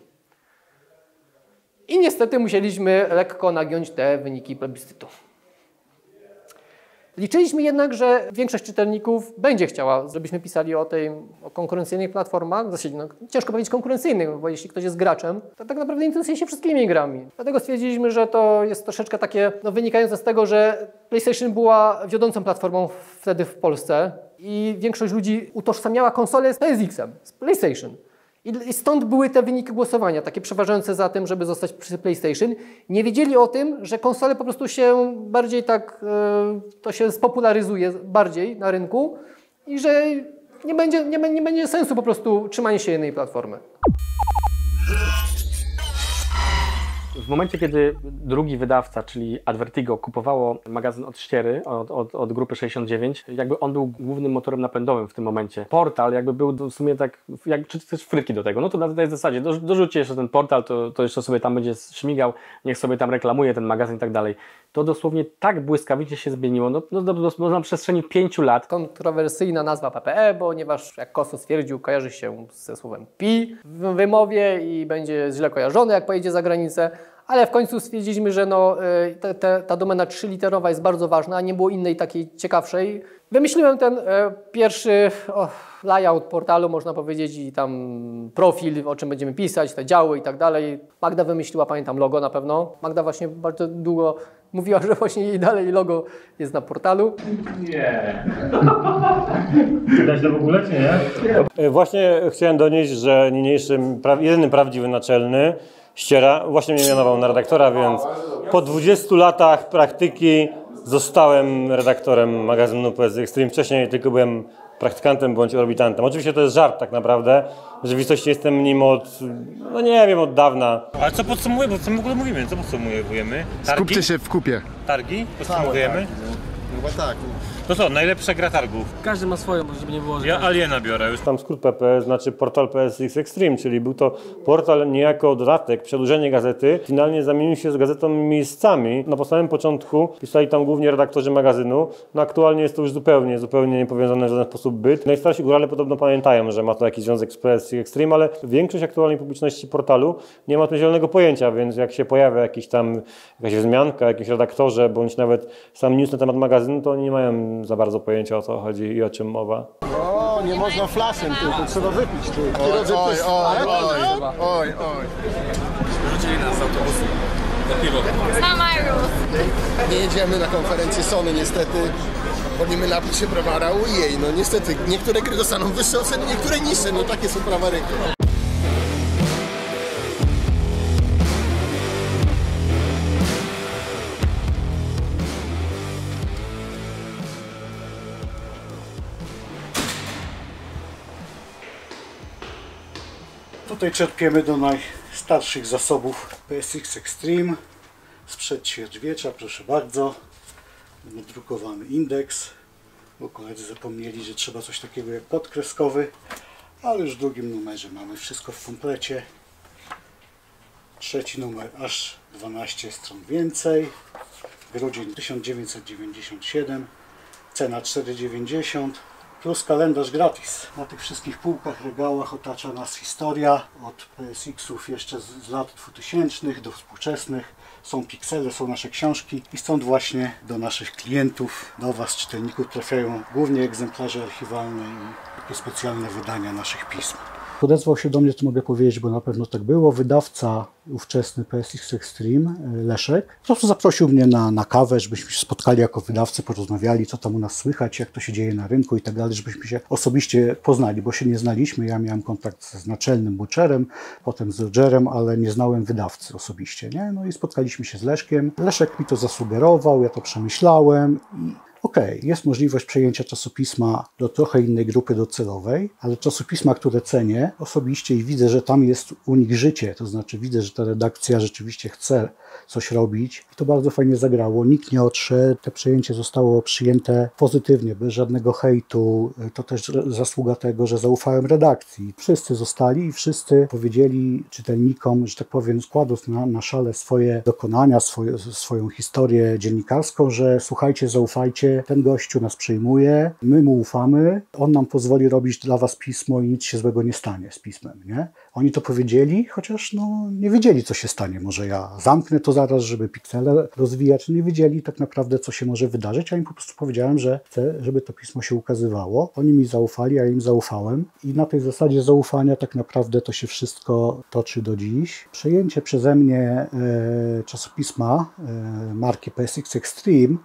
I niestety musieliśmy lekko nagiąć te wyniki plebiscytu. Liczyliśmy jednak, że większość czytelników będzie chciała, żebyśmy pisali o konkurencyjnych platformach. W zasadzie ciężko powiedzieć konkurencyjnych, bo jeśli ktoś jest graczem, to tak naprawdę interesuje się wszystkimi grami. Dlatego stwierdziliśmy, że to jest troszeczkę takie wynikające z tego, że PlayStation była wiodącą platformą wtedy w Polsce i większość ludzi utożsamiała konsolę z PSX-em, z PlayStation. I stąd były te wyniki głosowania, takie przeważające za tym, żeby zostać przy PlayStation. Nie wiedzieli o tym, że konsole po prostu się bardziej to się spopularyzuje bardziej na rynku i że nie będzie sensu po prostu trzymanie się jednej platformy. W momencie, kiedy drugi wydawca, czyli Advertigo, kupowało magazyn od Ściery, od grupy 69, jakby on był głównym motorem napędowym w tym momencie. Portal jakby był w sumie tak, czy też frytki do tego, no to na tej zasadzie, dorzućcie jeszcze ten portal, to jeszcze sobie tam będzie śmigał, niech sobie tam reklamuje ten magazyn i tak dalej. To dosłownie tak błyskawicznie się zmieniło, na przestrzeni 5 lat. Kontrowersyjna nazwa PPE, ponieważ jak Koso stwierdził, kojarzy się ze słowem pi w wymowie i będzie źle kojarzony, jak pojedzie za granicę. Ale w końcu stwierdziliśmy, że ta domena 3-literowa jest bardzo ważna, a nie było innej takiej ciekawszej. Wymyśliłem ten pierwszy layout portalu, można powiedzieć, i tam profil, o czym będziemy pisać, te działy i tak dalej. Magda wymyśliła, pamiętam, logo na pewno. Magda właśnie bardzo długo mówiła, że właśnie jej dalej logo jest na portalu. Nie. Widać to w ogóle, czy nie? Właśnie chciałem donieść, że niniejszym jedyny prawdziwy naczelny Ściera właśnie mnie mianował na redaktora, więc po 20 latach praktyki zostałem redaktorem magazynu PSX Extreme. Wcześniej tylko byłem praktykantem bądź orbitantem. Oczywiście to jest żart tak naprawdę. W rzeczywistości jestem nim od dawna. Ale co podsumujemy? Co my w ogóle mówimy? Co podsumujemy? Targi? Skupcie się w kupie. Targi? Podsumujemy? Chyba tak. To co, najlepsza gra targów? Każdy ma swoją, żeby nie było... Ja Aliena biorę już. Tam skrót PP znaczy portal PSX Extreme, czyli był to portal niejako dodatek, przedłużenie gazety. Finalnie zamienił się z gazetą miejscami. Na samym początku pisali tam głównie redaktorzy magazynu. No aktualnie jest to już zupełnie niepowiązane w żaden sposób byt. Najstarsi górale podobno pamiętają, że ma to jakiś związek z PSX Extreme, ale większość aktualnej publiczności portalu nie ma tu zielonego pojęcia, więc jak się pojawia jakaś wzmianka, jakimś redaktorze, bądź nawet sam news na temat magazynu, to oni nie mają za bardzo pojęcia, o co chodzi i o czym mowa. O, nie można flaszem, to trzeba wypić. Oj. Wyrzucili nas z autobusu. Za piwo. Nie jedziemy na konferencję Sony niestety. Wolimy napić się browara, ujej, no niestety niektóre gry dostaną wyższe oceny, niektóre niższe, no takie są prawa rynku. Tutaj czerpiemy do najstarszych zasobów PSX Extreme sprzed ćwierćwiecza, proszę bardzo. Drukowany indeks, bo koledzy zapomnieli, że trzeba coś takiego jak kod kreskowy, ale już w drugim numerze mamy wszystko w komplecie. Trzeci numer aż 12 stron więcej. Grudzień 1997, cena 4,90. Plus kalendarz gratis. Na tych wszystkich półkach, regałach otacza nas historia od PSX-ów jeszcze z lat 2000 do współczesnych. Są piksele, są nasze książki i stąd właśnie do naszych klientów, do Was, czytelników, trafiają głównie egzemplarze archiwalne i takie specjalne wydania naszych pism. Odezwał się do mnie, to mogę powiedzieć, bo na pewno tak było, wydawca ówczesny PSX Extreme, Leszek. Po prostu zaprosił mnie na kawę, żebyśmy się spotkali jako wydawcy, porozmawiali, co tam u nas słychać, jak to się dzieje na rynku i tak dalej, żebyśmy się osobiście poznali, bo się nie znaliśmy. Ja miałem kontakt z naczelnym Butcherem, potem z Rogerem, ale nie znałem wydawcy osobiście, nie? No i spotkaliśmy się z Leszkiem. Leszek mi to zasugerował, ja to przemyślałem i Okej, jest możliwość przejęcia czasopisma do trochę innej grupy docelowej, ale czasopisma, które cenię osobiście i widzę, że tam jest u nich życie, to znaczy widzę, że ta redakcja rzeczywiście chce coś robić i to bardzo fajnie zagrało. Nikt nie odszedł, to przejęcie zostało przyjęte pozytywnie, bez żadnego hejtu. To też zasługa tego, że zaufałem redakcji. Wszyscy zostali i wszyscy powiedzieli czytelnikom, że tak powiem, składąc na szale swoje dokonania, swoją historię dziennikarską, że słuchajcie, zaufajcie, ten gościu nas przyjmuje, my mu ufamy, on nam pozwoli robić dla was pismo i nic się złego nie stanie z pismem, nie? Oni to powiedzieli, chociaż no, nie wiedzieli, co się stanie. Może ja zamknę to zaraz, żeby piksele rozwijać. Nie wiedzieli tak naprawdę, co się może wydarzyć, a im po prostu powiedziałem, że chcę, żeby to pismo się ukazywało. Oni mi zaufali, ja im zaufałem i na tej zasadzie zaufania tak naprawdę to się wszystko toczy do dziś. Przejęcie przeze mnie czasopisma marki PSX Extreme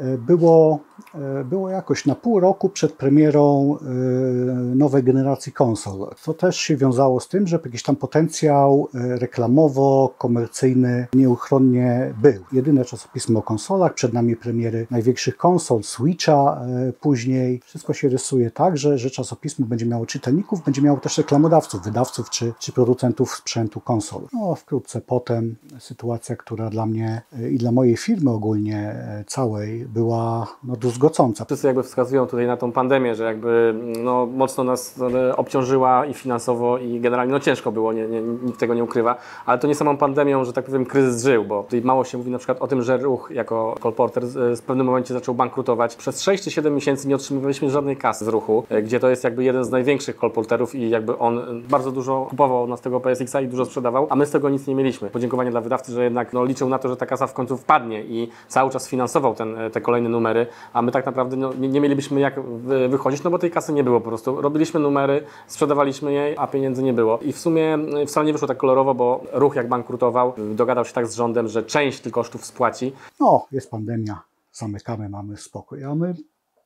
było jakoś na pół roku przed premierą nowej generacji konsol. To też się wiązało z tym, że jakiś tam potencjał reklamowo-komercyjny nieuchronnie był. Jedyne czasopismo o konsolach, przed nami premiery największych konsol, Switcha później. Wszystko się rysuje tak, że czasopismo będzie miało czytelników, będzie miało też reklamodawców, wydawców czy producentów sprzętu konsol. No, wkrótce potem sytuacja, która dla mnie i dla mojej firmy ogólnie całej była no, druzgocąca. Wszyscy jakby wskazują tutaj na tą pandemię, że jakby no, mocno nas obciążyła i finansowo i generalnie no, ciężko było, nikt tego nie ukrywa, ale to nie samą pandemią, że tak powiem, kryzys żył, bo tutaj mało się mówi na przykład o tym, że ruch jako kolporter w pewnym momencie zaczął bankrutować. Przez 6 czy 7 miesięcy nie otrzymywaliśmy żadnej kasy z ruchu, gdzie to jest jakby jeden z największych kolporterów i jakby on bardzo dużo kupował od nas tego PSX-a i dużo sprzedawał, a my z tego nic nie mieliśmy. Podziękowanie dla wydawcy, że jednak no, liczył na to, że ta kasa w końcu wpadnie i cały czas finansował te kolejne numery, a my tak naprawdę no, nie mielibyśmy jak wychodzić, no bo tej kasy nie było po prostu. Robiliśmy numery, sprzedawaliśmy je, a pieniędzy nie było. I w sumie wcale nie wyszło tak kolorowo, bo ruch jak bankrutował, dogadał się tak z rządem, że część tych kosztów spłaci. No, jest pandemia, zamykamy, mamy spokój, a my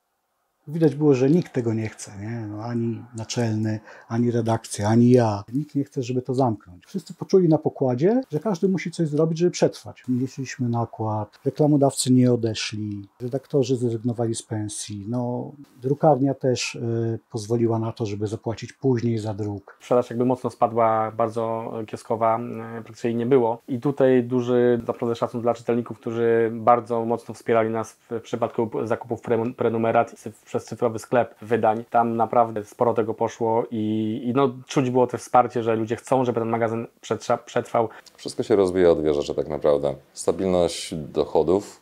widać było, że nikt tego nie chce, nie? No, ani naczelny, ani redakcja, ani ja. Nikt nie chce, żeby to zamknąć. Wszyscy poczuli na pokładzie, że każdy musi coś zrobić, żeby przetrwać. Mieliśmy nakład, reklamodawcy nie odeszli, redaktorzy zrezygnowali z pensji, no, drukarnia też pozwoliła na to, żeby zapłacić później za druk. Sprzedaż jakby mocno spadła, bardzo kiepskowa, praktycznie nie było. I tutaj duży naprawdę szacun dla czytelników, którzy bardzo mocno wspierali nas w przypadku zakupów prenumerat przez cyfrowy sklep wydań. Tam naprawdę sporo tego poszło i no, czuć było też wsparcie, że ludzie chcą, żeby ten magazyn przetrwał. Wszystko się rozwija od dwie rzeczy tak naprawdę. Stabilność dochodów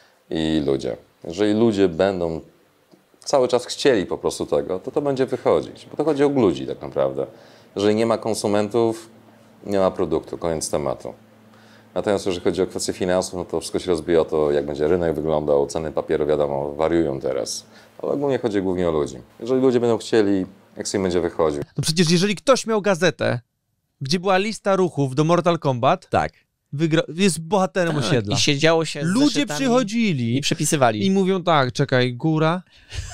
i ludzie. Jeżeli ludzie będą cały czas chcieli po prostu tego, to będzie wychodzić. Bo to chodzi o ludzi tak naprawdę. Jeżeli nie ma konsumentów, nie ma produktu. Koniec tematu. Natomiast jeżeli chodzi o kwestie finansów, no to wszystko się rozbija o to, jak będzie rynek wyglądał. Ceny papieru, wiadomo, wariują teraz. Ale ogólnie chodzi głównie o ludzi. Jeżeli ludzie będą chcieli, jak sobie będzie wychodził. No przecież jeżeli ktoś miał gazetę, gdzie była lista ruchów do Mortal Kombat, tak. Jest bohaterem osiedla. I siedziało się z ludzie przychodzili i przepisywali. I mówią tak, czekaj, góra.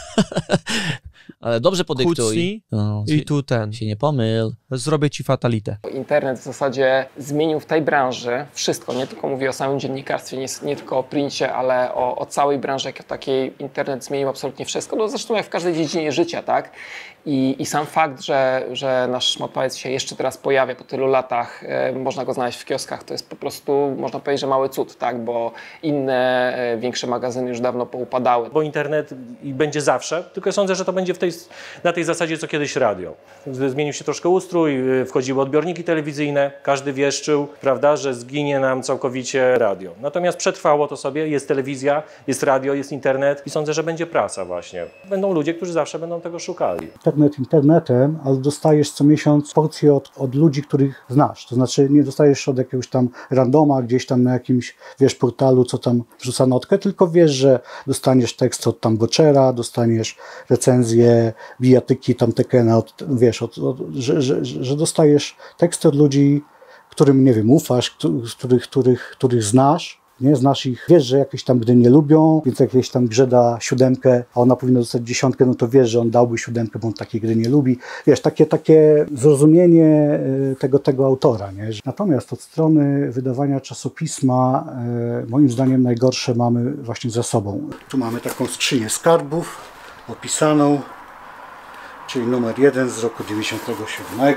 Ale dobrze podyktuj. Kucnij, i tu ten. Się nie pomyl. Zrobię ci fatalitę. Internet w zasadzie zmienił w tej branży wszystko. Nie tylko mówię o samym dziennikarstwie, nie tylko o princie, ale o całej branży jako takiej. Internet zmienił absolutnie wszystko. No zresztą jak w każdej dziedzinie życia, tak? I sam fakt, że nasz szmatłajec się jeszcze teraz pojawia po tylu latach, można go znaleźć w kioskach, to jest po prostu, można powiedzieć, że mały cud, tak? Bo inne, większe magazyny już dawno poupadały. Bo internet będzie zawsze, tylko sądzę, że to będzie na tej zasadzie, co kiedyś radio. Zmienił się troszkę ustrój, wchodziły odbiorniki telewizyjne, każdy wieszczył, prawda, że zginie nam całkowicie radio. Natomiast przetrwało to sobie, jest telewizja, jest radio, jest internet i sądzę, że będzie prasa właśnie. Będą ludzie, którzy zawsze będą tego szukali. Internet internetem, ale dostajesz co miesiąc porcję od ludzi, których znasz. To znaczy nie dostajesz od jakiegoś tam randoma gdzieś tam na jakimś, wiesz, portalu, co tam wrzuca notkę, tylko wiesz, że dostaniesz tekst od tam Boczera, dostaniesz recenzję bijatyki tam Tekena, wiesz, że dostajesz teksty od ludzi, którym, nie wiem, ufasz, których znasz. Nie? Znasz ich, wiesz, że jakieś tam gry nie lubią, więc jak jakieś tam grze da 7, a ona powinna dostać 10, no to wiesz, że on dałby 7, bo on takiej gry nie lubi. Wiesz, takie zrozumienie tego autora. Nie? Natomiast od strony wydawania czasopisma moim zdaniem najgorsze mamy właśnie za sobą. Tu mamy taką skrzynię skarbów opisaną, czyli numer 1 z roku 97.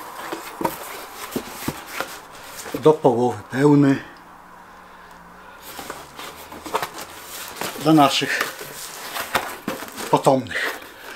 Do połowy pełny. Dla naszych potomnych.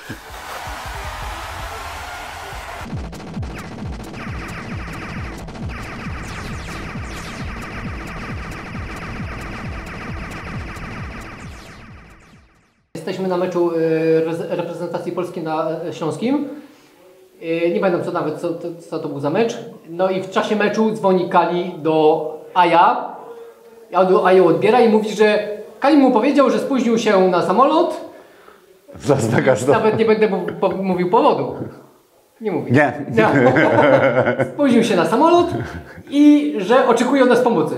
Jesteśmy na meczu reprezentacji Polski na Śląskim. Nie pamiętam co to był za mecz. No i w czasie meczu dzwoni Kali do Aja. Aja odbiera i mówi, że Kali mu powiedział, że spóźnił się na samolot. Nawet nie będę mówił powodu. Nie mówię. Nie. Spóźnił się na samolot i że oczekuje od nas pomocy.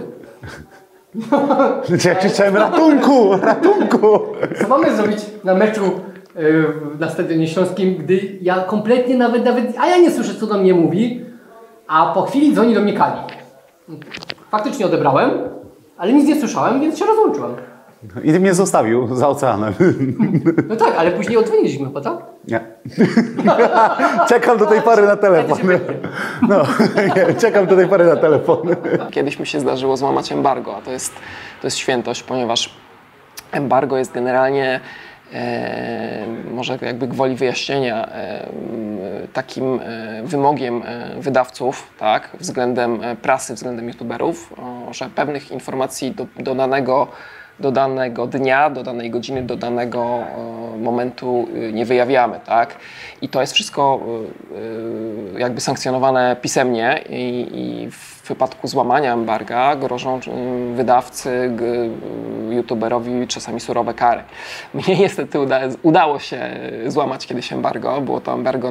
Ja krzyczałem ratunku! Co mamy zrobić na meczu na Stadionie Śląskim, gdy ja kompletnie nawet ja nie słyszę, co do mnie mówi, a po chwili dzwoni do mnie Kali. Faktycznie odebrałem, ale nic nie słyszałem, więc się rozłączyłem. I ty mnie zostawił za oceanem. No tak, ale później odzwoniliśmy chyba, tak? Nie. Czekam do tej pory na telefon. No, nie, czekam do tej pory na telefon. Kiedyś mi się zdarzyło złamać embargo, a to jest świętość, ponieważ embargo jest generalnie, może jakby gwoli wyjaśnienia, takim wymogiem wydawców, tak, względem prasy, względem youtuberów, że pewnych informacji do danego dnia, do danej godziny, do danego momentu nie wyjawiamy, tak? I to jest wszystko jakby sankcjonowane pisemnie i w wypadku złamania embarga grożą wydawcy, youtuberowi czasami surowe kary. Mnie niestety udało się złamać kiedyś embargo, było to embargo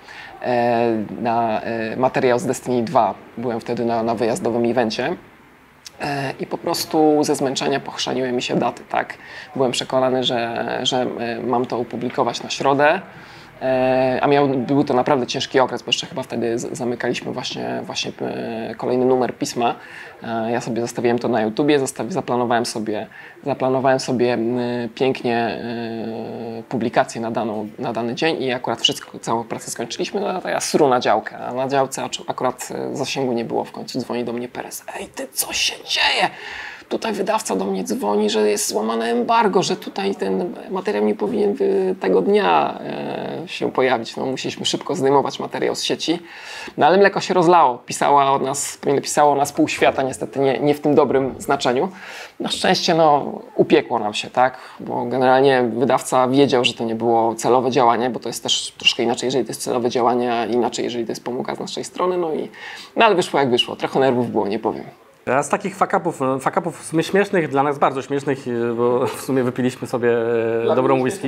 na materiał z Destiny 2. Byłem wtedy na wyjazdowym evencie. I po prostu ze zmęczenia pochrzaniły mi się daty, tak? Byłem przekonany, że mam to opublikować na środę, a był to naprawdę ciężki okres, bo jeszcze chyba wtedy zamykaliśmy właśnie kolejny numer pisma. Ja sobie zostawiłem to na YouTubie, zaplanowałem sobie pięknie publikację na dany dzień i akurat całą pracę skończyliśmy, no to ja sru na działkę, a na działce akurat zasięgu nie było, w końcu dzwoni do mnie Perez. Ej ty, co się dzieje? Tutaj wydawca do mnie dzwoni, że jest złamane embargo, że tutaj ten materiał nie powinien tego dnia się pojawić. No, musieliśmy szybko zdejmować materiał z sieci. No ale mleko się rozlało. Pisało o nas pół świata, niestety nie w tym dobrym znaczeniu. Na szczęście upiekło nam się, tak? Bo generalnie wydawca wiedział, że to nie było celowe działanie, bo to jest też troszkę inaczej, jeżeli to jest celowe działanie, a inaczej, jeżeli to jest pomyłka z naszej strony. No ale wyszło jak wyszło. Trochę nerwów było, nie powiem. A z takich fuck-upów w sumie śmiesznych, dla nas bardzo śmiesznych, bo w sumie wypiliśmy sobie dobrą whisky.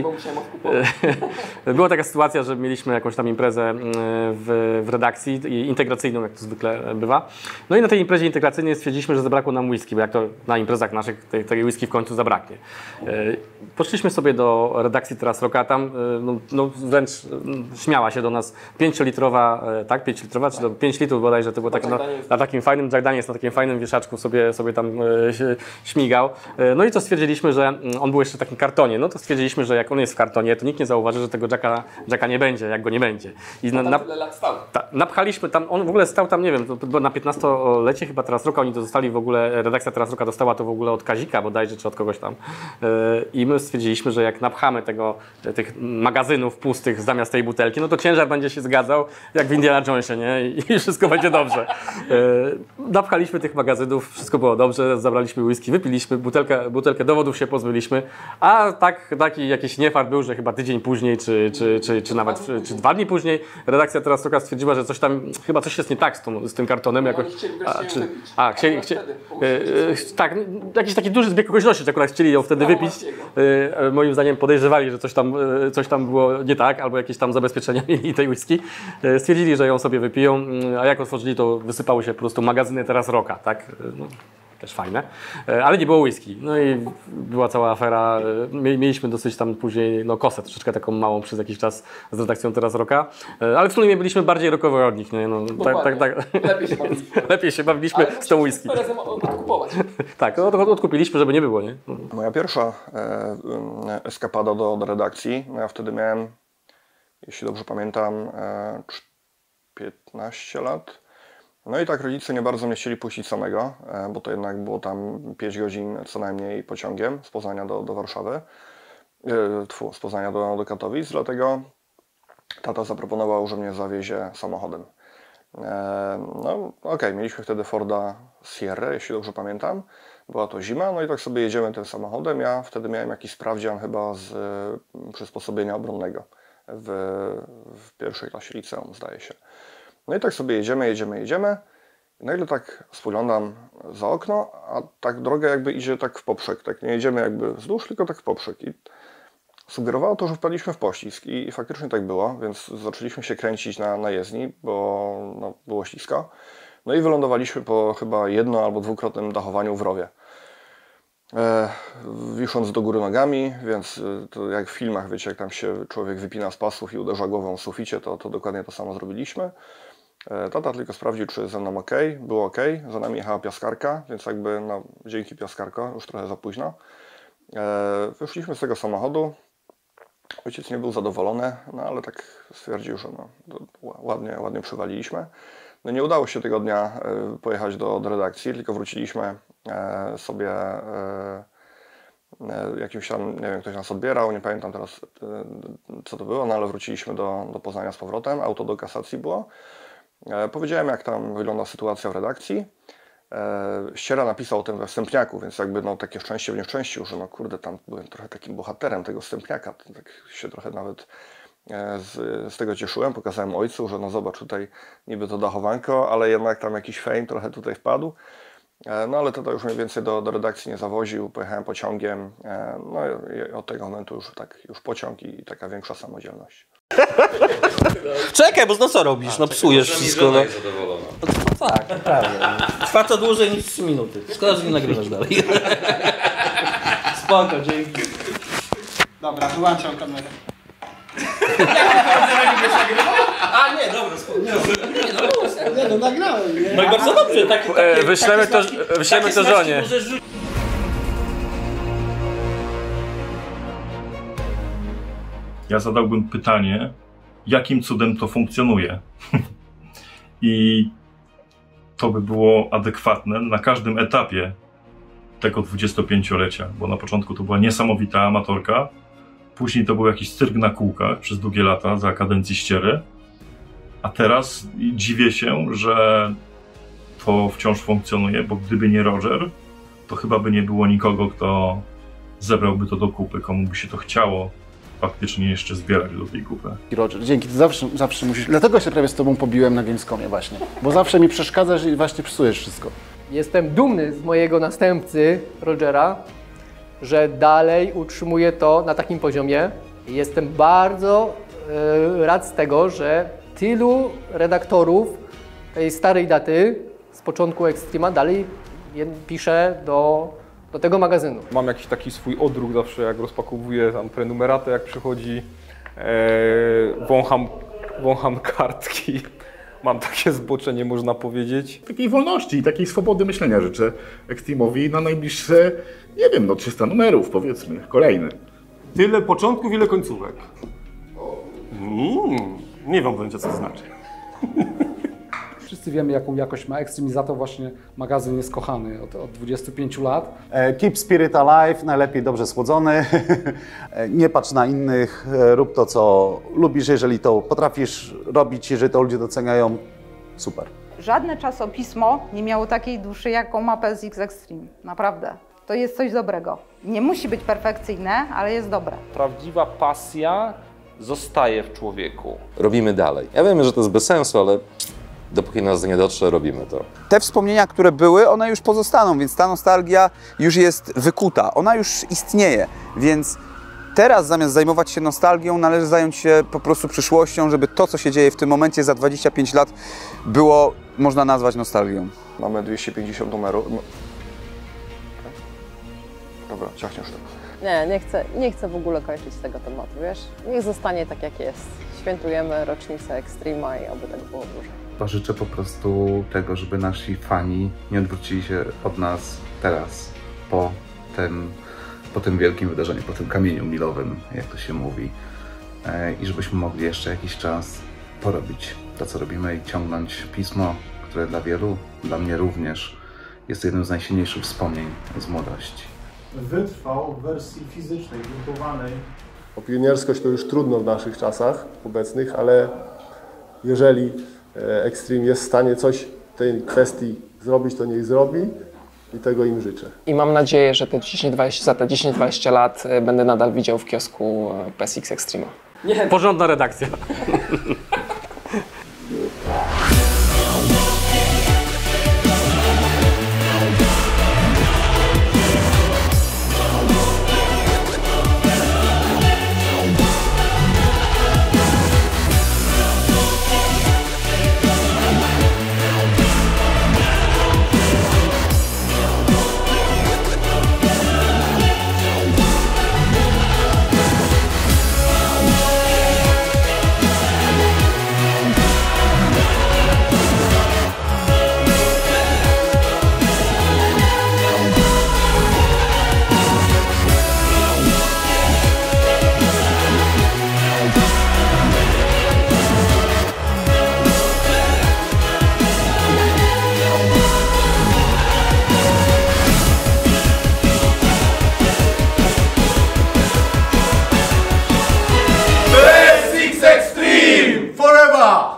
Była taka sytuacja, że mieliśmy jakąś tam imprezę w redakcji integracyjną, jak to zwykle bywa. No i na tej imprezie integracyjnej stwierdziliśmy, że zabrakło nam whisky, bo jak to na imprezach naszych tej whisky w końcu zabraknie. Poszliśmy sobie do redakcji Teraz Rocka, tam wręcz śmiała się do nas 5-litrowa, tak, 5-litrowa, czy to 5 litrów bodajże, to było takie na takim fajnym, Jack Daniels na takim fajnym wieszaczku sobie tam śmigał. No i to stwierdziliśmy, że on był jeszcze w takim kartonie. No to stwierdziliśmy, że jak on jest w kartonie, to nikt nie zauważy, że tego Jacka nie będzie, jak go nie będzie. I tyle lat stał. Napchaliśmy tam, on w ogóle stał tam, nie wiem, to było na 15-lecie chyba Teraz Rocka, oni to dostali w ogóle, redakcja Teraz Rocka dostała to w ogóle od Kazika bodajże, czy od kogoś tam. I my stwierdziliśmy, że jak napchamy tych magazynów pustych zamiast tej butelki, no to ciężar będzie się zgadzał, jak w Indiana Jonesie, nie? I wszystko będzie dobrze. Napchaliśmy tych magazynów, wszystko było dobrze, zabraliśmy whisky, wypiliśmy, butelkę dowodów się pozbyliśmy, a taki jakiś niefart był, że chyba tydzień później, czy nawet 2 dni później redakcja Teraz Rocka stwierdziła, że chyba coś jest nie tak z tym kartonem. Tak, jakiś taki duży zbieg okoliczności, że akurat chcieli ją wtedy wypić. Moim zdaniem podejrzewali, że coś tam było nie tak, albo jakieś tam zabezpieczenia mieli tej whisky. Stwierdzili, że ją sobie wypiją, a jak otworzyli, to wysypały się po prostu magazyny Teraz Rocka, tak? też fajne, ale nie było whisky. No i była cała afera, mieliśmy dosyć tam później kosę troszeczkę taką małą przez jakiś czas z redakcją Teraz Rocka, ale wspólnie byliśmy bardziej rockowi od nich, nie? No, tak. Lepiej się bawiliśmy z tą whisky. Odkupować. Tak, odkupiliśmy, żeby nie było, nie? Moja pierwsza eskapada do redakcji, ja wtedy miałem, jeśli dobrze pamiętam, 15 lat. No i tak rodzice nie bardzo mnie chcieli puścić samego, bo to jednak było tam 5 godzin co najmniej pociągiem z Poznania do Warszawy, z Poznania do Katowic, dlatego tata zaproponował, że mnie zawiezie samochodem. No okej, mieliśmy wtedy Forda Sierra, jeśli dobrze pamiętam. Była to zima, no i tak sobie jedziemy tym samochodem. Ja wtedy miałem jakiś sprawdzian chyba z przysposobienia obronnego w pierwszej klasie liceum, zdaje się. No i tak sobie jedziemy. I nagle tak spoglądam za okno, a tak droga jakby idzie tak w poprzek. Tak nie jedziemy jakby wzdłuż, tylko tak w poprzek. I sugerowało to, że wpadliśmy w poślizg i faktycznie tak było, więc zaczęliśmy się kręcić na jezdni, bo było ślisko. No i wylądowaliśmy po chyba jedno- albo dwukrotnym dachowaniu w rowie. Wisząc do góry nogami, więc to jak w filmach, wiecie, jak tam się człowiek wypina z pasów i uderza głową w suficie, to dokładnie to samo zrobiliśmy. Tata tylko sprawdził, czy ze mną ok, było ok. Za nami jechała piaskarka, więc jakby dzięki piaskarko, już trochę za późno. Wyszliśmy z tego samochodu. Ojciec nie był zadowolony, no ale tak stwierdził, że ładnie przywaliliśmy. No nie udało się tego dnia pojechać do redakcji, tylko wróciliśmy sobie jakimś tam, nie wiem, ktoś nas odbierał, nie pamiętam teraz co to było, no ale wróciliśmy do Poznania z powrotem, auto do kasacji było. Powiedziałem, jak tam wygląda sytuacja w redakcji. Ściera napisał o tym we wstępniaku, więc jakby takie szczęście w nieszczęściu, że kurde, tam byłem trochę takim bohaterem tego wstępniaka. Tak się trochę nawet z tego cieszyłem. Pokazałem ojcu, że zobacz, tutaj niby to dachowanko, ale jednak tam jakiś fame trochę tutaj wpadł. No ale tata już mniej więcej do redakcji nie zawoził, pojechałem pociągiem. No i od tego momentu już pociąg i taka większa samodzielność. Czekaj, bo co robisz? Psujesz wszystko. Tak, prawda. Trwa to dłużej niż 3 minuty. Szkoda, że nie nagrywasz dalej. Spoko, dzięki. Dobra, wyłączam kamerę. A nie, dobra, spoko. Nie, nagrałem. Nie? No i bardzo dobrze. Wyślemy to żonie. Ja zadałbym pytanie, jakim cudem to funkcjonuje. I to by było adekwatne na każdym etapie tego 25-lecia, bo na początku to była niesamowita amatorka, później to był jakiś cyrk na kółkach przez długie lata za kadencji Ściery, a teraz dziwię się, że to wciąż funkcjonuje, bo gdyby nie Roger, to chyba by nie było nikogo, kto zebrałby to do kupy, komu by się to chciało faktycznie jeszcze zbierać do tej kupy. Roger, dzięki, ty zawsze musisz... Dlatego się prawie z tobą pobiłem na Gamescomie właśnie, bo zawsze mi przeszkadzasz i właśnie psujesz wszystko. Jestem dumny z mojego następcy, Rogera, że dalej utrzymuje to na takim poziomie. Jestem bardzo rad z tego, że tylu redaktorów tej starej daty z początku Extrema dalej pisze do tego magazynu. Mam jakiś taki swój odruch zawsze, jak rozpakowuję tam prenumeratę, jak przychodzi, wącham kartki. Mam takie zboczenie, można powiedzieć. Takiej wolności i takiej swobody myślenia życzę Extremowi na najbliższe, nie wiem, 300 numerów powiedzmy, kolejne. Tyle początków, ile końcówek. Nie wiem pojęcia, co to znaczy. Wszyscy wiemy, jaką jakość ma Extreme i za to właśnie magazyn jest kochany od 25 lat. Keep spirit alive, najlepiej dobrze słodzony. Nie patrz na innych, rób to, co lubisz, jeżeli to potrafisz robić, jeżeli to ludzie doceniają, super. Żadne czasopismo nie miało takiej duszy, jaką ma PSX Extreme. Naprawdę. To jest coś dobrego. Nie musi być perfekcyjne, ale jest dobre. Prawdziwa pasja zostaje w człowieku. Robimy dalej. Ja wiem, że to jest bez sensu, ale dopóki nas nie dotrze, robimy to. Te wspomnienia, które były, one już pozostaną, więc ta nostalgia już jest wykuta. Ona już istnieje, więc teraz zamiast zajmować się nostalgią, należy zająć się po prostu przyszłością, żeby to, co się dzieje w tym momencie za 25 lat było, można nazwać nostalgią. Mamy 250 numerów. Dobra, ciachniesz to. Nie chcę w ogóle kończyć tego tematu, wiesz? Niech zostanie tak jak jest. Świętujemy rocznicę Extrema i oby tak było dużo. To życzę po prostu tego, żeby nasi fani nie odwrócili się od nas teraz, po tym wielkim wydarzeniu, po tym kamieniu milowym, jak to się mówi. I żebyśmy mogli jeszcze jakiś czas porobić to, co robimy i ciągnąć pismo, które dla wielu, dla mnie również, jest jednym z najsilniejszych wspomnień z młodości. Wytrwał w wersji fizycznej, drukowanej. O pionierskość to już trudno w naszych czasach obecnych, ale jeżeli Extreme jest w stanie coś w tej kwestii zrobić, to niech zrobi i tego im życzę. I mam nadzieję, że za te 10-20 lat będę nadal widział w kiosku PSX Extrema. Nie, porządna redakcja. PSX Extreme forever!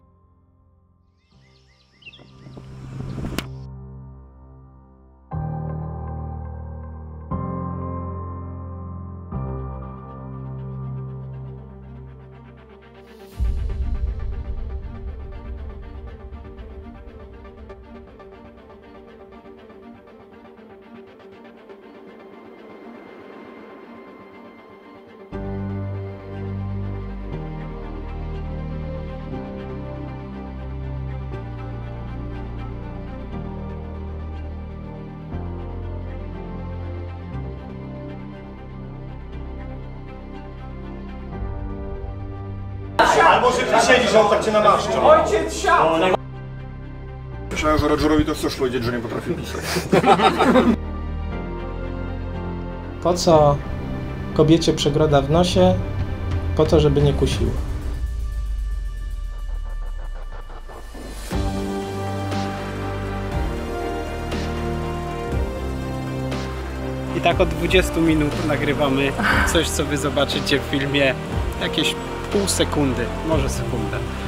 Albo że ty siedzisz, a on tak cię namaszcza. Ojciec siadł! Myślałem, że Rogerowi to chcesz powiedzieć, że nie potrafi pisać. Po co kobiecie przegroda w nosie? Po to, żeby nie kusiło. I tak od 20 minut nagrywamy coś, co wy zobaczycie w filmie jakieś pół sekundy, może sekundę.